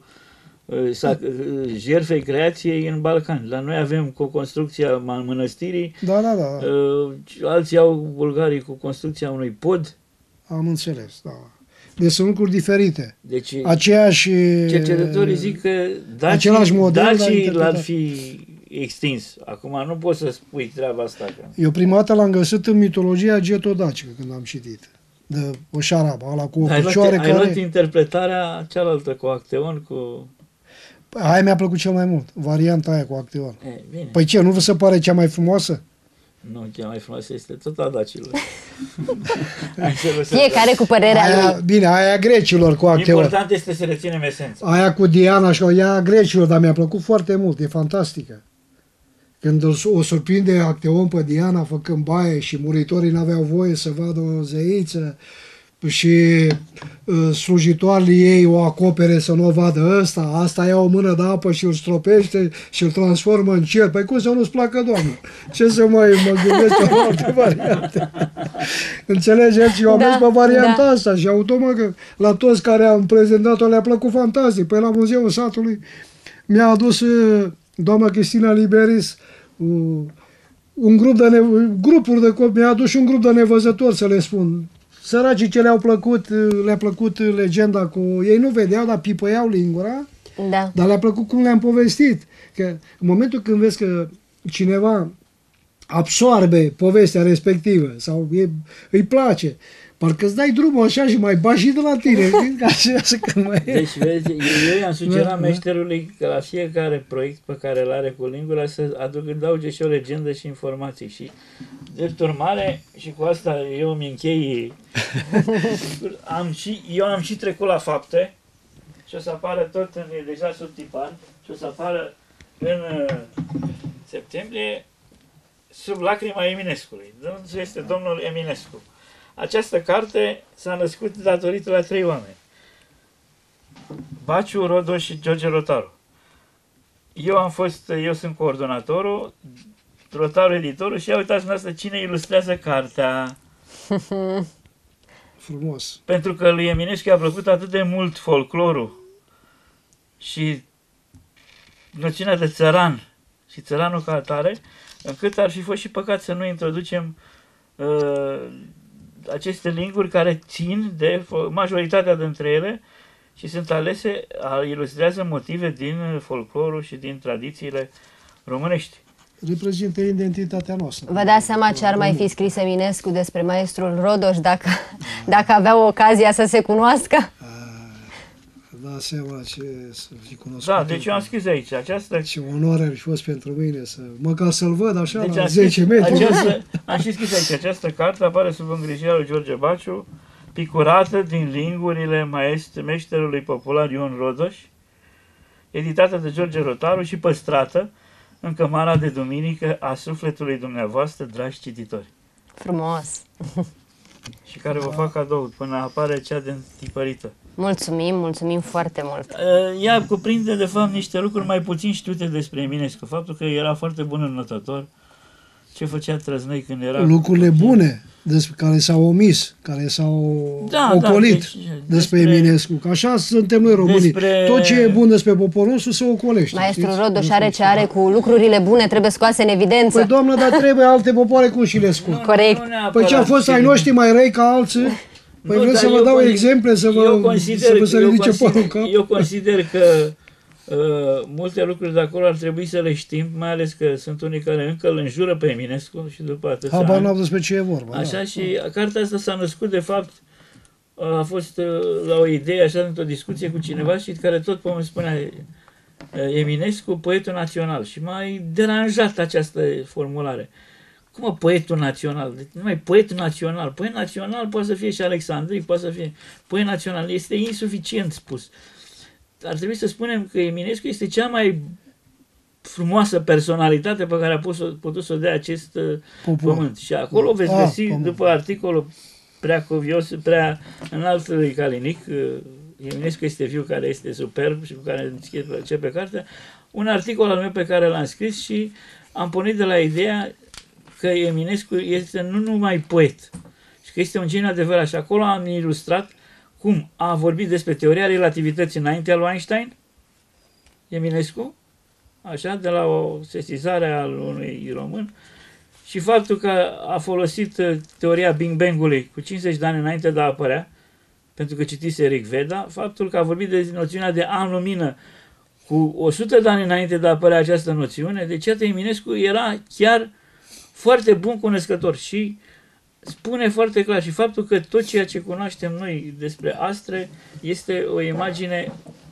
jertfei creației în Balcani. La noi avem cu construcția mănăstirii, alții au bulgarii cu construcția unui pod. Am înțeles, da. Deci sunt lucruri diferite. Deci aceeași... cercetătorii zic că dacii l-ar fi extins. Acum nu poți să spui treaba asta. Eu prima dată l-am găsit în mitologia getodacică când am citit. De o șarabă, ăla cu o picioare care... Ai luat interpretarea cealaltă cu Acteon, cu... Aia mi-a plăcut cel mai mult, varianta aia cu Acteon. Bine. Păi ce, nu vă se pare cea mai frumoasă? Nu, cea mai frumoasă este tot a dacilor. Fiecare cu părerea lui. Bine, aia grecilor cu Acteon. Important este să reținem esența. Aia cu Diana și aia grecilor, dar mi-a plăcut foarte mult, e fantastică. Când o surprinde Acteon pe Diana făcând baie și muritorii n-aveau voie să vadă o zeiță și slujitoarele ei o acopere să nu o vadă ăsta, asta ia o mână de apă și îl stropește și îl transformă în cer. Păi cum să nu-ți placă, Doamne? Ce să mă gândesc la alte variante? Înțelegeți? Eu am mers pe varianta asta și automat că la toți care am prezentat-o le-a plăcut fantastic. Păi la Muzeul Satului mi-a adus doamna Cristina Liberis mi-a adus și un grup de nevăzători, să le spun. Săracii ce le-a plăcut legenda cu... Ei nu vedeau, dar pipăiau lingura, dar le-a plăcut cum le-am povestit. Că în momentul când vezi că cineva absorbe povestea respectivă sau îi place, Parcă îți dai drumul așa și mai bagi și de la tine. Așa că mai... Deci, vezi, eu i-am sugerat Da. meșterului că la fiecare proiect pe care îl are cu lingura să adauge și o legendă și informații. Și, drept urmare, și cu asta eu îmi închei, eu am și trecut la fapte și o să apară tot e deja sub tipar și o să apară în septembrie sub lacrima Eminescului. Dânsul este domnul Eminescu. Această carte s-a născut datorită la 3 oameni. Baciu, Rodoș și George Rotaru. Eu sunt coordonatorul, Rotaru editorul și ia uitați dumneavoastră cine ilustrează cartea. Frumos. Pentru că lui Eminescu i-a plăcut atât de mult folclorul și noțiunea de țăran și țăranul ca atare, încât ar fi fost și păcat să nu introducem aceste linguri care țin de majoritatea dintre ele și sunt alese, ilustrează motive din folclorul și din tradițiile românești. Reprezintă identitatea noastră. Vă dați seama ce ar mai fi scris Eminescu despre maestrul Rodoș dacă avea ocazia să se cunoască? Da seama ce să fi cunoscut. Da, deci eu am scris aici această... Ce onoare ar fi fost pentru mine să măcar să-l văd așa Deci la 10 metri. am și scris aici, această carte apare sub îngrijirea lui George Baciu, picurată din lingurile meșterului popular Ion Rodoș, editată de George Rotaru și păstrată în cămara de duminică a sufletului dumneavoastră, dragi cititori. Frumos! Și care vă fac cadou până apare cea de întipărită. Mulțumim foarte mult! Ea cuprinde, de fapt, niște lucruri mai puțin știute despre Eminescu. Faptul că era foarte bun înnotător, ce făcea trăznăi când era... Lucrurile bune despre care s-au omis, care s-au ocolit despre Eminescu. Că așa suntem noi românii. Tot ce e bun despre poporul nostru se ocolește. Maestrul Rodoș are ce are cu lucrurile bune, trebuie scoase în evidență. Păi, doamnă, dar trebuie alte popoare cum și le scot. Corect. Păi ce a fost ai noștri mai răi ca alții? Păi vreau să vă dau exemple, să vă se ridice părul în cap. Eu consider că multe lucruri de acolo ar trebui să le știm, mai ales că sunt unii care încă îl înjură pe Eminescu și după atâția ani. Habar n-au despre ce e vorba. Așa, și cartea asta s-a născut, de fapt, a fost la o idee, așa, într-o discuție cu cineva și care tot îmi spunea Eminescu, poetul național. Și m-a deranjat această formulare. Cum poetul național? Deci, numai poetul național. Poet național poate să fie și Alexandrii, poate să fie poet național. Este insuficient spus. Ar trebui să spunem că Eminescu este cea mai frumoasă personalitate pe care a putut să o dea acest pământ. Și acolo veți găsi, după articolul prea covios, prea înalt lui Calinic, Eminescu este viu, care este superb și cu care începe cartea, un articol al meu pe care l-am scris și am pornit de la ideea că Eminescu este nu numai poet, și că este un geniu adevărat. Și acolo am ilustrat cum a vorbit despre teoria relativității înaintea lui Einstein, Eminescu, așa, de la o sesizare al unui român, și faptul că a folosit teoria Big Bang-ului cu 50 de ani înainte de a apărea, pentru că citise Eric Veda, faptul că a vorbit de noțiunea de an-lumină cu 100 de ani înainte de a apărea această noțiune. Deci, iată, Eminescu era chiar foarte bun cunoscător și spune foarte clar și faptul că tot ceea ce cunoaștem noi despre astre este o imagine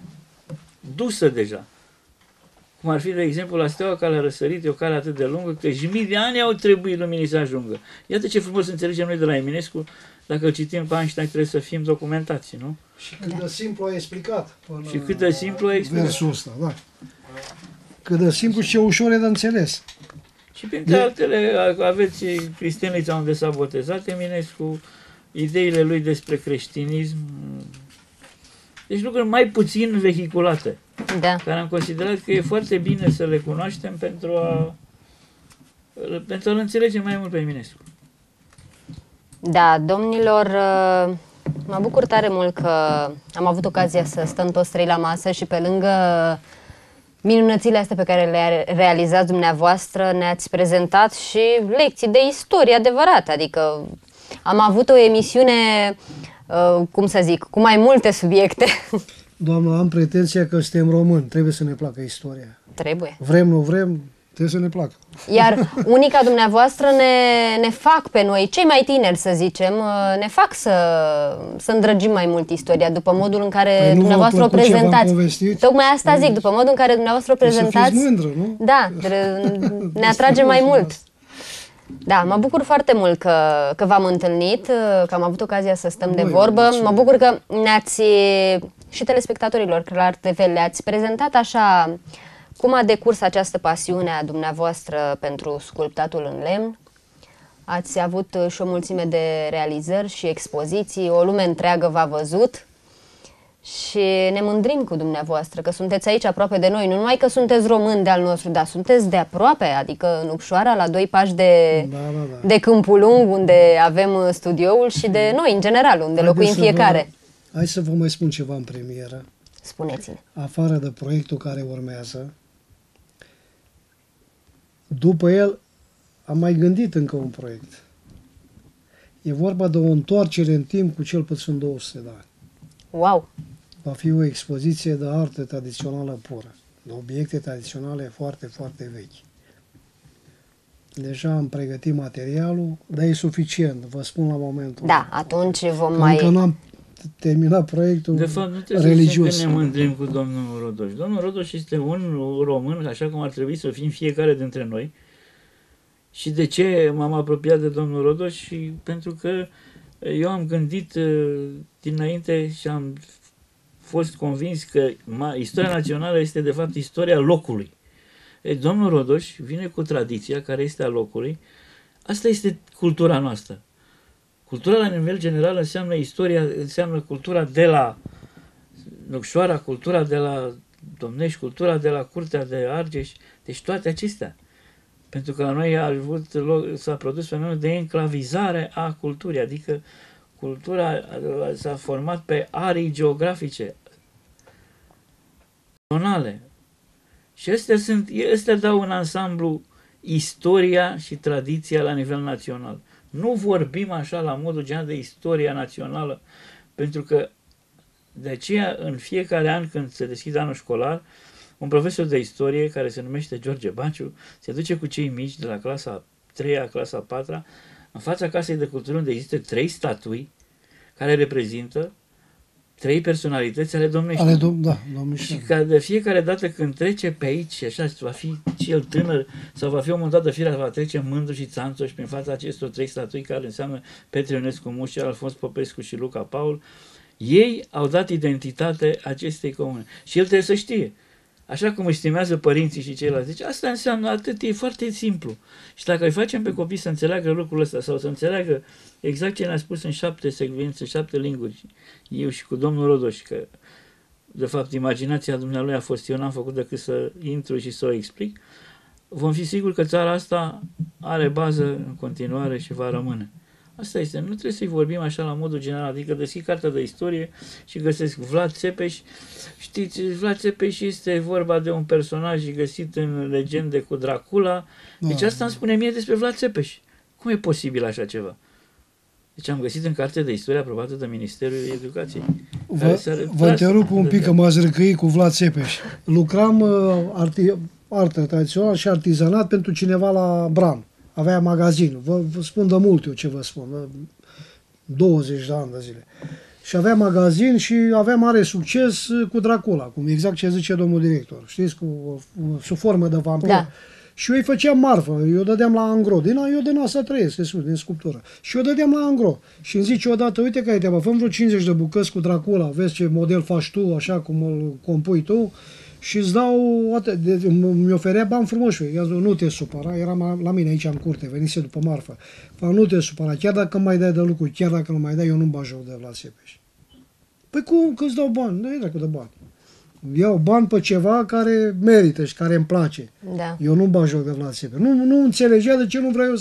dusă deja. Cum ar fi, de exemplu, la steaua care a răsărit, e o cale atât de lungă, că mii de ani au trebuit luminii să ajungă. Iată ce frumos înțelegem noi de la Eminescu, dacă îl citim pe Einstein, trebuie să fim documentați, nu? Și cât de simplu a explicat. Și cât de simplu a explicat. Versul ăsta, da. Cât de simplu și ce ușor e de înțeles. Și printre altele aveți Cristenița, unde s-a botezat Eminescu, ideile lui despre creștinism. Deci lucruri mai puțin vehiculate, da, care am considerat că e foarte bine să le cunoaștem pentru a-l înțelege mai mult pe Eminescu. Da, domnilor, mă bucur tare mult că am avut ocazia să stăm toți trei la masă și pe lângă minunățile astea pe care le realizați dumneavoastră, ne-ați prezentat și lecții de istorie adevărate, adică am avut o emisiune, cum să zic, cu mai multe subiecte. Doamna, am pretenția că suntem români, trebuie să ne placă istoria. Trebuie. Vrem, nu vrem, Trebuie să ne placă. Iar unii ca dumneavoastră ne fac pe noi, cei mai tineri să zicem, ne fac să îndrăgim mai mult istoria, după modul în care dumneavoastră o prezentați. Tocmai asta zic, după modul în care dumneavoastră o prezentați. Să fiți mândră, nu? Da, ne atrage mai mult. Da, mă bucur foarte mult că v-am întâlnit, că am avut ocazia să stăm de vorbă. Mă bucur că ne-ați, și telespectatorilor Clar TV, le-ați prezentat așa cum a decurs această pasiune a dumneavoastră pentru sculptatul în lemn. Ați avut și o mulțime de realizări și expoziții, o lume întreagă v-a văzut și ne mândrim cu dumneavoastră că sunteți aici aproape de noi. Nu numai că sunteți români de-al nostru, dar sunteți de aproape, adică în Upșoara, la 2 pași de Câmpul Lung, unde avem studioul, și de noi, în general, unde locuim fiecare. Hai să vă mai spun ceva în premieră. Spuneți-ne. Afară de proiectul care urmează, după el am mai gândit încă un proiect. E vorba de o întoarcere în timp cu cel puțin 200 de ani. Wow! Va fi o expoziție de artă tradițională pură, de obiecte tradiționale foarte, foarte vechi. Deja am pregătit materialul, dar e suficient, vă spun la momentul. Da, atunci vom mai... Încă n-am terminat proiectul religios. De fapt, nu trebuie să zicem că ne mândrim cu domnul Rodoș. Domnul Rodoș este un român, așa cum ar trebui să fim fiecare dintre noi. Și de ce m-am apropiat de domnul Rodoș? Și pentru că eu am gândit dinainte și am fost convins că istoria națională este de fapt istoria locului. Domnul Rodoș vine cu tradiția care este a locului. Asta este cultura noastră. Cultura la nivel general înseamnă istoria, înseamnă cultura de la Năucșoara, cultura de la Domnești, cultura de la Curtea de Argeș, deci toate acestea. Pentru că la noi s-a produs fenomenul de enclavizare a culturii, adică cultura s-a format pe arii geografice, zonale. Și astea dau în ansamblu istoria și tradiția la nivel național. Nu vorbim așa la modul general de istoria națională, pentru că de aceea în fiecare an când se deschide anul școlar, un profesor de istorie care se numește George Banciu se duce cu cei mici de la clasa 3-a, clasa 4-a, în fața Casei de Cultură, unde există 3 statui care reprezintă 3 personalități ale domnești. Și ca de fiecare dată când trece pe aici, așa, va fi cel tânăr sau va fi o montată firea, va trece Mândru și Țanțoș prin fața acestor 3 statui care înseamnă Petre Ionescu Mușa, Alfons Popescu și Luca Paul. Ei au dat identitate acestei comune. Și el trebuie să știe. Așa cum își stimează părinții și ceilalți. Deci asta înseamnă atât, e foarte simplu. Și dacă îi facem pe copii să înțeleagă lucrul ăsta sau să înțeleagă exact ce ne-a spus în 7 secvențe, în 7 linguri, eu și cu domnul Rodoș, că de fapt imaginația dumnealui a fost, eu n-am făcut decât să intru și să o explic, vom fi siguri că țara asta are bază în continuare și va rămâne. Asta este, nu trebuie să-i vorbim așa la modul general, adică deschid cartea de istorie și găsesc Vlad Țepeș. Știți, Vlad Țepeș este vorba de un personaj găsit în legende cu Dracula. Deci asta îmi spune mie despre Vlad Țepeș. Cum e posibil așa ceva? Deci am găsit în carte de istorie aprobată de Ministerul Educației. Vă întrerup un pic că m-ați răcăit cu Vlad Țepeș. Lucram artă tradițională și artizanat pentru cineva la Bran. Avea magazin. Vă spun de mult eu ce vă spun. 20 de ani de zile. Și avea magazin și avea mare succes cu Dracula, cum exact ce zice domnul director. Știți, sub formă de vampir. Da. Și eu îi făceam marfă, eu dădeam la angro. Eu din asta trăiesc, din sculptură. Și eu dădeam la angro. Și îmi zice odată, uite că ai treaba, fă vreo 50 de bucăți cu Dracula, vezi ce model faci tu, așa cum îl compui tu, și îți dau, mi oferea bani frumoși. I-am zis, nu te supăra, eram la mine aici în curte, venise după marfă. Nu te supăra, chiar dacă îmi mai dai de lucru, chiar dacă nu mai dai, eu nu-mi bag joc de Vlad Țepeș. Păi cum, că îți dau bani? Nu e dracu de bani. Iau bani pe ceva care merită și care îmi place. Da. Eu nu-mi bag joc de Vlad Țepeș. Nu înțelegea de ce nu vreau eu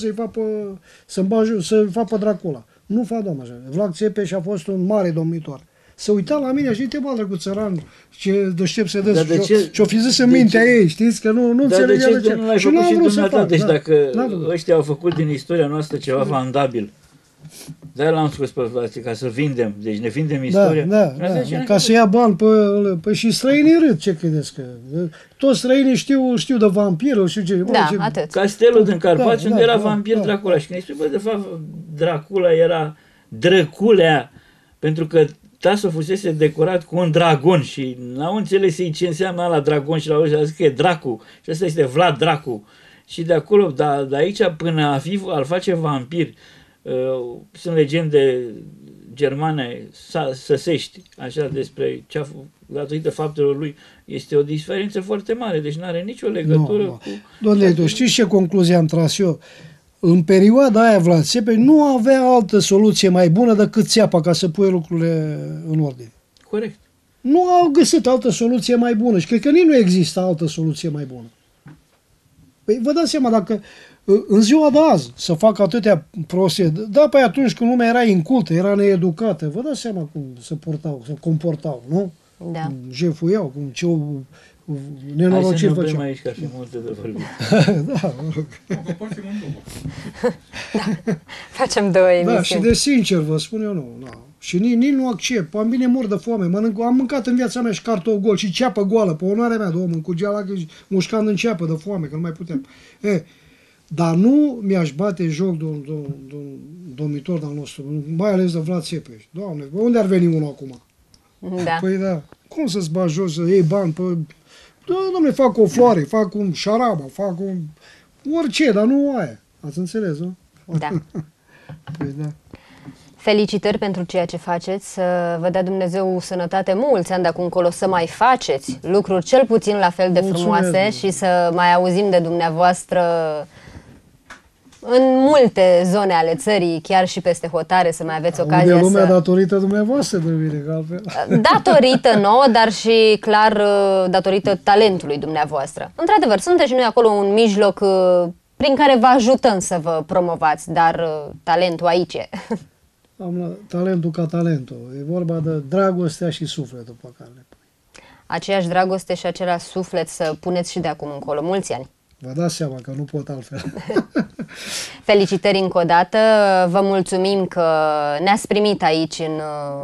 să-i fac pe Dracula. Nu fac, doamne, așa. Vlad Țepeș a fost un mare domnitor. Să uita la mine și uite, bă, drăguț țăran, ce deștept se dă, ce-o fi zis în mintea ei, știți, că nu înțelegea de ce. Nu l-ai făcut și dumneata? Deci dacă ăștia au făcut din istoria noastră ceva vandabil, De-aia l-am scos pe față, ca să vindem. Deci ne vindem istoria. Da, ca să ia bani pe și străinii râd, ce credeți că? Toți străinii știu de vampirul, știu ce... Da, atât. Castelul din Carpați, unde era vampir da. Dracula. Și când îi spui, bă, de fapt, Dracula era Drăculea, pentru că Tasso fusese decorat cu un dragon și n-au înțeles ei ce înseamnă la dragon și la ăștia a zis că e Dracu și ăsta este Vlad Dracu. Și de acolo, de aici până a-l face vampir, sunt legende germane săsești, așa, despre ce a datorită faptelor lui, este o diferență foarte mare, deci nu are nicio legătură cu... Doamne, tu știți ce concluzie am tras eu? În perioada aia Vlad Țepeș nu avea altă soluție mai bună decât țeapa ca să pui lucrurile în ordine. Corect. Nu au găsit altă soluție mai bună și cred că nici nu există altă soluție mai bună. Păi vă dați seama, dacă în ziua de azi să facă atâtea prostii, da, păi atunci când lumea era incultă, era needucată, vă dați seama cum se portau, se comportau, nu? Da. Cum jefuiau, cum ce nenorociri făceau. Hai să ne aici, că ar fi multe de vorbit. Da, mă rog. Facem două emisiuni. Da, și de sincer vă spun eu, nu. Și nici nu accept. Am bine mor de foame. Am mâncat în viața mea și cartof gol și ceapă goală, pe onoarea mea, domnul, cu geala mușcând în ceapă de foame, că nu mai puteam. Dar nu mi-aș bate joc de un domnitor al nostru, mai ales de Vlad Țepeș. Doamne, unde ar veni unul acum? Da. Păi da, cum să-ți bagi jos, să iei bani pe... Da, dom'le, fac o floare, fac un șaraba, fac un... orice, dar nu aia. Ați înțeles, nu? Da. Păi da. Felicitări pentru ceea ce faceți, să vă dea Dumnezeu sănătate mulți ani de acum încolo, să mai faceți lucruri cel puțin la fel de frumoase și să mai auzim de dumneavoastră în multe zone ale țării, chiar și peste hotare, să mai aveți ocazia lumea datorită dumneavoastră de mine, că altfel. Datorită nouă, dar și clar datorită talentului dumneavoastră. Într-adevăr, sunteți și noi acolo un mijloc prin care vă ajutăm să vă promovați, dar talentul aici e. Am talentul ca talentul. E vorba de dragostea și sufletul pe care le pui. Aceeași dragoste și același suflet să puneți și de acum încolo. Mulți ani! Vă dați seama că nu pot altfel. Felicitări încă o dată. Vă mulțumim că ne-ați primit aici în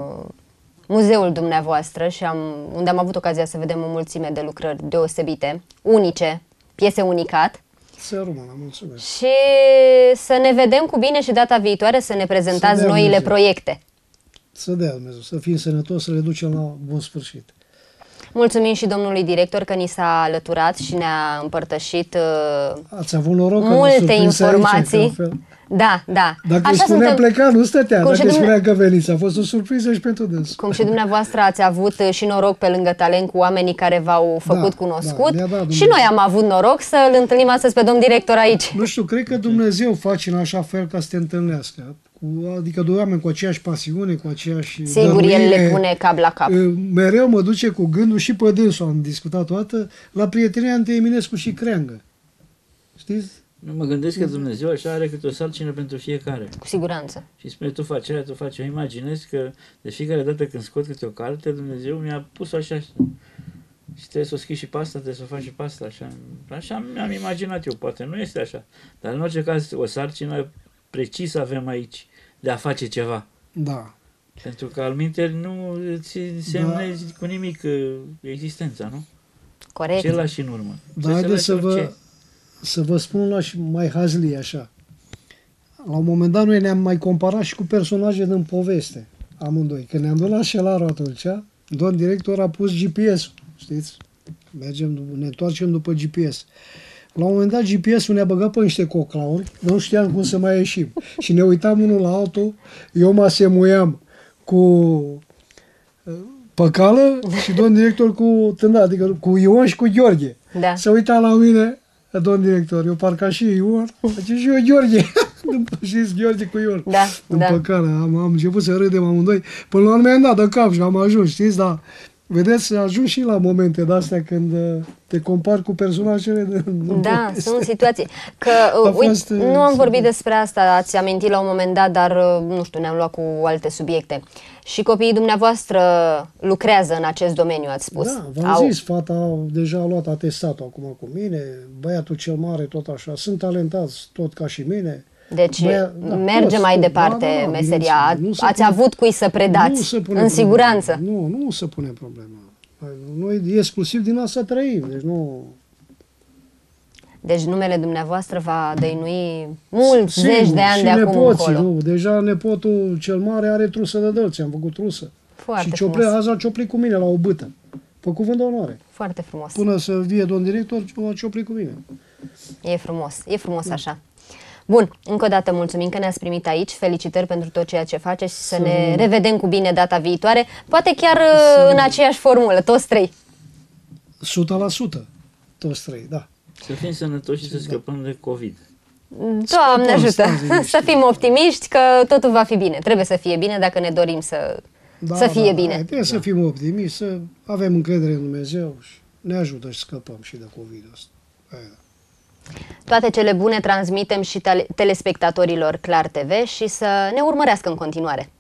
muzeul dumneavoastră și unde am avut ocazia să vedem o mulțime de lucrări deosebite, unice, piese unicat. Să rămână, mulțumesc. Și să ne vedem cu bine și data viitoare să ne prezentați noile Dumnezeu proiecte. Să dea Dumnezeu, să fim sănătoși, să le ducem la bun sfârșit. Mulțumim și domnului director că ni s-a alăturat și ne-a împărtășit Ați avut noroc multe informații. Aici, da. Dacă îi spunea pleca, nu stătea. Dacă îi spunea că veniți, a fost o surpriză și pentru dânsul. Cum și dumneavoastră ați avut și noroc pe lângă talent cu oamenii care v-au făcut cunoscut. Și noi am avut noroc să-l întâlnim astăzi pe domn director aici. Nu știu, cred că Dumnezeu face în așa fel ca să te întâlnească. Adică doi oameni cu aceeași pasiune, cu aceeași Sigur, el le pune cap la cap. Mereu mă duce cu gândul și pe dânsul, am discutat toată, la prietenia între Eminescu și Creangă. Știți? Mă gândesc că Dumnezeu așa are câte o sarcină pentru fiecare. Cu siguranță. Și spune, tu faci aia, tu faci. Eu imaginez că de fiecare dată când scot câte o carte, Dumnezeu mi-a pus așa. Și trebuie să o scrii și pe asta, trebuie să o faci și pe asta. Așa mi-am imaginat eu, poate nu este așa. Dar în orice caz, o sarcină precisă avem aici, de a face ceva. Da. Pentru că alminteri nu ți semnezi cu nimic existența, nu? Corect. Ce lași în urmă? Da, haideți să vă spun una și mai hazlie așa. La un moment dat noi ne-am mai comparat și cu personaje din poveste, amândoi. Când ne-am dus la Șelarul atunci, domn director a pus GPS-ul, știți? Ne întoarcem după GPS. La un moment dat GPS-ul ne-a băgat pe niște coclauri, nu știam cum să mai ieșim. Și ne uitam unul la altul, eu mă asemuiam cu păcală și domn director cu tânda, adică cu Ion și cu Gheorghe. Da. Se uita la mine, domn director, eu parcă și Ion, și eu Gheorghe. Și Gheorghe cu Ion. Da, în păcală. Am început să râdem amândoi. Până la urmă am dat de cap și am ajuns, știți, dar vedeți, ajung și la momente de-astea când te compari cu personajele de da, sunt situații. Că, uite, nu am vorbit despre asta, ați amintit la un moment dat, dar, nu știu, ne-am luat cu alte subiecte. Și copiii dumneavoastră lucrează în acest domeniu, ați spus. Da, v-am zis, fata deja a luat atestatul acum cu mine, băiatul cel mare tot așa, sunt talentați tot ca și mine. Deci merge poți, mai departe meseria. Ați avut cui să predați în siguranță. Nu se pune problema. Noi exclusiv din asta trăim, deci nu... Deci numele dumneavoastră va dăinui mulți zeci de ani de acum încolo. Nu, deja nepotul cel mare are trusă de dălți, am făcut trusă. Foarte și azi a cioplit cu mine la o bâtă, pe cuvânt de onoare. Foarte frumos. Până să vie domn director, a cioplit cu mine. E frumos așa. Bun, încă o dată mulțumim că ne-ați primit aici, felicitări pentru tot ceea ce faceți și să ne revedem cu bine data viitoare, poate chiar în aceeași formulă, toți trei. 100%, toți trei, da. Să fim sănătoși și să scăpăm de COVID. Doamne ajută, să fim optimiști că totul va fi bine, trebuie să fie bine dacă ne dorim să fie bine. Trebuie să fim optimiști, să avem încredere în Dumnezeu și ne ajută și scăpăm și de COVID-ul ăsta. Toate cele bune transmitem și telespectatorilor Clar TV și să ne urmărească în continuare.